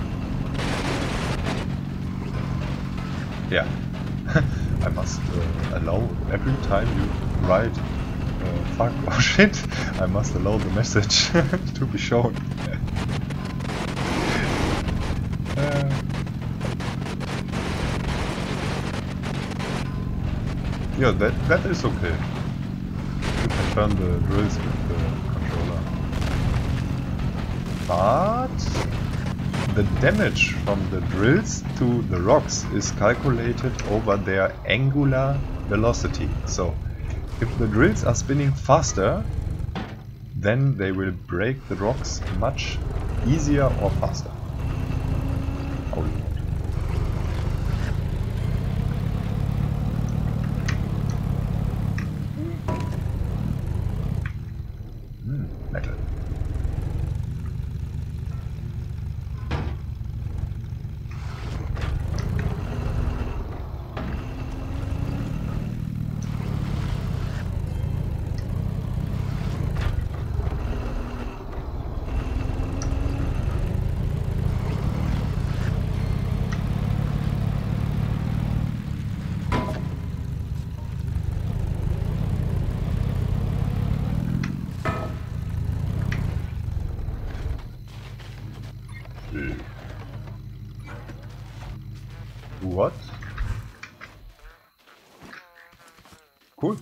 Yeah, I must uh, allow every time you write uh, fuck or shit, I must allow the message to be shown. uh, yeah, that, that is okay. You can turn the drills with the controller. But the damage from the drills to the rocks is calculated over their angular velocity. So if the drills are spinning faster, then they will break the rocks much easier or faster. How you want. Mm, metal. What? Cool.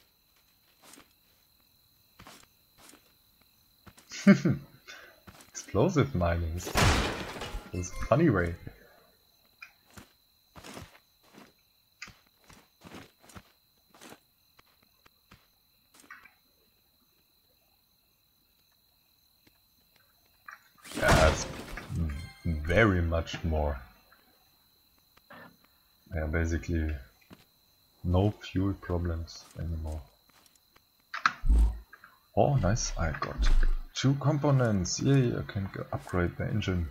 Explosive mining. It's a funny way. Yeah, it's very much more. Yeah, basically no fuel problems anymore. Oh, nice! I got two components. Yay! I can upgrade the engine.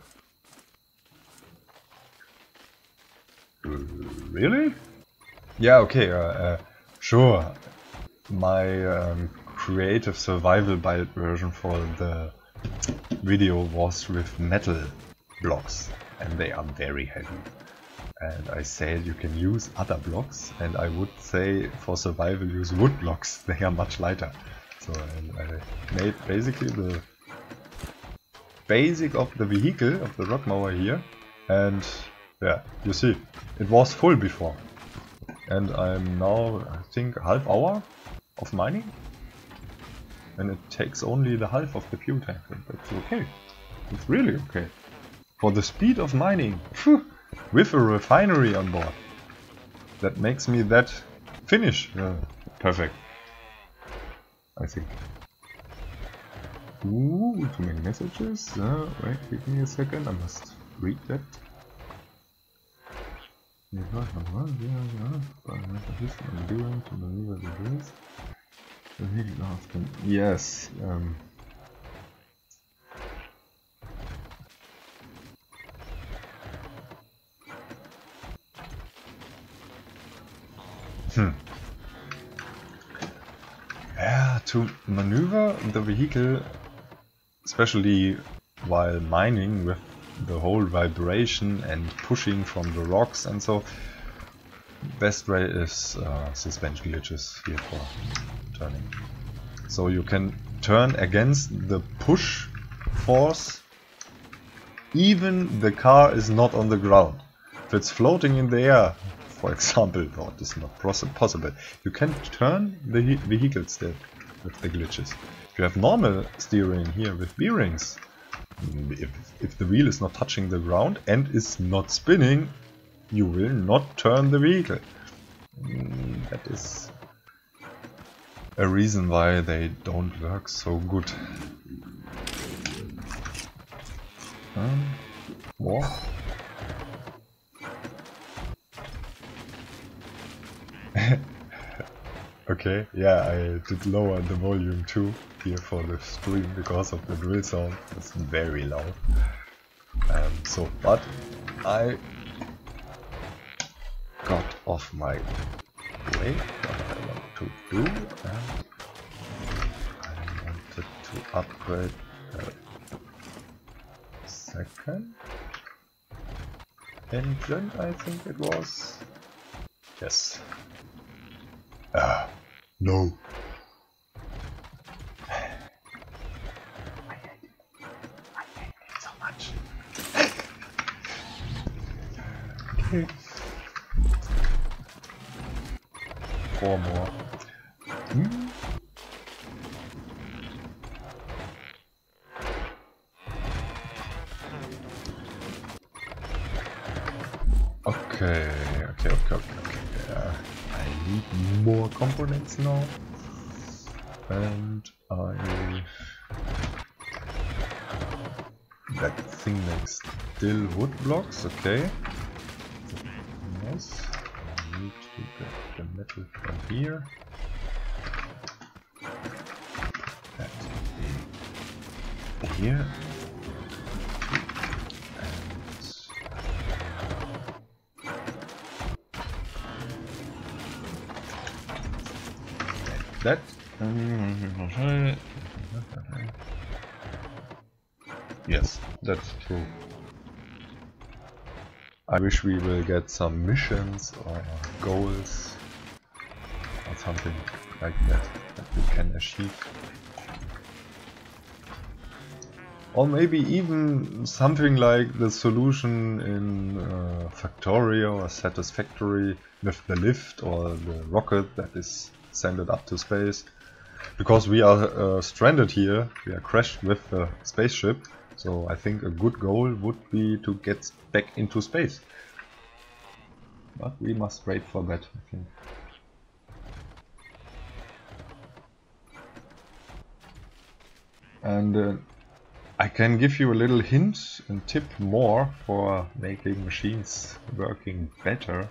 Really? Yeah. Okay. Uh, uh, sure. My um, creative survival build version for the video was with metal blocks, and they are very heavy. And I said you can use other blocks, and I would say for survival use wood blocks. They are much lighter. So and I made basically the basic of the vehicle of the rock mower here, and yeah, you see, it was full before, and I'm now I think half hour of mining, and it takes only the half of the fuel tank. That's okay. It's really okay for the speed of mining. Phew. With a refinery on board. That makes me that finish. Yeah, perfect. I think. Ooh, too many messages. Uh, wait, give me a second. I must read that. Yes. Um, hmm. Yeah, to maneuver the vehicle, especially while mining with the whole vibration and pushing from the rocks and so, best way is uh, suspension glitches here for turning. So you can turn against the push force even the car is not on the ground. If it's floating in the air, for example, no, it is not possible. You can turn the vehicle still with the glitches. If you have normal steering here with bearings, if, if the wheel is not touching the ground and is not spinning, you will not turn the vehicle. That is a reason why they don't work so good. Um, more? Okay, yeah, I did lower the volume too here for the stream because of the drill sound. It's very loud. Um, so, but I got off my way what I want to do, and I wanted to upgrade a second engine, I think it was. Yes. Ah, no. I hate it. I hate it so much. Okay. Four more. Hmm? Okay, okay, okay, okay, okay. Yeah. I need more components now. And I... That thing makes still wood blocks, okay. Nice. I need to get the metal from here. That in here. That. Yes, that's true. I wish we will get some missions or goals or something like that that we can achieve. Or maybe even something like the solution in uh, Factorio or Satisfactory with the lift or the rocket that is sent it up to space. Because we are uh, stranded here, we are crashed with the spaceship, so I think a good goal would be to get back into space. But we must wait for that, I think. And uh, I can give you a little hint and tip more for making machines working better.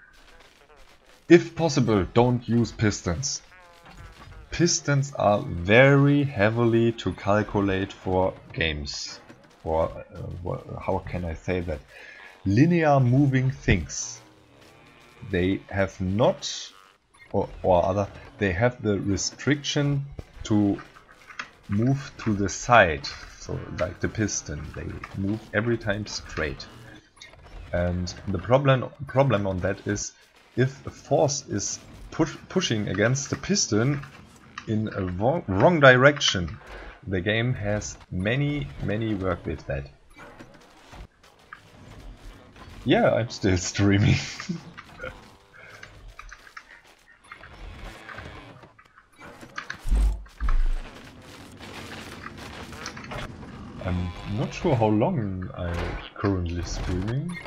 If possible, don't use pistons. Pistons are very heavily to calculate for games. Or uh, how can I say that? Linear moving things. They have not, or, or other, they have the restriction to move to the side. So like the piston, they move every time straight. And the problem problem on that is, if a force is push, pushing against the piston in a wrong, wrong direction, the game has many, many work with that. Yeah, I'm still streaming. I'm not sure how long I'm currently streaming.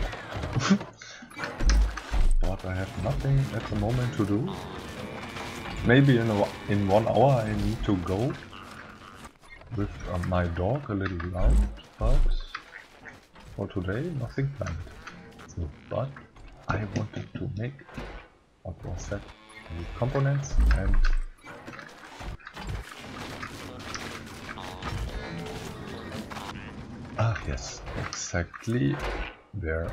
But I have nothing at the moment to do. Maybe in, a, in one hour I need to go. with uh, my dog a little loud, but for today nothing planned. So, but I wanted to make, what was that? Any components and ah yes, exactly where.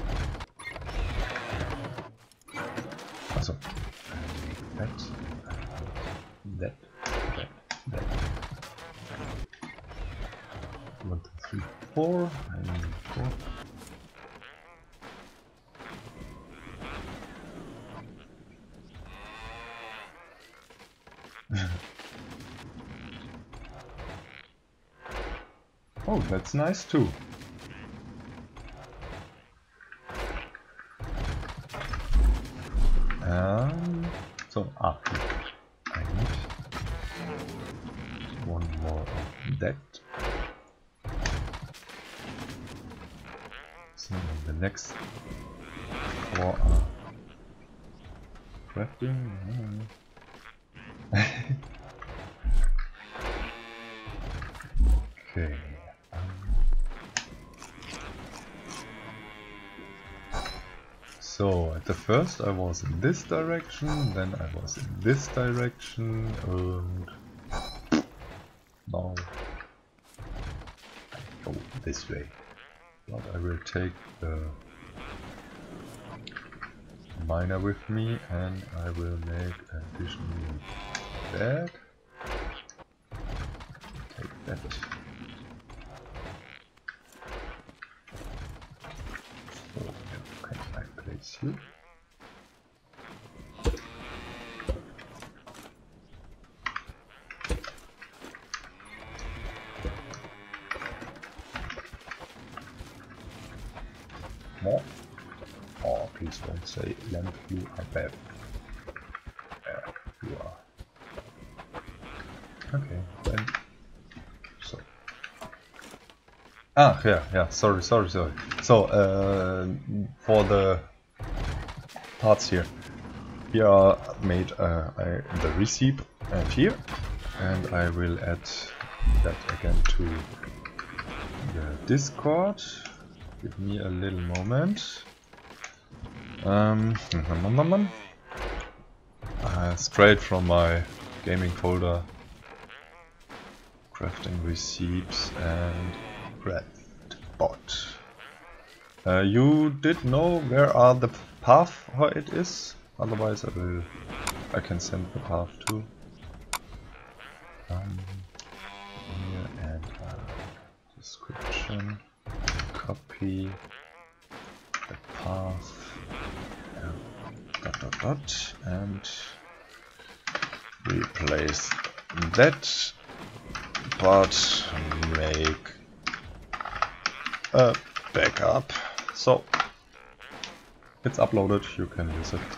Also, that, that, that, that. One, two, three, four. I need four. Oh, that's nice too. Um, so, ah, I need one more of that. So the next four are crafting. Okay. Um, so at the first I was in this direction, then I was in this direction, and now I go this way. But I will take the miner with me and I will make additional bed. Take that. So where can I place you? More. Oh, please don't say lamp, you are bad. There you are. Okay, then. So. Ah, yeah, yeah, sorry, sorry, sorry. So, uh, for the parts here, here are made uh, I, the receipt and here, and I will add that again to the Discord. Give me a little moment. Um, uh, straight from my gaming folder, crafting receipts and craft bot. Uh, you did know where are the path how it is? Otherwise, I will. I can send the path too. Um, here and uh, description. Copy the path. Um, dot dot dot and replace that, but make a backup. So it's uploaded, you can use it.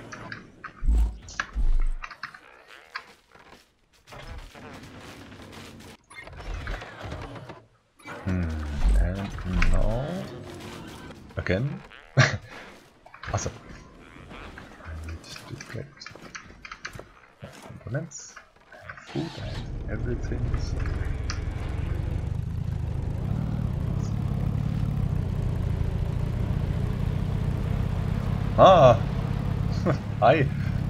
Hmm, and now again. Awesome. I need to get components, I have food, I have everything. So ah, hi.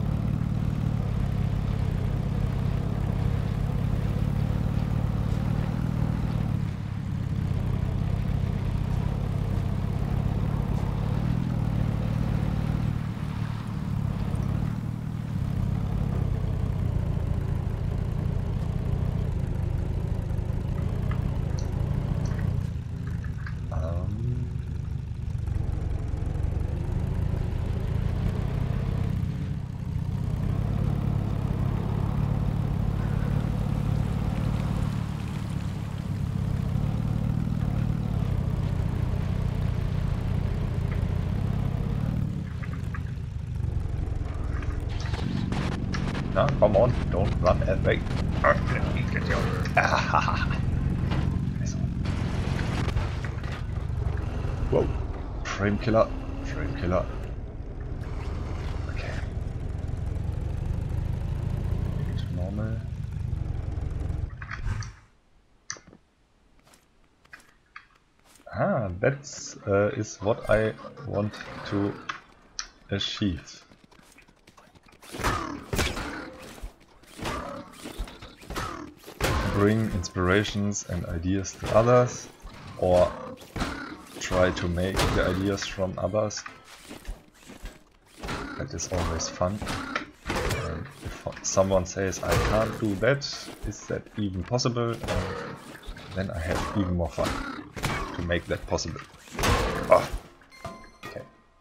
No, come on, don't run away. Whoa, frame killer, frame killer. Okay. Normal. Yeah, that's uh, is what I want to achieve. Bring inspirations and ideas to others, or try to make the ideas from others. That is always fun. And if someone says I can't do that, is that even possible? And then I have even more fun to make that possible. Oh. Okay.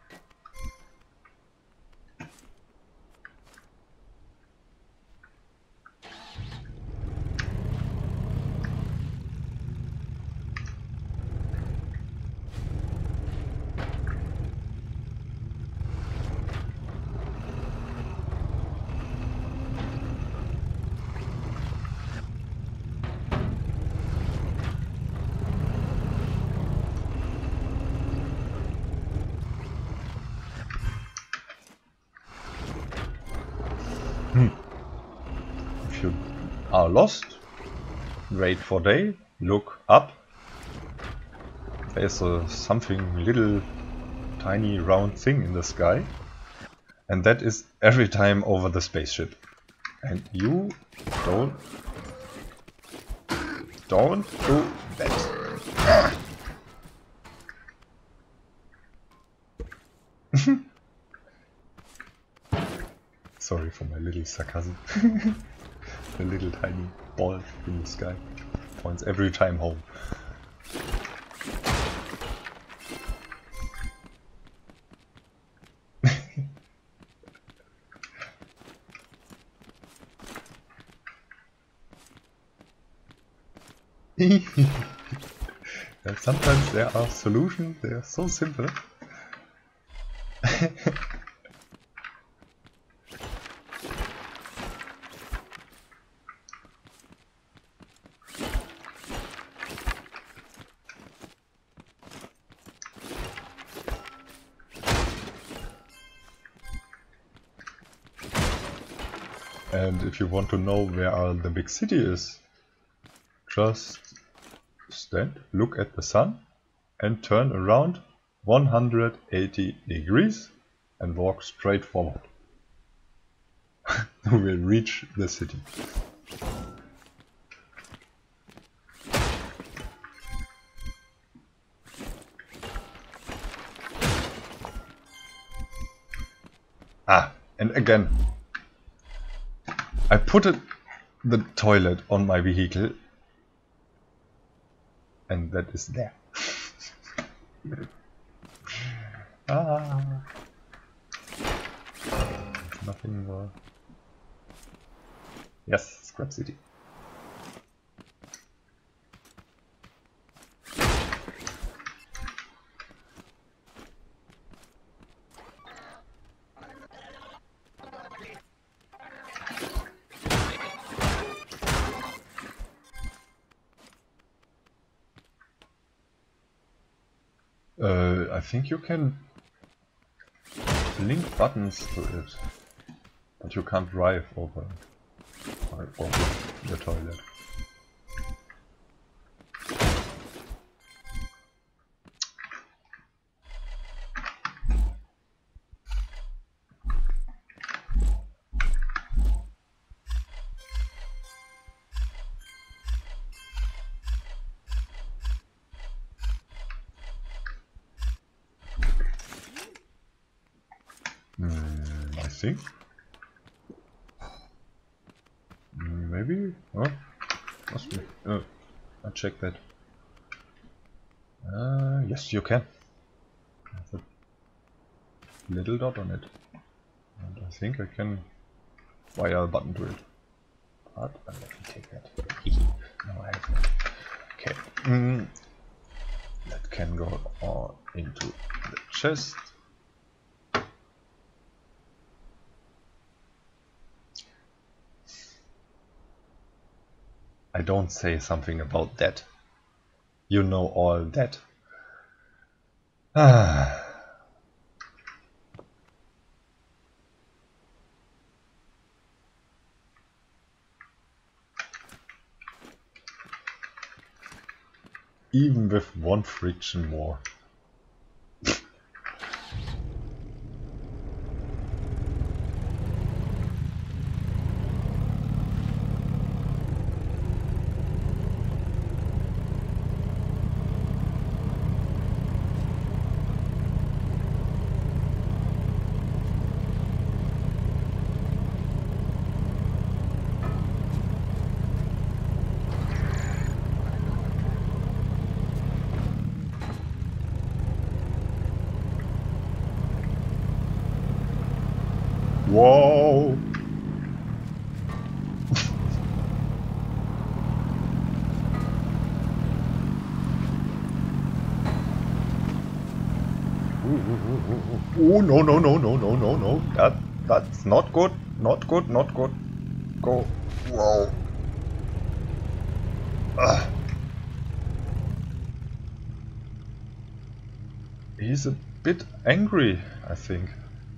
If you are lost, wait for day, look up. There's a something little tiny round thing in the sky, and that is every time over the spaceship. And you don't don't do that. Sorry for my little sarcasm. The little tiny ball in the sky points every time home. And sometimes there are solutions, they are so simple. And if you want to know where the big city is, just stand, look at the sun and turn around one hundred eighty degrees and walk straight forward. You will reach the city. Ah, and again, I put it, the toilet on my vehicle, and that is there. Ah, nothing more. Yes, Scrap City. Uh, I think you can link buttons to it, but you can't drive over, over the toilet. Mm, I think. Mm, maybe? Oh, must be. Oh, I'll check that. Uh, yes, you can. There's a little dot on it. And I think I can wire a button to it. But uh, let me take that. No, I have that. Okay. Mm, that can go all into the chest. I don't say something about that. You know all that. Ah. Even with one friction more. Whoa! Oh no no no no no no no! That that's not good! Not good! Not good! Go! Whoa! Ugh. He's a bit angry, I think.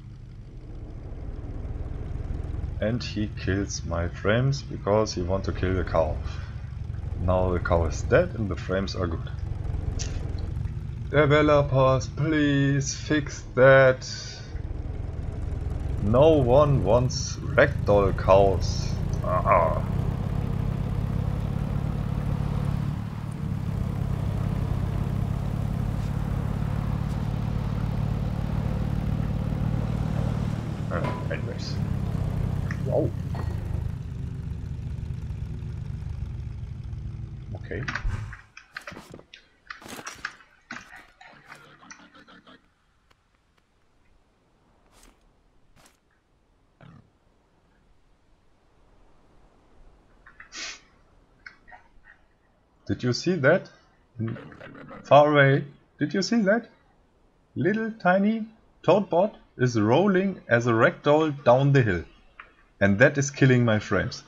And he kills my frames because he wants to kill the cow. Now the cow is dead and the frames are good. Developers, please fix that. No one wants ragdoll cows. Ah. Uh, anyways. Wow. Okay. Did you see that? Far away. Did you see that? Little tiny Toadbot is rolling as a ragdoll down the hill. And that is killing my frames.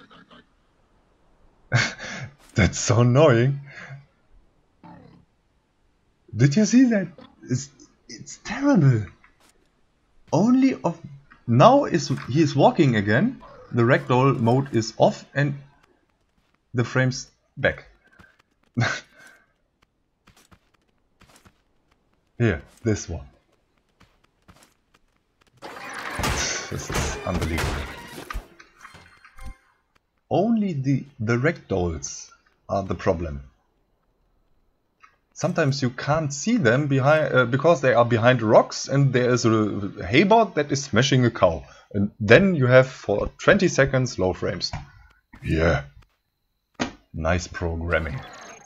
That's so annoying. Did you see that? It's, it's terrible. Only of now is he is walking again. The ragdoll mode is off and the frames back. Here, this one. This is unbelievable. Only the the ragdolls are the problem. Sometimes you can't see them behind uh, because they are behind rocks and there is a haybot that is smashing a cow. And then you have for twenty seconds low frames. Yeah. Nice programming.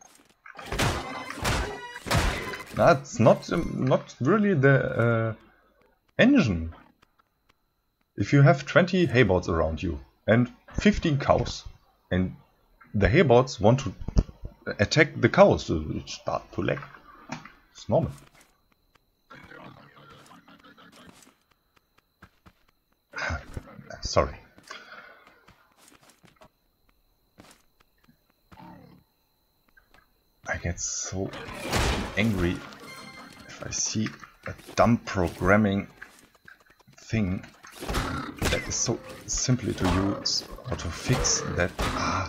That's not um, not really the uh, engine. If you have twenty haybots around you and fifteen cows and the haybots want to attack the cows, so it start to lag. It's normal. Sorry. I get so angry if I see a dumb programming thing that is so simply to use or to fix that. Ah.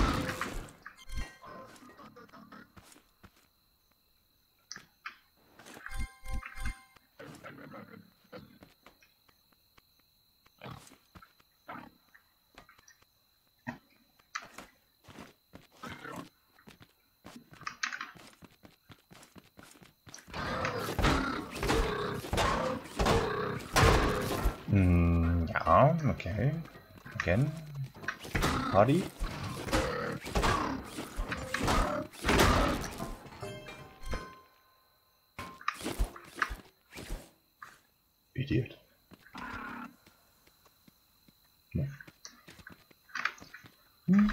Mm, yeah, okay. Again. Party. Idiot. No. Hmm.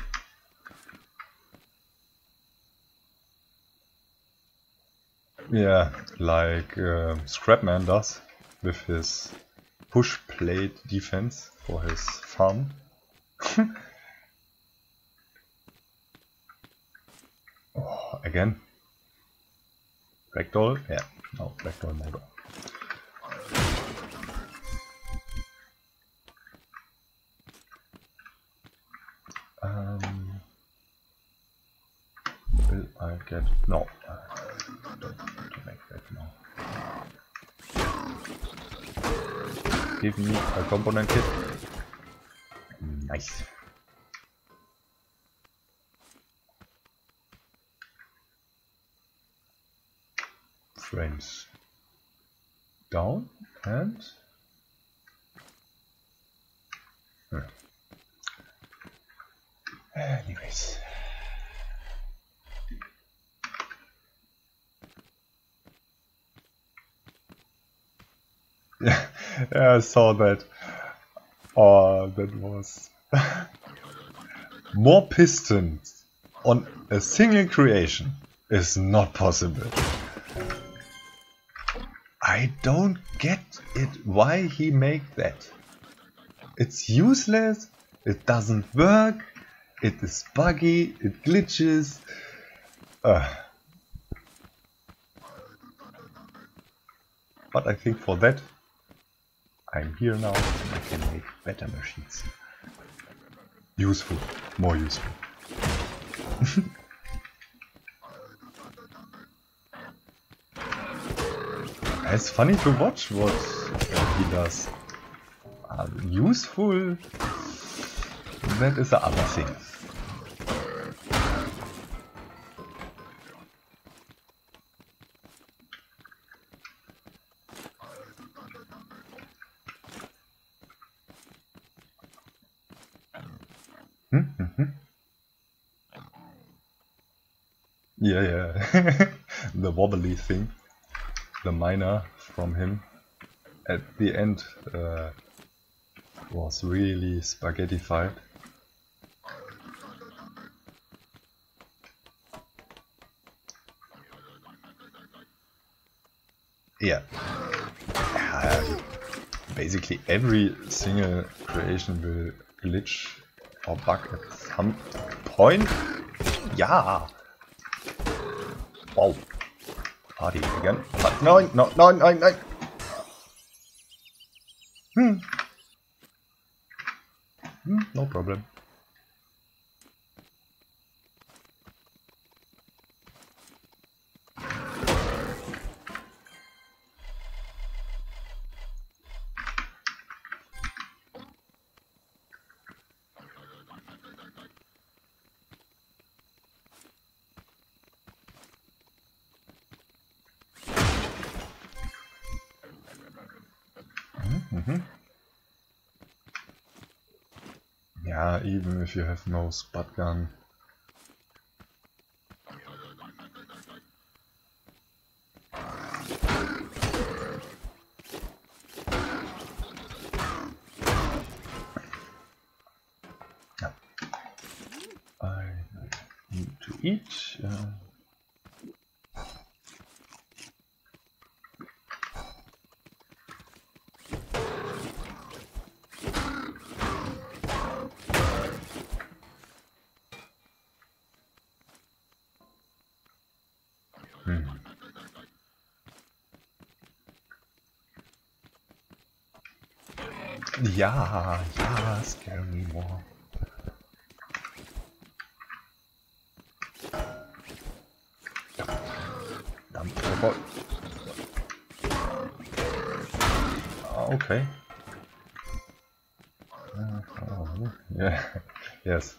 Yeah, like uh, Scrapman does with his push plate defense for his farm. Oh, again. Ragdoll? Yeah, no, Ragdoll motor. Um, will I get... No. I don't want to make that now. Give me a component kit. Nice. Frames down and... Hmm. Anyways. Yeah, I saw that. Oh, that was... More pistons on a single creation is not possible. I don't get it why he made that. It's useless, it doesn't work, it is buggy, it glitches. Uh. But I think for that I'm here now and I can make better machines. Useful, more useful. It's funny to watch what uh, he does. Uh, useful, that is the other thing. Mm-hmm. Yeah, yeah. The wobbly thing. The miner from him at the end uh, was really spaghettified. Yeah. Uh, basically every single creation will glitch or bug at some point. Yeah. Wow. Party again. But no, no, no, no, no. Hmm. Hmm, no problem. Mm-hmm. Yeah, even if you have no spud gun. Yeah. I need to eat. Uh, Hmm. Ja, ja, scare me more. Dump robot. Okay. Uh, oh, yeah. Yes.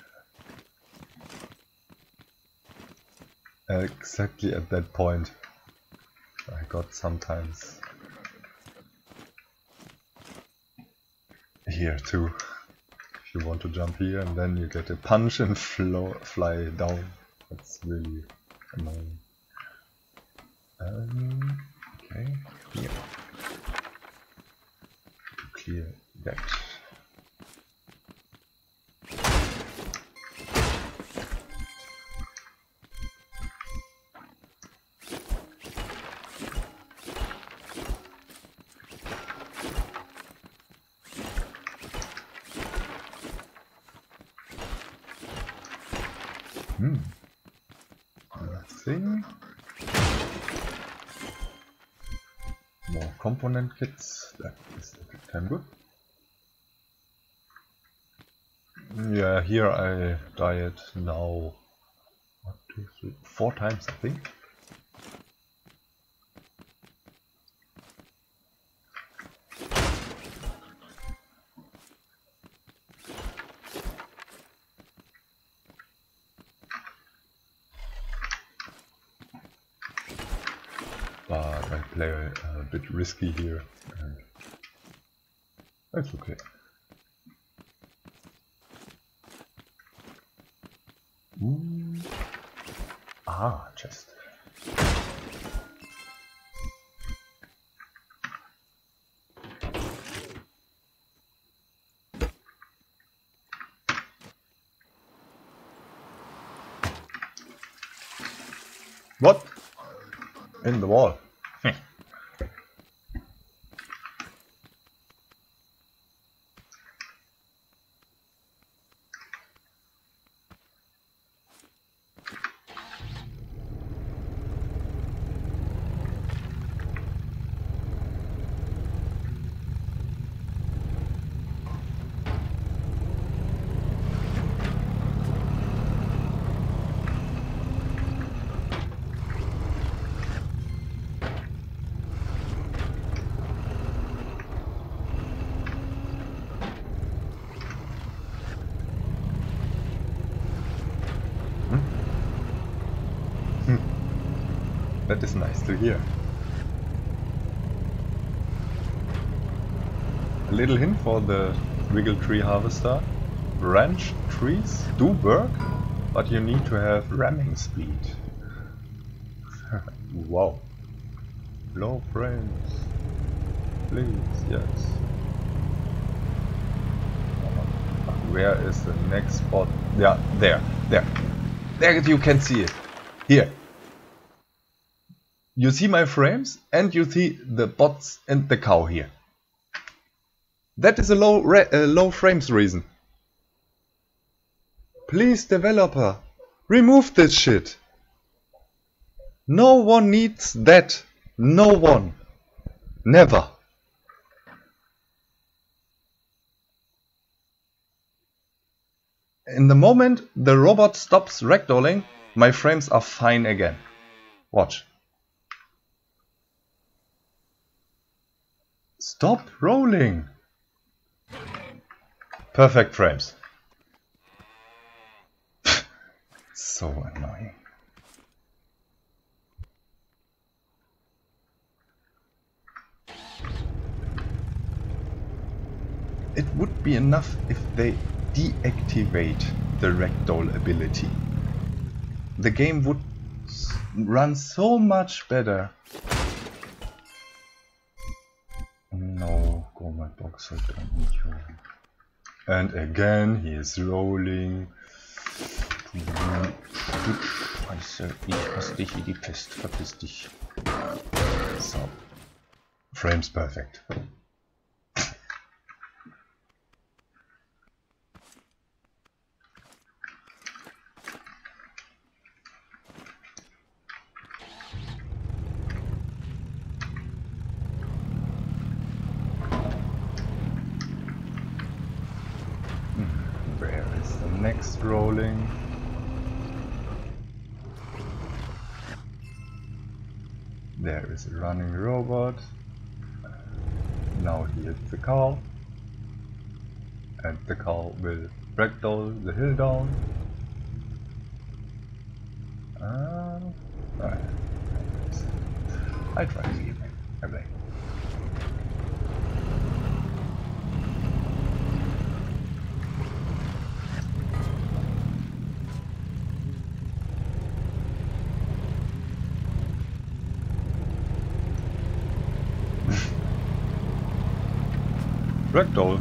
Exactly at that point I got sometimes here too. If you want to jump here and then you get a punch and flow, fly down. That's really annoying. Um, okay, here. To clear that. Hmm. Nothing. More component kits. That is every time good. Yeah, here I died now. What two, three, four times, I think. But I play a, a bit risky here, and that's okay. Mm. Ah, chest. What? In the wall. That is nice to hear. A little hint for the Wiggle Tree Harvester. Branch trees do work, but you need to have ramming speed. Wow. Low frames. Please, yes. Where is the next spot? Yeah, there, there. There you can see it. Here. You see my frames and you see the bots and the cow here. That is a low, re uh, low frames reason. Please, developer, remove this shit. No one needs that. No one. Never. In the moment the robot stops ragdolling, my frames are fine again. Watch. Stop rolling. Perfect frames. So annoying. It would be enough if they deactivate the ragdoll ability. The game would run so much better. No, go my box, I don't need you. And again he is rolling. Scheiße, ich hasse dich wie die Pest, verpiss dich. So. Frames perfect. Where is the next rolling? There is a running robot. Now he hits the cow. And the cow will ragdoll the hill down. Uh, I try to give him a break. Ragdoll.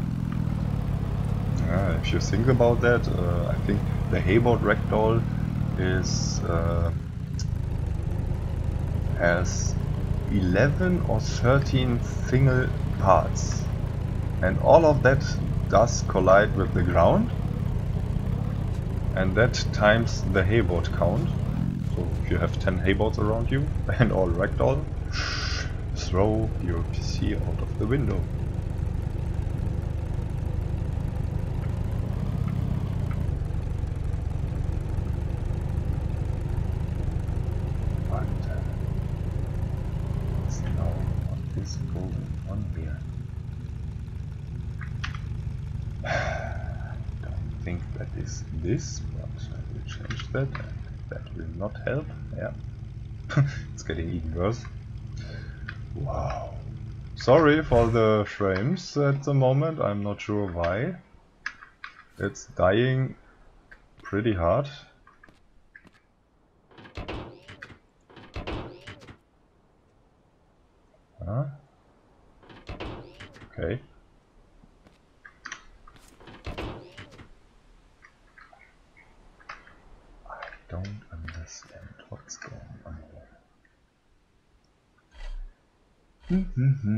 Yeah, if you think about that, uh, I think the Hayboat Ragdoll is uh, has eleven or thirteen single parts, and all of that does collide with the ground, and that times the hayboat count. So if you have ten hayboats around you and all ragdoll, throw your P C out of the window. think that is this, but I will change that, and that will not help. Yeah, it's getting even worse. Wow. Sorry for the frames at the moment, I'm not sure why. It's dying pretty hard. Huh? Okay. I don't understand what's going on here.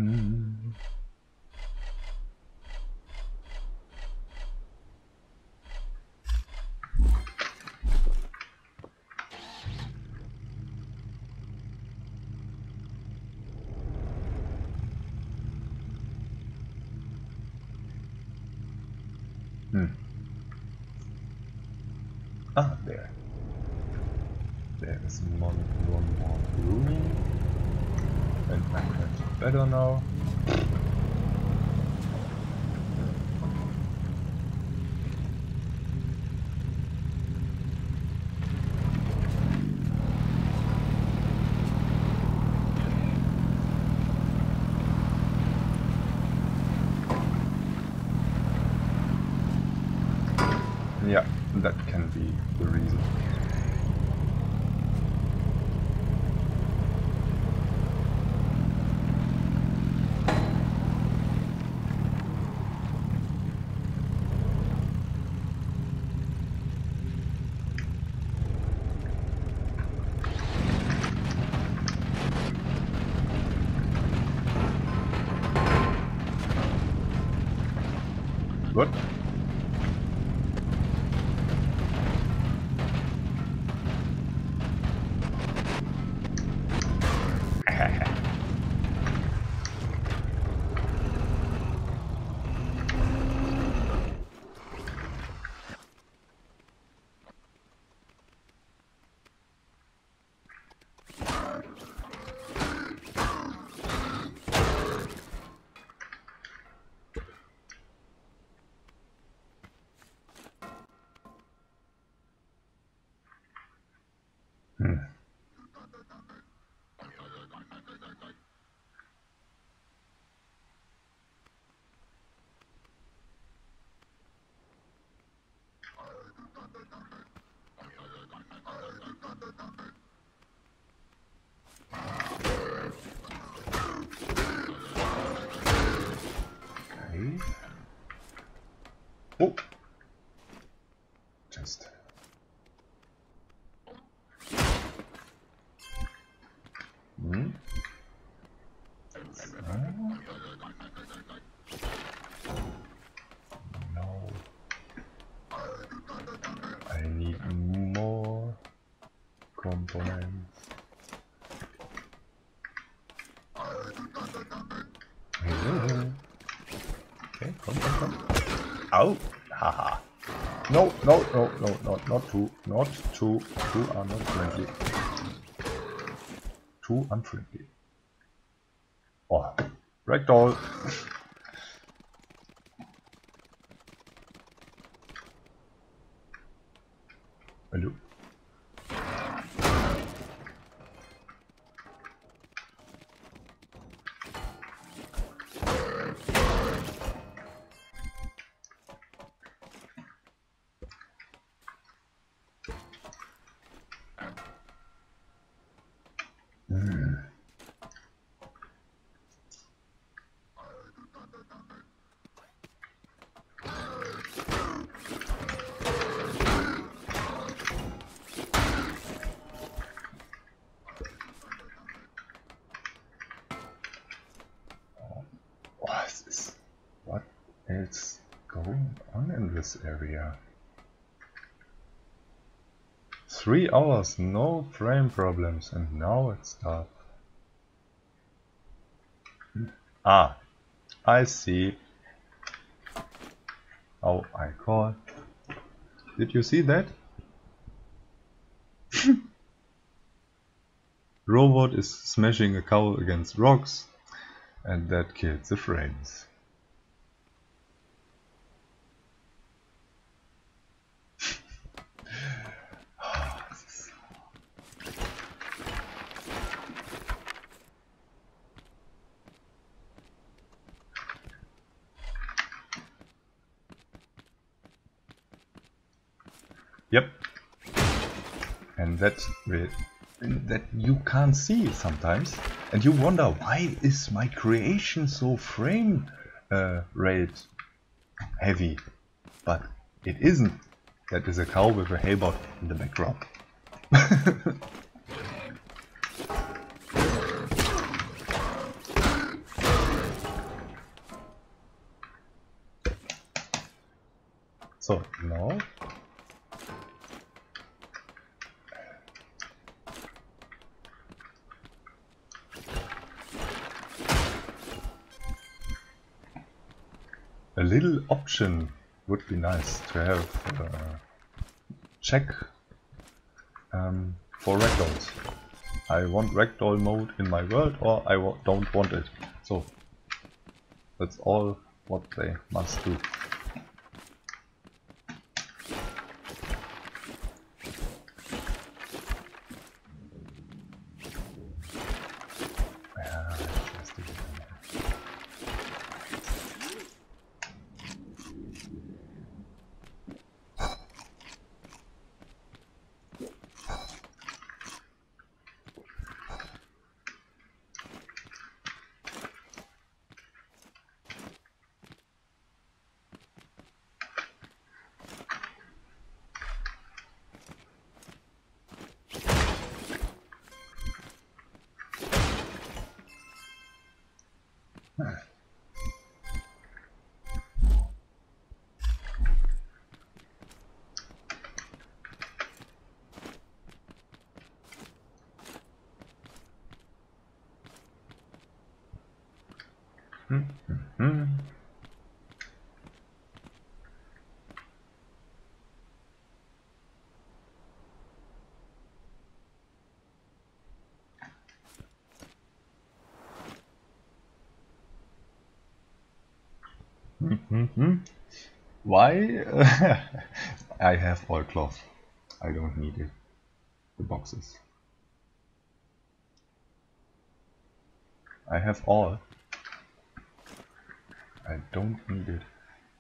Hmm. Ah, there. There is one, one more room. And I can better now. Yeah, that can be the reason. What? Hmm. Okay. Oh! Just... Hmm? No. No. I need more components. Okay, come, come, come. Ow! Haha. No, no, no, no, not, not two. Not two. Two are not friendly. Two unfriendly. Oh, ragdoll. Hello. Hmm. What is, what is going on in this area? Three hours, no frame problems, and now it starts. Ah, I see. Oh, I call. Did you see that? Robot is smashing a cow against rocks, and that kills the frames. Yep. And that will, that you can't see sometimes, and you wonder why is my creation so frame uh, rate heavy, but it isn't. That is a cow with a hay bot in the background. So now a little option would be nice to have. Uh, check um, for ragdolls. I want ragdoll mode in my world, or I w don't want it. So that's all what they must do. Mm-hmm. Mm-hmm. Why? I have all cloth. I don't need it. The boxes. I have all. I don't need it.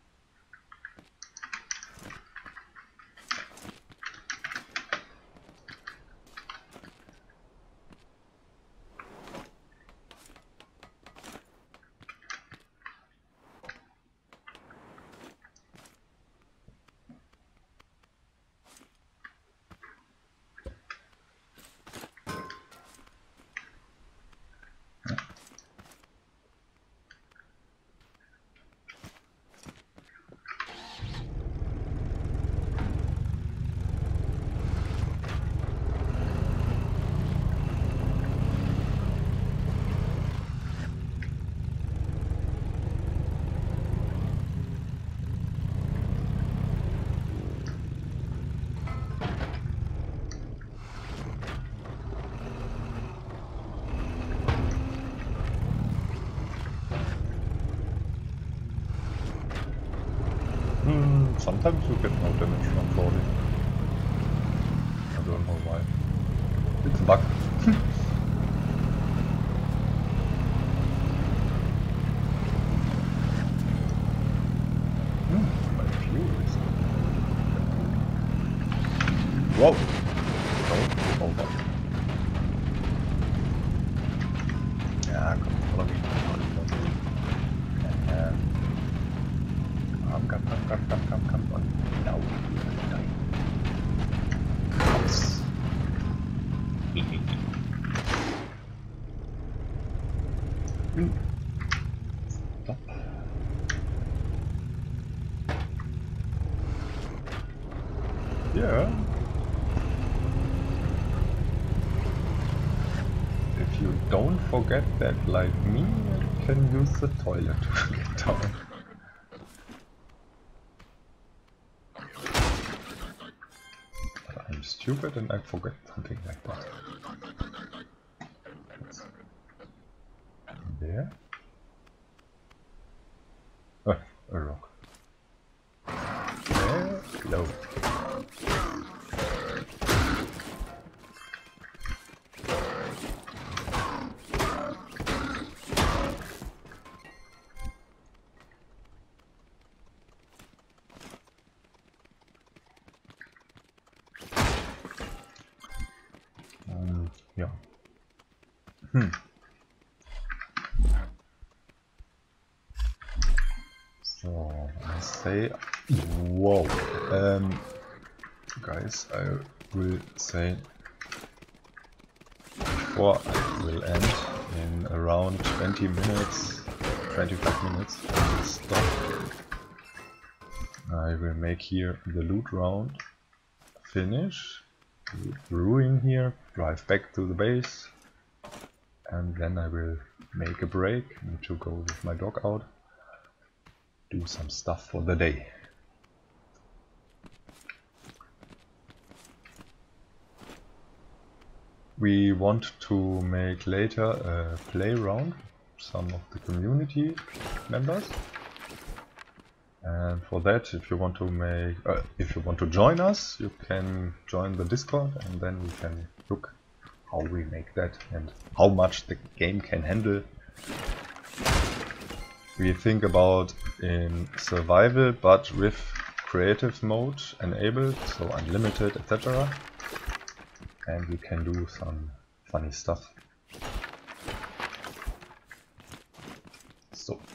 Hmm, sometimes you get no damage from falling. I don't know why. It's a bug. hmm, my fuel is... Whoa! Don't hold on. Yeah, come follow me. Uh, come, come, come, come, come, come, come on. Now you're gonna die. Yes. Stop. Yeah. If you don't forget that, like me, you can use the toilet to get down. But I'm stupid and I forget something like that. There? Oh, a rock. There, low. ja. Hm. So, I say, wow, um, guys, I will say, before I will end in around twenty minutes, twenty-five minutes, I will stop. I will make here the loot round, finish, ruin here, drive back to the base, and then I will make a break, need to go with my dog out, do some stuff for the day. We want to make later a play round, some of the community members. And for that, if you want to make, uh, if you want to join us, you can join the Discord, and then we can look how we make that and how much the game can handle. We think about in survival, but with creative mode enabled, so unlimited, et cetera. And we can do some funny stuff. So.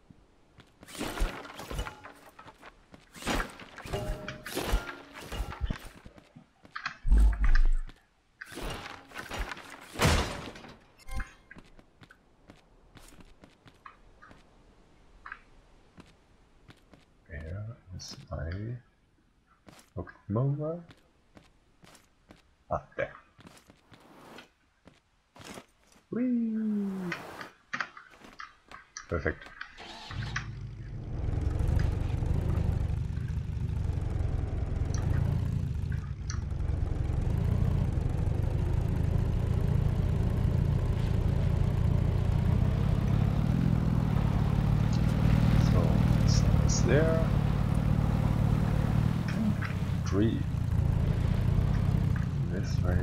Where is my Okmova? Ah, there. Whee! Perfect. So, it's there. Three. This way.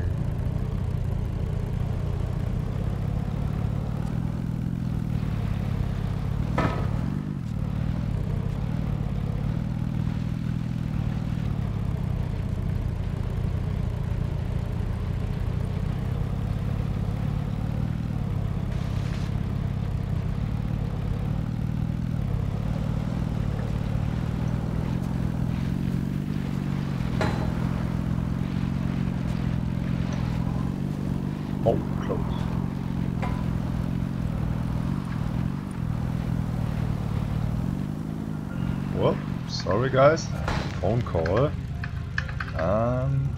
Oh, close. Whoop, sorry guys, phone call. Um,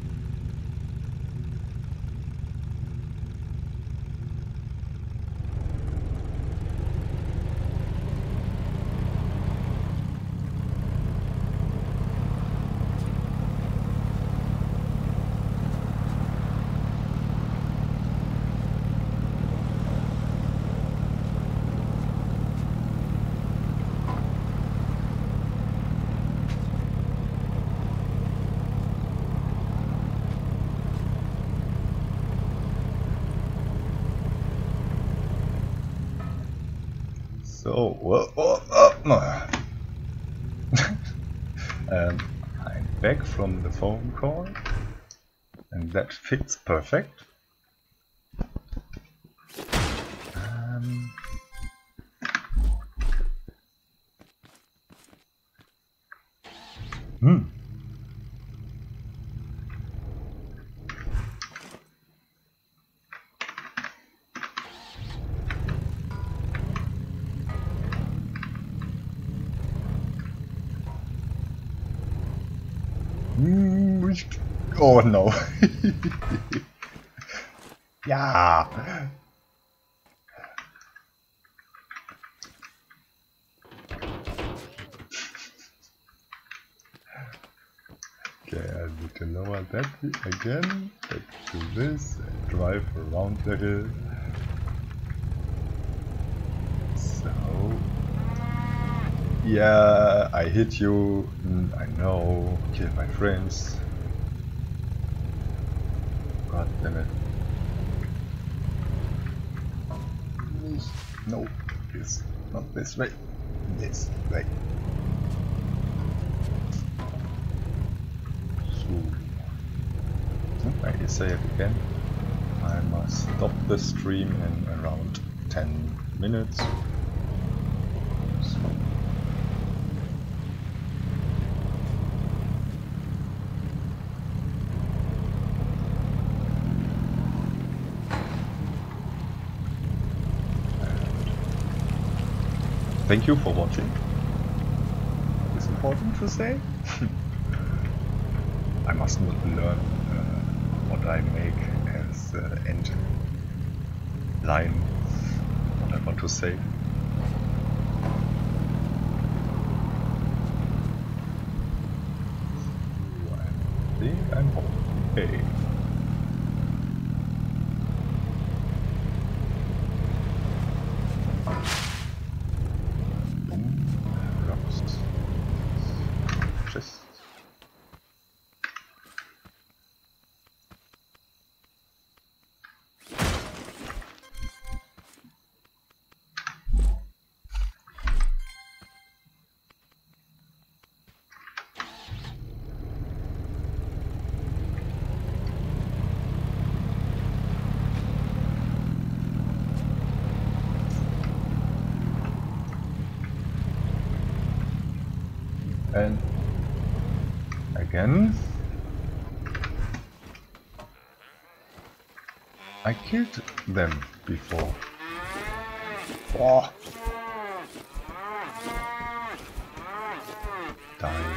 So, oh, oh, oh. um, I'm back from the phone call, and that fits perfect. Um, hmm. Oh no. Yeah. Okay, I need to lower that again. Back to this and drive around the hill. So. Yeah, I hit you. Mm, I know. Kill my friends. God damn it. No, this, not this way. This way. So, I say it again. I must stop the stream in around ten minutes. So. Thank you for watching. It's important to say. I must not learn uh, what I make as uh, end line, what I want to say. I think I'm okay. And again, I killed them before. Oh. Die.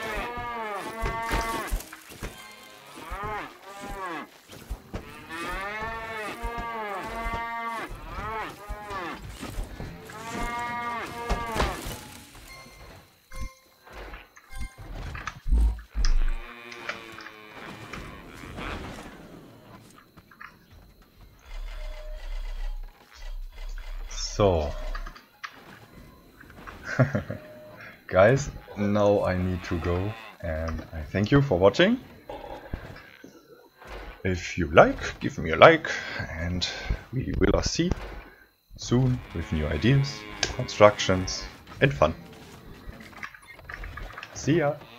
So, guys, now I need to go, and I thank you for watching. If you like, give me a like, and we will see soon with new ideas, constructions, and fun. See ya!